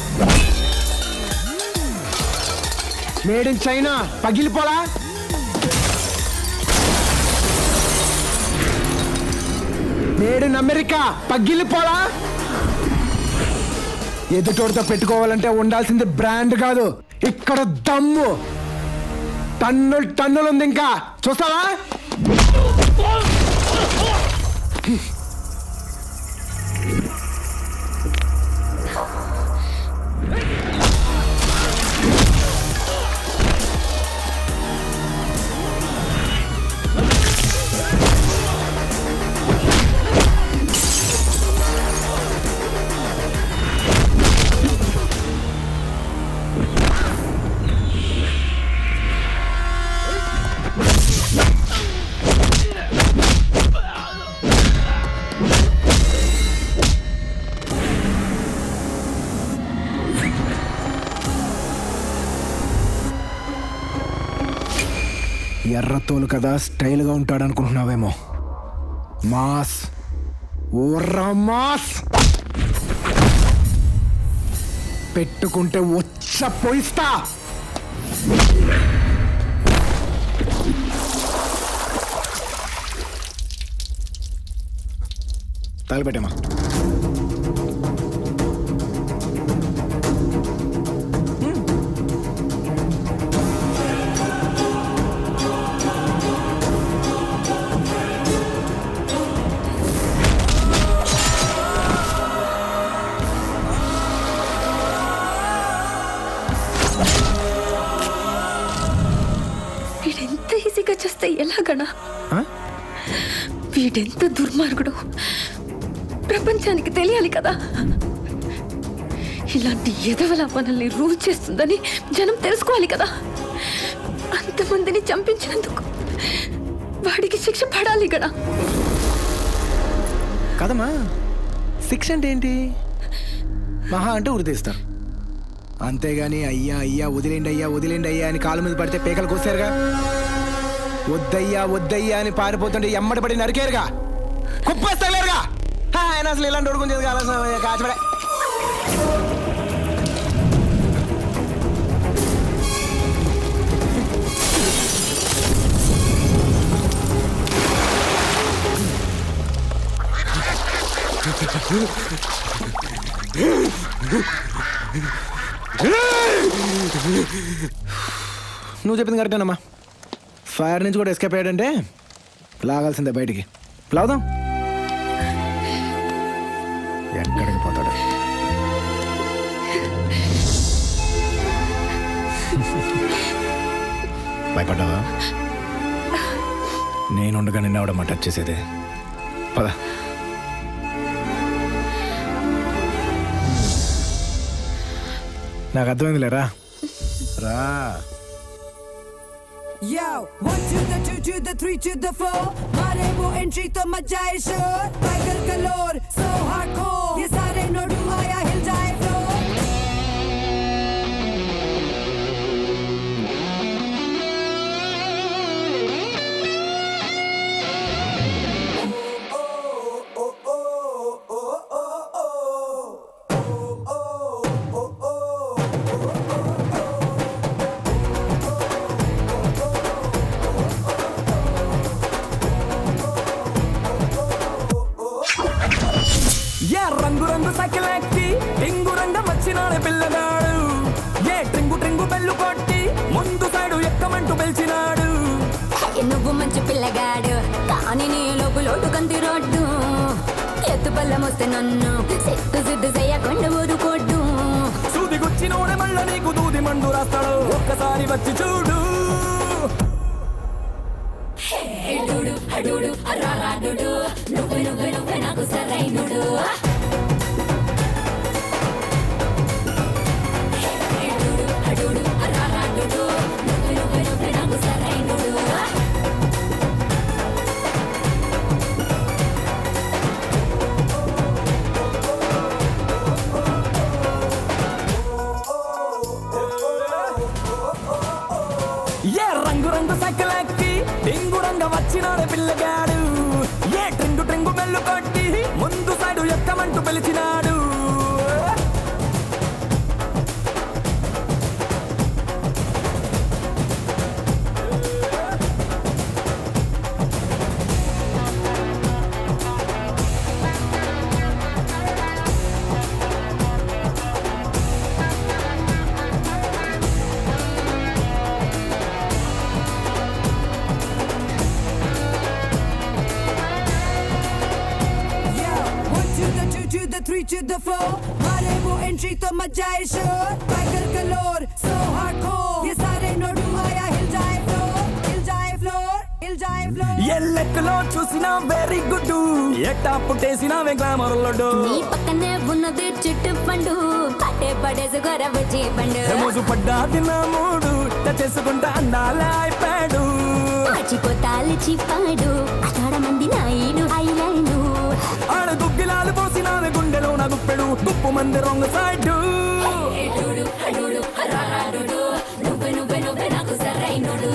మేడ్ ఇన్ చైనా పగిలిపోలా. మేడ్ ఇన్ అమెరికా పగిలిపోలా. ఎదుటోడితో పెట్టుకోవాలంటే ఉండాల్సింది బ్రాండ్ కాదు, ఇక్కడ దమ్ము. టన్నులు టన్నులు ఉంది. ఇంకా చూస్తావా? ఎర్రతోలు కదా స్టైల్గా ఉంటాడు అనుకుంటున్నావేమో. మాస్ ఓర్రా మాస్ పెట్టుకుంటే వచ్చ పోయిస్తా. తగలబెట్టమ్మా. వీడెంత ఈజీగా చేస్తే ఎలాగనా? వీడెంత దుర్మార్గుడు ప్రపంచానికి తెలియాలి కదా. ఇలాంటి ఎదవల మనల్ని రూల్ చేస్తుందని జనం తెలుసుకోవాలి కదా. అంతమందిని చంపించినందుకు వాడికి శిక్ష పడాలి కదా. కదమ్మా, శిక్ష అంటే ఏంటి? మహా అంటే ఉరితీస్తారు. అంతేగాని అయ్యా అయ్యా వదిలేండి అయ్యా వదిలేండి అయ్యా అని కాలు మీద పడితే పేకలు కోసారుగా. వద్దయ్యా వద్దయ్యా అని పారిపోతుంటే ఎమ్మడి పడి నరికేరుగా, కుప్పేస్తలేరుగా. ఆయన అసలు ఇలాంటి ఉడుకుని కావాల్సిన కాచబడే. నువ్వు చెప్పింది కరెక్టేనమ్మా. ఫైర్ నుంచి కూడా ఎస్కేప్ అయ్యాడంటే లాగాల్సిందే బయటికి. లాగుదాం. ఎక్కడికి పోతాడు? భయపడ్డావా? నేనుండగా నిన్న అవడమ్మా టచ్ చేసేది. పద. నాకు అర్థమైంది లేరా. రా. Yo, 1 to the 2 to the 3 to the 4. मारे वो एंट्री तो मच जाए शोर. टाइगर कलोर so hardcore. ये सारे नोडू आया हिल जाए फ्लोर. రంగు రంగు సైకిల్ ఎక్కి వస్తే నన్ను సిద్దు చేయకుండా ఊరుకోడ్డు సూది గుచ్చినోడే మళ్ళ నీకు దూది మండు రాస్తాడు ఒక్కసారి వచ్చి చూడు నువ్వే నాకు సరైనడు ఏ రంగు రంగు సైకిలెక్కి డింగురంగ వచ్చినాడే పిల్లగాడు ఏ ట్రింగు ట్రింగు మెల్లు కొట్టి ముందు సైడు ఎక్కమంటూ పిలిచినాడు Three to the four, मारे वो entry तो मचा है शोर, tiger कलोर, so hardcore, ये सारे नोडू आया हिल जाए floor, हिल जाए floor, हिल जाए floor. ఏ లెక్కలో చూసినా వెరీ గుడ్ ఏ టాప్ టేసినా వే గ్లామర్ లోడు నీ పక్కనే ఉన్నది చుట్టు పండు పట్టే పడేసి గొరవచ్చి పండు మోజు పడ్డా తిన్నా మూడు చేసుకుంటా అందాల అయిపోయాడు మర్చిపోతాలి చిప్పాడు అక్కడ మంది నాయుడు ఐలాండు ఆడ గుగ్గిలాలు పోసినావే గుండెలో నా గుప్పెడు గుప్పు మంది రొంగ సైడు నువ్వే నాకు సరైనడు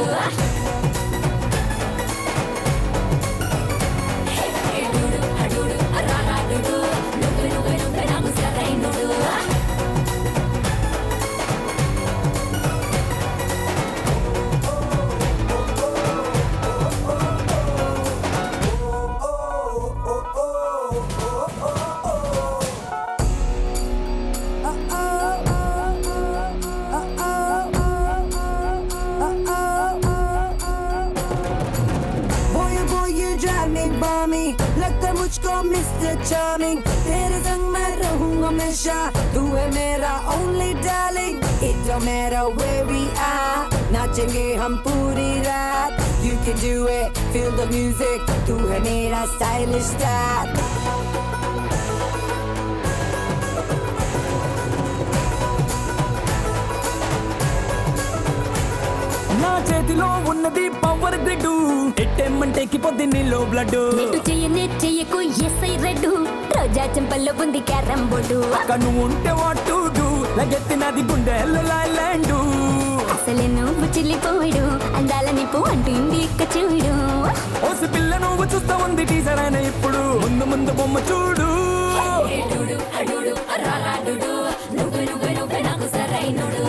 लगता मुझको मिस्टर चार्मिंग तेरे संग मैं रहूंगा हमेशा तू है मेरा only darling it don't matter where we are नाचेंगे हम पूरी रात you can do it feel the music तू है मेरा stylish star నా చేతిలో ఉన్నది పవర్ గ్రిడ్ ఎట్టేమంటే పొద్దు నీలో బ్లడ్ నెట్టు చెయ్యకు ఎస్ఐ రెడ్డు రోజా చెంపల్లో ఉంది క్యారం బోర్డు కను ఉంటే వాటు లగెత్తినది గుండెల్లో లాండు అసలే నువ్వు చిల్లిపోడు అందాల నిప్పు అంటుంది ఇక్క చూడు ఓసి పిల్ల నువ్వు చూస్తా ఉంది టీచర్ అయినా ఇప్పుడు ముందు ముందు బొమ్మ చూడు నువ్వే నాకు సరైనడు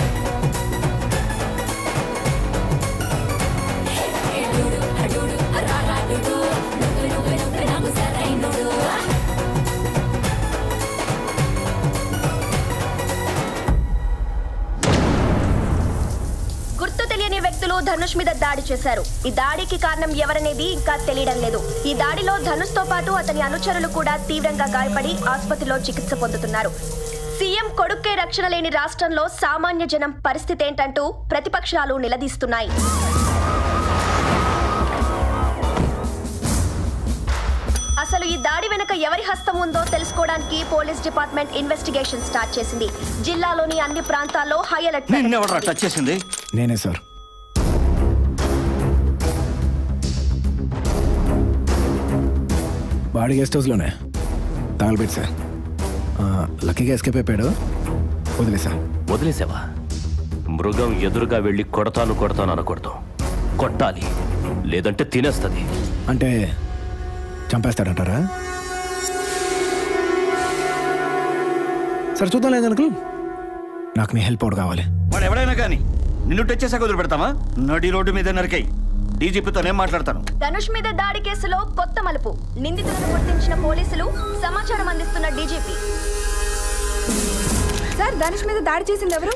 గుర్తు తెలియని వ్యక్తులు ధనుష్ మీద దాడి చేశారు. ఈ దాడికి కారణం ఎవరనేది ఇంకా తెలియడం లేదు. ఈ దాడిలో ధనుష్ తో పాటు అతని అనుచరులు కూడా తీవ్రంగా గాయపడి ఆసుపత్రిలో చికిత్స పొందుతున్నారు. సీఎం కొడుక్కే రక్షణ లేని రాష్ట్రంలో సామాన్య జనం పరిస్థితి ఏంటంటూ ప్రతిపక్షాలు నిలదీస్తున్నాయి. అసలు ఈ దాడి వెనుక ఎవరి హస్తం ఉందో తెలుసుకోవడానికి పోలీస్ డిపార్ట్మెంట్ ఇన్వెస్టిగేషన్ స్టార్ట్ చేసింది. జిల్లాలోని అన్ని ప్రాంతాల్లో హై అలర్ట్. టచ్ చేసింది నేనే సార్. బాడీ గెస్ట్ హౌస్లోనే తగలబెట్టి సార్. లక్కీగా ఎస్కేప్ అయిపోయాడు. వదిలేసావా? మృగం ఎదురుగా వెళ్ళి కొడతాను అనకూడదు. కొట్టాలి, లేదంటే తినేస్తుంది. అంటే చంపేస్తాడంటారా? సరే చూద్దాం. లేదు అంకుల్, నాకు నీ హెల్ప్ అవుట్ కావాలి. వాడు ఎవడైనా కానీ నిన్ను టచ్ చేసాక వదిలి పెడతామా? నడి రోడ్డు మీద నరికై డీజీపీతో నేను మాట్లాడతాను. ధనుష్ మీద దాడి కేసులో కొత్త మలుపు. నిందితులను గుర్తించిన పోలీసులు, సమాచారం అందిస్తున్న డీజీపీ. సార్, ధనుష్ మీద దాడి చేసింది ఎవరు?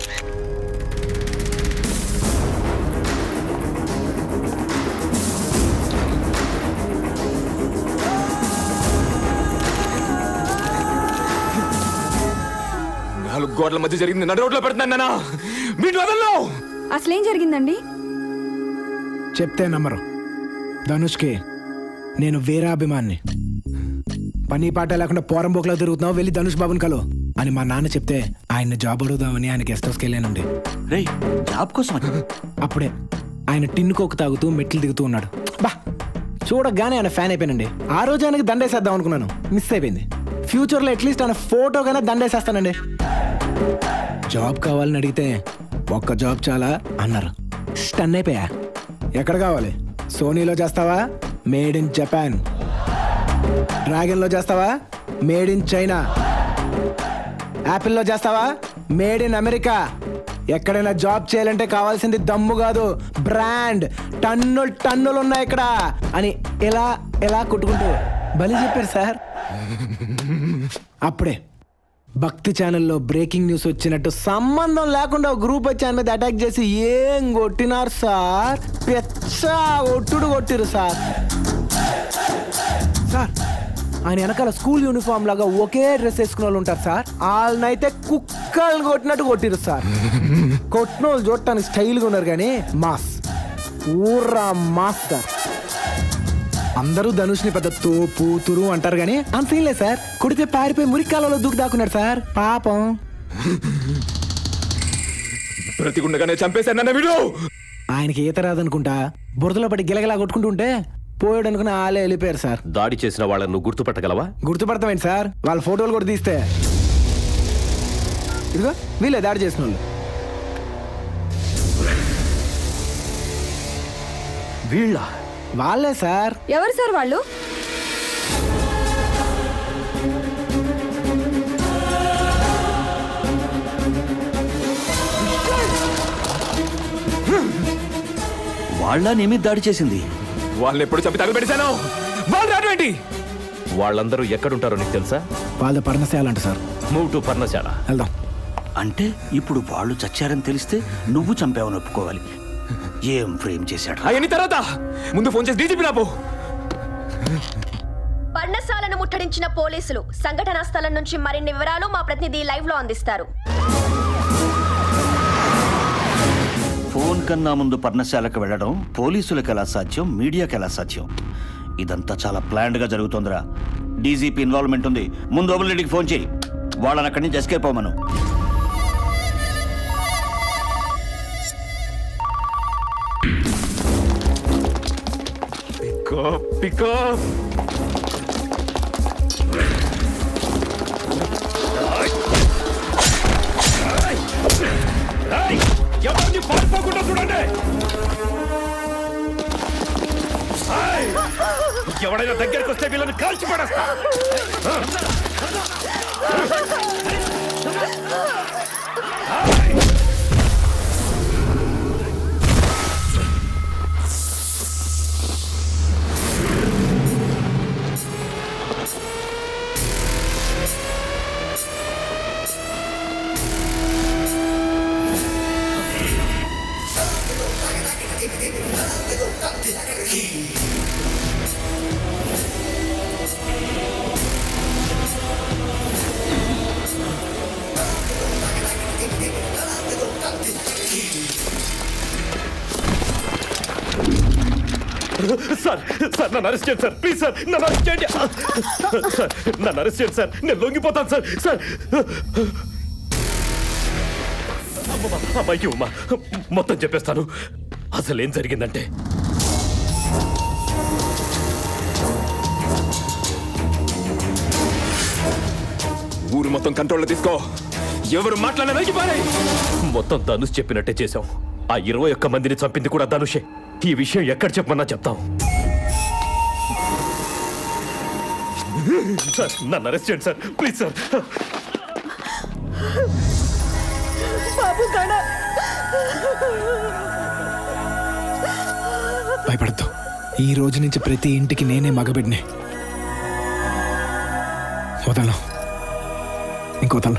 నాలుగు గోడల మధ్య జరిగింది నడు రోడ్లో పెడుతున్నాను మీరు వదల్లో. అసలేం జరిగిందండి? చెప్తే నమ్మరు. ధనుష్కి నేను వీరాభిమాన్ని. పని పాట లేకుండా పోరంబోకలో తిరుగుతున్నావు, వెళ్ళి ధనుష్ బాబుని కలు అని మా నాన్న చెప్తే ఆయన జాబ్ అడుగుదామని ఆయన గెస్ట్ హౌస్కి వెళ్ళానండి. జాబ్ కోసం అప్పుడే ఆయన టిన్ను కోకు తాగుతూ మెట్లు దిగుతూ ఉన్నాడు. బా చూడగానే ఆయన ఫ్యాన్ అయిపోయానండి. ఆ రోజు ఆయనకి దండేసేద్దాం అనుకున్నాను, మిస్ అయిపోయింది. ఫ్యూచర్లో అట్లీస్ట్ ఆయన ఫోటోగానే దండేసేస్తానండి. జాబ్ కావాలని అడిగితే ఒక్క జాబ్ చాలా అన్నారు. స్టన్ అయిపోయా. ఎక్కడ కావాలి? సోనీలో చేస్తావా? Made in Japan. డ్రాగన్లో చేస్తావా? Made in China. యాపిల్లో చేస్తావా? Made in America. ఎక్కడైనా జాబ్ చేయాలంటే కావాల్సింది దమ్ము కాదు, బ్రాండ్. టన్నులు ఉన్నాయి ఇక్కడ అని ఎలా ఎలా కొట్టుకుంటూ బలి చెప్పారు సార్. అప్పుడే భక్తి ఛానల్లో బ్రేకింగ్ న్యూస్ వచ్చినట్టు సంబంధం లేకుండా గ్రూప్ వచ్చి ఆయన మీద అటాక్ చేసి ఏం కొట్టినారు సార్, పెచ్చా ఒట్టుడు కొట్టిరు సార్. సార్ ఆయన వెనకాల స్కూల్ యూనిఫామ్ లాగా ఒకే డ్రెస్ వేసుకున్న వాళ్ళు ఉంటారు సార్, వాళ్ళనైతే కుక్కలు కొట్టినట్టు కొట్టిరు సార్. కొట్టిన వాళ్ళు చూడటానికి స్టైల్గా ఉన్నారు కానీ మాస్, ఊర్రా మాస్ సార్. అందరూ ధనుష్ని పెద్ద తోపు తురు అంటారు కానీ అంత సీన్ లేదు సార్. కొడితే పారిపోయి మురికాలలో దూకి దాక్కున్నాడు సార్ పాపం. బ్రతికుండగానే చంపేశాను వీడు. ఆయనకి ఈత రాదనుకుంటా బురదలో పడి గిలగలా కొట్టుకుంటుంటే పోయాడు అనుకుని వాళ్ళే వెళ్ళిపోయారు సార్. దాడి చేసిన వాళ్ళను నువ్వు గుర్తుపట్టగలవా? గుర్తుపడతామేంటి సార్, వాళ్ళ ఫోటోలు కూడా తీస్తే. ఇదిగో వీళ్ళే దాడి చేసిన వాళ్ళు. వీళ్ళ? వాళ్ళే సార్. ఎవరు సార్ వాళ్ళు? వాళ్ళ నీ మీద దాడి చేసింది? వాళ్ళని ఎప్పుడు చంపి తగలబెట్టేశాను. వాళ్ళు రాటువంటి వాళ్ళందరూ ఎక్కడుంటారో నీకు తెలుసా? వాళ్ళ పర్ణశాల అంట సార్. మూవ్ టు పర్ణశాల. వెళ్దాం. అంటే ఇప్పుడు వాళ్ళు చచ్చారని తెలిస్తే నువ్వు చంపావని ఒప్పుకోవాలి. ఏం ఫ్రేమ్ చేశాడు? అవన్నీ తర్వాత ముందు ఫోన్ చేసి డీజీపీ రాబో. పర్ణశాలను ముట్టడించిన పోలీసులు సంఘటనా స్థలం నుంచి మరిన్ని వివరాలు మా ప్రతినిధి లైవ్ లో అందిస్తారు. ఫోన్ కన్నా ముందు పర్ణశాలకు వెళ్ళడం పోలీసులకు ఎలా సాధ్యం, మీడియాకి ఎలా సాధ్యం? ఇదంతా చాలా ప్లాన్డ్ గా జరుగుతోందిరా. డీజీపీ ఇన్వాల్వ్మెంట్ ఉంది. ముందు ఓబులరెడ్డికి ఫోన్ చేయి, వాళ్ళని అక్కడి నుంచి ఎస్కేప్ అవ్వమను. ఎవరిని పారిపోకుండా చూడండి. ఎవడైనా దగ్గరకు వస్తే వీళ్ళని కాల్చి పడేస్తా. సార్ సార్ నన్ను అరెస్ట్ చేయండి సార్, ప్లీజ్ సార్ నన్ను అరెస్ట్ చేయండి సార్, నన్ను అరెస్ట్ చేయండి సార్, నేను లొంగిపోతాను సార్. సార్ అమ్మాయికి ఉమ్మా మొత్తం చెప్పేస్తాను. అసలు ఏం జరిగిందంటే ఊరు మొత్తం కంట్రోల్లో తీసుకో. ఎవరు మాట్లాడినా వెలిగిపోయి. మొత్తం ధనుష్ చెప్పినట్టే చేశాం. ఆ 21 మందిని చంపింది కూడా ధనుషే. ఈ విషయం ఎక్కడ చెప్పమన్నా చెప్తాం. సార్ నన్ను అరెస్ట్ చేయండి సార్, ప్లీజ్ సార్. భయపడద్దు. ఈ రోజు నుంచి ప్రతి ఇంటికి నేనే మగబిడ్నే. వదలను, ఇంకోతలను.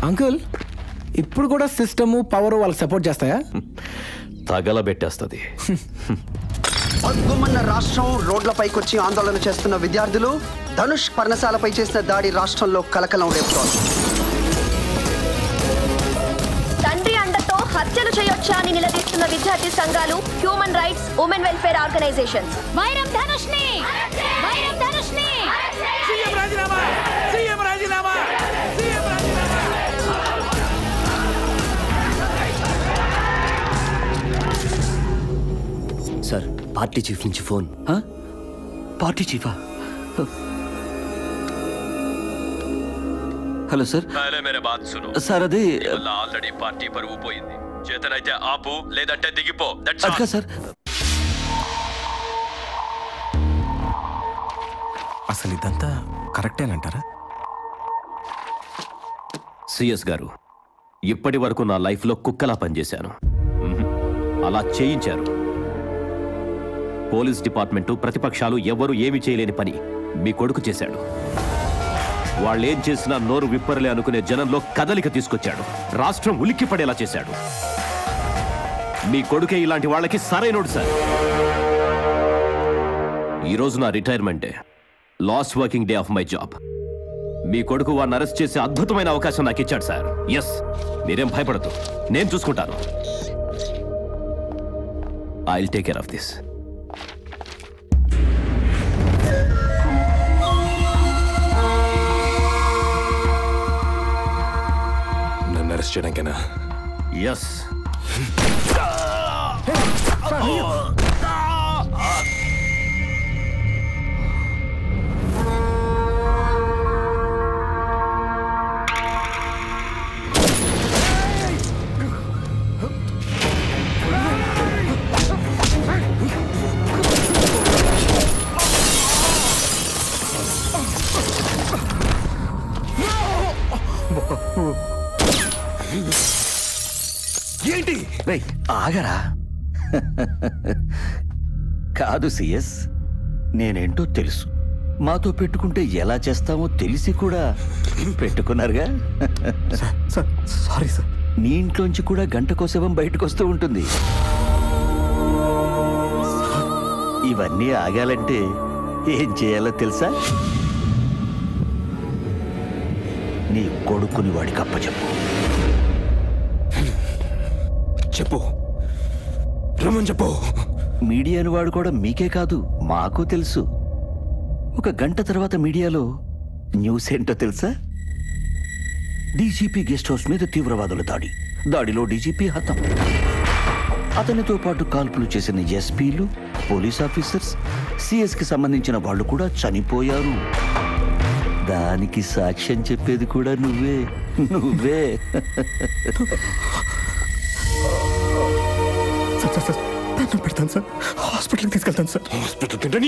అంకుల్ ఇప్పుడు కూడా సిస్టము పవర్ వాళ్ళకి సపోర్ట్ చేస్తాయా? తగలబెట్టేస్తుంది. అద్భుతమైన రాష్ట్రం రోడ్లపైకి వచ్చి ఆందోళన చేస్తున్న విద్యార్థులు ధనుష్ పర్ణశాలపై చేసిన దాడి రాష్ట్రంలో కలకలం రేపుతోంది. తండ్రి అండతో హత్యలు చేయొచ్చా అని నిలదీస్తున్న విద్యార్థి సంఘాలు, human rights, women welfare organisations. Vairam ధనుష్ని వైరం ధనుష్ని సీఎం రాజీనామా సీఎం రాజీనామా సీఎం రాజీనామా. సార్ పార్టీ చీఫ్ నుంచి ఫోన్. పార్టీ చీఫా? Hello sir. సార్ అది ఆల్రెడీ పార్టీ పరువు పోయింది. చేతనైతే ఆపు, లేదంటే దిగిపో. అక్క సార్ అసలు ఇదంతా కరెక్టేనంటారా? సిఎస్ గారు, ఇప్పటి వరకు నా లైఫ్లో కుక్కలా పనిచేశాను. అలా చేయించారు. పోలీస్ డిపార్ట్మెంటు, ప్రతిపక్షాలు ఎవ్వరూ ఏమీ చేయలేని పని మీ కొడుకు చేశాడు. వాళ్ళేం చేసినా నోరు విప్పరలే అనుకునే జనంలో కదలిక తీసుకొచ్చాడు. రాష్ట్రం ఉలిక్కి పడేలా చేశాడు. మీ కొడుకే ఇలాంటి వాళ్ళకి సరైనోడు సార్. ఈరోజు నా రిటైర్మెంటే, last working day of my job. మీ కొడుకు వాడిని అరెస్ట్ చేసే అద్భుతమైన అవకాశం నాకు ఇచ్చాడు సార్. ఎస్, మీరేం భయపడద్దు, నేను చూసుకుంటాను. I will take care of this. నన్ను అరెస్ట్ చేయడానికేనా? ఎస్. ఏంటి? ఆగరా. కాదు సిఎస్, నేనేంటో తెలుసు. మాతో పెట్టుకుంటే ఎలా చేస్తామో తెలిసి కూడా పెట్టుకున్నారుగా. Sorry sir. నీ ఇంట్లోంచి కూడా గంటకో శవం బయటకు వస్తూ ఉంటుంది. ఇవన్నీ ఆగాలంటే ఏం చేయాలో తెలుసా? నీ కొడుకుని వాడికి అప్పచెప్పు. చెప్పు, రమ్మని చెప్పు. మీడియాను వాడు కూడా మీకే కాదు మాకు తెలుసు. ఒక గంట తర్వాత మీడియాలో న్యూస్ ఏంటో తెలుసా? డీజీపీ గెస్ట్ హౌస్ మీద తీవ్రవాదుల దాడిలో డీజీపీ హతం. అతనితో పాటు కాల్పులు చేసిన ఎస్పీలు, పోలీస్ ఆఫీసర్స్, సిఎస్కి సంబంధించిన వాళ్ళు కూడా చనిపోయారు. దానికి సాక్ష్యం చెప్పేది కూడా నువ్వే. పెడతాను సార్, హాస్పిటల్కి తీసుకెళ్తాను సార్. హాస్పిటల్ తింటని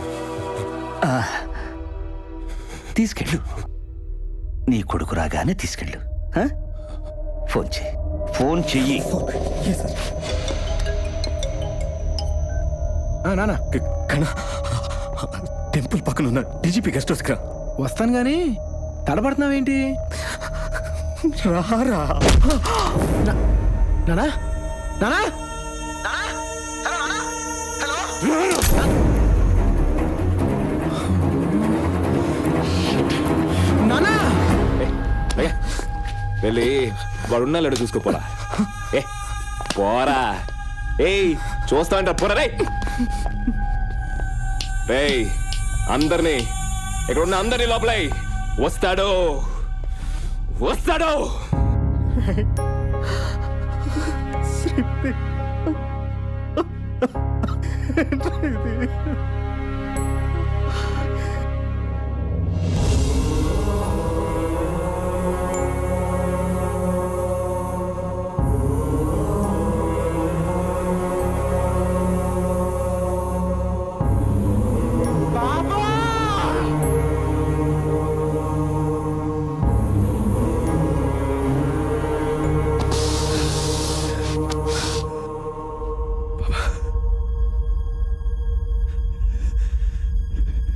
తీసుకెళ్ళు. నీ కొడుకు రాగానే తీసుకెళ్ళు. ఫోన్ చెయ్యి. నానా టెంపుల్ పక్కన ఉన్న డీజీపీ గెస్ట్ హౌస్కి రా. వస్తాను గానీ తడబడుతున్నావేంటి? రారా. నానా నానా నానా వెళ్ళి వాడున్నా లేడు చూసుకోపోరా. పోరా. చూస్తా అంట పోరా. రే అందరినీ, ఇక్కడ ఉన్న అందరినీ లోపలై. వస్తాడు.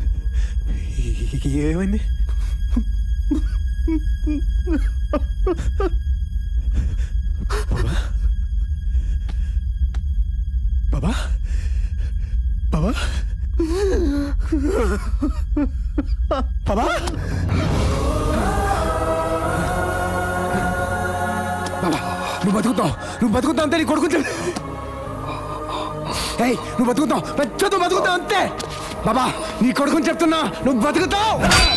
ఏమైంది? నువ్వు బతుకుతావు అంతే నీ కొడుకు నువ్వు బతుకుతావు పెద్దతో బతుకుతావు అంతే బాబా నీ కొడుకుని చెప్తున్నా నువ్వు బతుకుతావు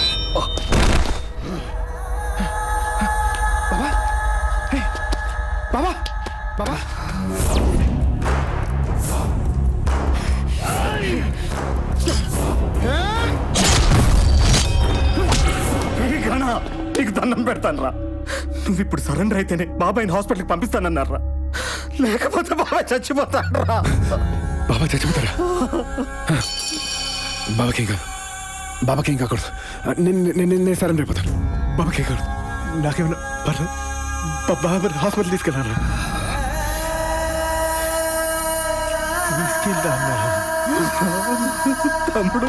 బాబా బాబా నీకు దండం పెడతాను రా. నువ్వు ఇప్పుడు సరెండర్ అయితేనే బాబాయ్ని హాస్పిటల్కి పంపిస్తానన్నారా, లేకపోతే బాబాయ్ చచ్చిపోతాడరా. బాబా చచ్చిపోతారా? బాబాకేం కాకూడదు. నేను సరెండర్ అయిపోతాను. బాబాకేం కాకూడదు. నాకేమన్నా పర్లేదు. బాబా హాస్పిటల్ తీసుకెళ్ళారా? తమ్ముడు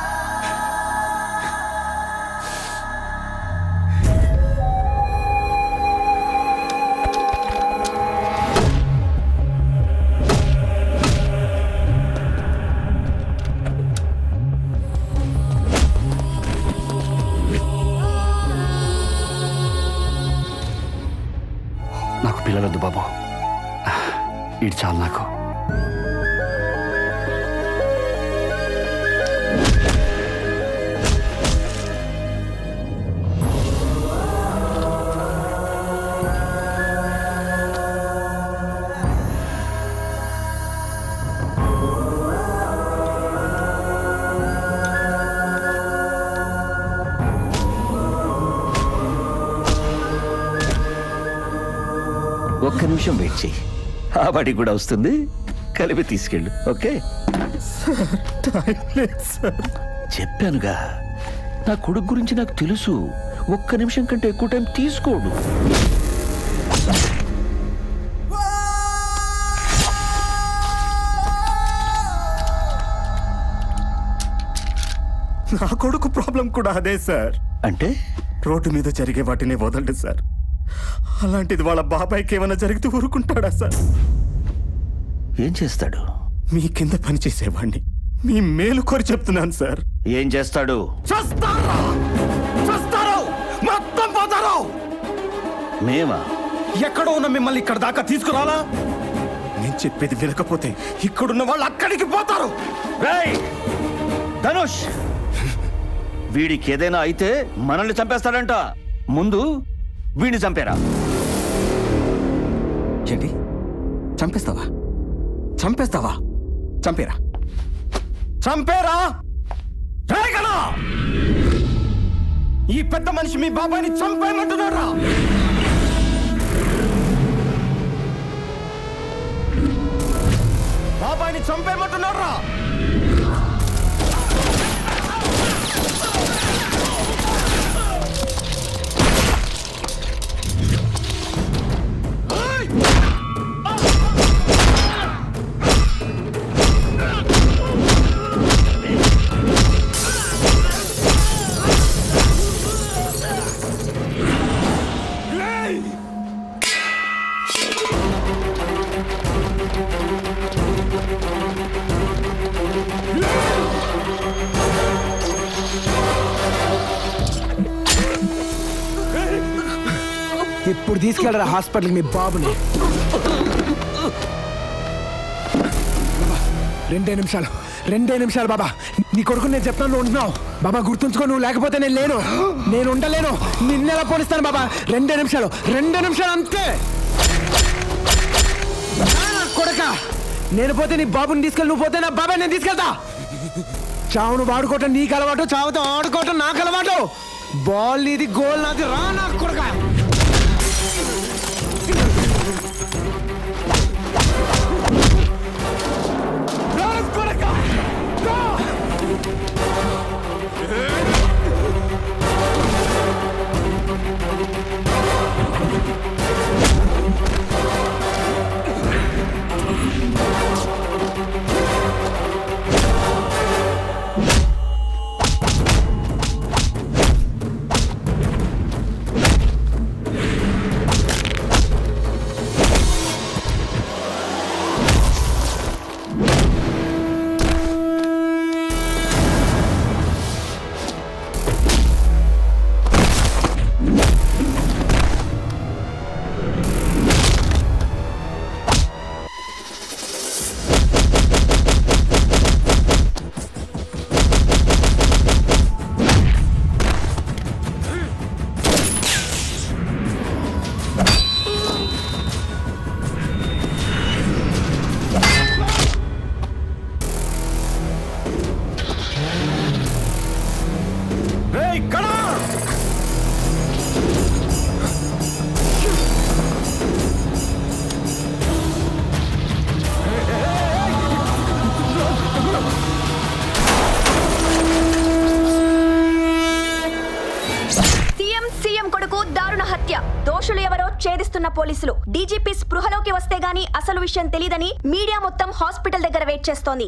నాకు పిల్లలొద్దు బాబు, ఇది చాలు నాకు. ఒక్క నిమిషం వెయిట్ చేయి, ఆ బడికి కూడా వస్తుంది, కలిపి తీసుకెళ్ళు. ఓకే చెప్పానుగా, నా కొడుకు గురించి నాకు తెలుసు. ఒక్క నిమిషం కంటే ఎక్కువ టైం తీసుకోడు. నా కొడుకు ప్రాబ్లం కూడా అదే సార్. అంటే రోడ్డు మీద జరిగే వాటిని వదలడు సార్. అలాంటిది వాళ్ళ బాబాయ్కి ఏమైనా జరిగితే ఊరుకుంటాడా సార్? ఏం చేస్తాడు? మీ కింద పని చేసేవాడిని మీ మేలు కోరి చెప్తున్నాను సార్. ఏం చేస్తాడు? మొత్తం పోతారు. మేమా? ఎక్కడో ఉన్న మిమ్మల్ని ఇక్కడ దాకా తీసుకురాలా? నేను చెప్పేది వినకపోతే ఇక్కడున్న వాళ్ళు అక్కడికి పోతారు. ధనుష్, వీడికి ఏదైనా అయితే మనల్ని చంపేస్తాడంట. ముందు వీడిని చంపేరా. ఏంటి? చంపేస్తావా? చంపేరా. ఈ పెద్ద మనిషి మీ బాబాయ్ని చంపేయమంటున్నారా? బాబాయ్ని చంపేయమంటున్నారా? ఇప్పుడు తీసుకెళ్ళరా హాస్పిటల్కి మీ బాబుని. రెండే నిమిషాలు బాబా. నీ కొడుకు నేను చెప్తాను, నువ్వు ఉంటున్నావు బాబా. గుర్తుంచుకో, నువ్వు లేకపోతే నేను ఉండలేను. నిన్నెలా పోలిస్తాను బాబా? రెండే నిమిషాలు అంతే. కొడక, నేను పోతే నీ బాబుని తీసుకెళ్ళి, నువ్వు పోతే నా బాబాయ్ నేను తీసుకెళ్తా. చావును ఆడుకోవటం నీకు అలవాటు, చావుతో ఆడుకోవటం నాకు అలవాటు. బాల్ నీది, గోల్ నాది. రా నా కొడక. హత్య, దోషులు ఎవరో ఛేదిస్తున్న పోలీసులు. డీజీపీ స్పృహలోకి వస్తే గానీ అసలు విషయం తెలియదని మీడియా మొత్తం హాస్పిటల్ దగ్గర వెయిట్ చేస్తోంది.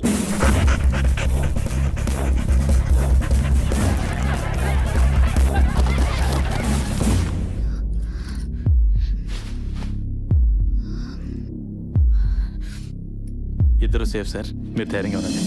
ఇద్దరు సేఫ్ సార్, మీరు ధైర్యంగా ఉండండి.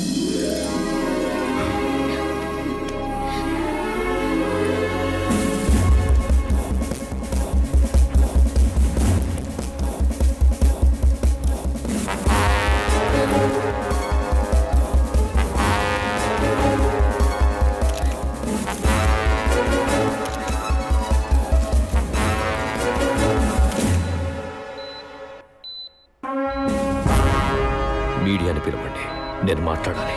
మీడియాని పిలవండి, నేను మాట్లాడాలి.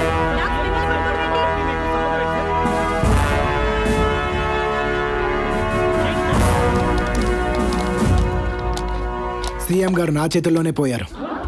సీఎం గారు నా చేతుల్లోనే పోయారు.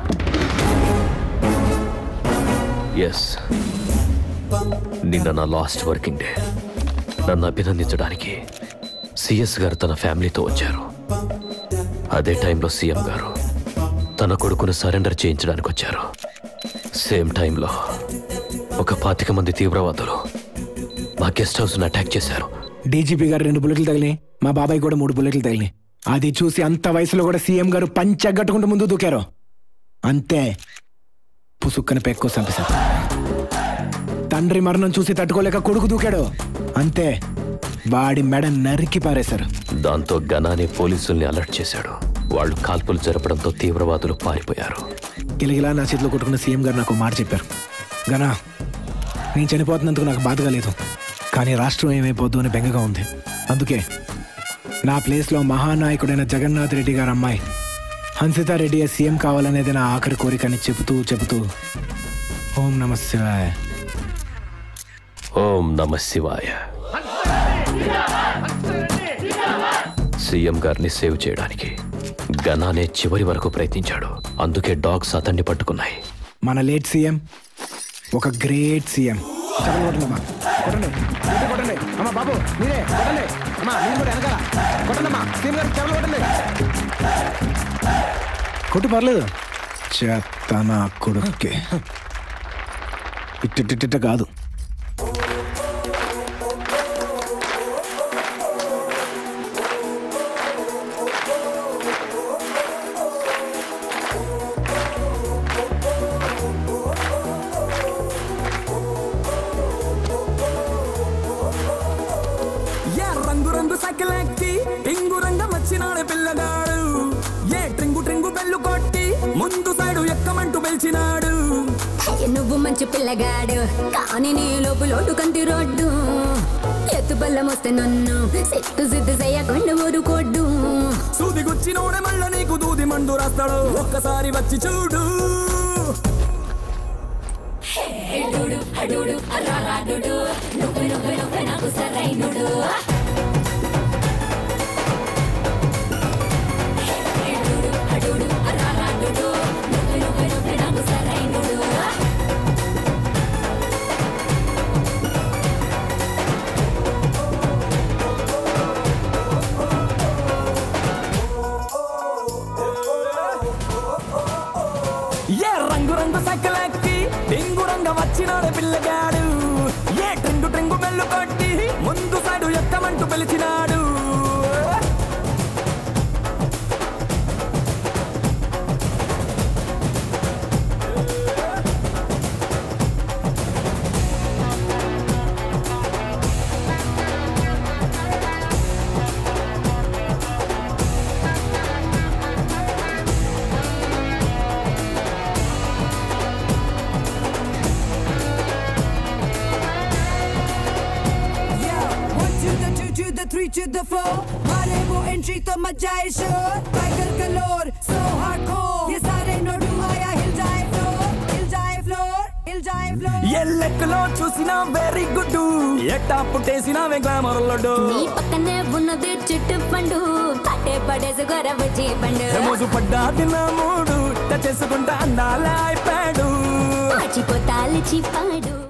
ఎస్, నిన్న నా లాస్ట్ వర్కింగ్ డే. నన్ను అభినందించడానికి సిఎస్ గారు తన ఫ్యామిలీతో వచ్చారు. అదే టైంలో సీఎం గారు తన కొడుకును సరెండర్ చేయించడానికి వచ్చారు. సేమ్ టైంలో ఒక 25 మంది తీవ్రవాదులు మా గెస్ట్ హౌస్ను అటాక్ చేశారు. డీజీపీ గారు 2 బుల్లెట్లు తగిలినాయి, మా బాబాయ్ కూడా 3 బుల్లెట్లు తగిలినాయి. అది చూసి అంత వయసులో కూడా సీఎం గారు పంచగట్టుకుంటూ ముందు దూకారు. అంతే, పుసుక్కని పెక్కో చంపేశారు. తండ్రి మరణం చూసి తట్టుకోలేక కొడుకు దూకాడు. అంతే, వాడి మెడ నరికి పారేశారు. దాంతో గనానే పోలీసుల్ని అలర్ట్ చేశాడు. వాళ్ళు కాల్పులు జరపడంతో తీవ్రవాదులు పారిపోయారు. గిలగిలా నా చేతిలో కొట్టుకున్న సీఎం గారు నాకు మాట చెప్పారు. గనా, నేను చనిపోతున్నందుకు నాకు బాధగా లేదు, కానీ రాష్ట్రం ఏమైపోద్దు అని బెంగగా ఉంది. అందుకే నా ప్లేస్లో మహానాయకుడైన జగన్నాథ్ రెడ్డి గారు అమ్మాయి హన్సితారెడ్డి సీఎం కావాలనేది నా ఆఖరి కోరికని చెబుతూ ఓం నమ శివాయ. ఓం నమ శివాయ. సీఎం గారిని సేవ్ చేయడానికి గనానే చివరి వరకు ప్రయత్నించాడు. అందుకే డాగ్స్ అతన్ని పట్టుకున్నాయి. మన లేట్ సీఎం ఒక గ్రేట్ సీఎం. బాబు మీరే కొట్టండి, అమ్మా మీరు కూడా వెనకాల కొట్టండమ్మా. సీఎం గారు చెరలు కొట్టండి, కొట్టు పర్లేదు. చెత్త నా కొడుక్కి ఇట్ట కాదు. ముందు సైడు ఎక్కమంటూ పిలిచినాడు. నువ్వు మంచి పిల్లగాడు, కానీ నీ లోపులోటు కంటి రోడ్డు. ఎత్తు బల్లం వస్తే నన్ను సిట్టు సిద్ధు చేయకుండా ఊరుకోడ్డు. సూది గుచ్చినోడే మళ్ళా నీకు దూది మండు రాస్తాడు. ఒక్కసారి వచ్చి చూడు. నాకు సరైనడు. రంగు సక్కలెక్కి టింగురంగా వచ్చినాడు పిల్లగాడు. ఏ ట్రింగు మెల్లు కొట్టి ముందు సైడు ఎక్కమంటూ పిలిచినాడు. Three to the four, मारे वो entry तो मचा है शोर. Tiger कलोर, so hardcore. ये सारे नोडू आया हिल जाए floor, हिल जाए floor, हिल जाए floor. ये लेकलो चूसिना very good. ये टाप टेसिना वे glamour लोडो. नी पकने बुन्नदे चिट्ट पंडू, पाटे पड़े से गोरा बजे पंडू. मोजू पड्डा दिना मूडू, टचे सुगुंडा अंडाला iPadu. आची पोताल ची पाडू.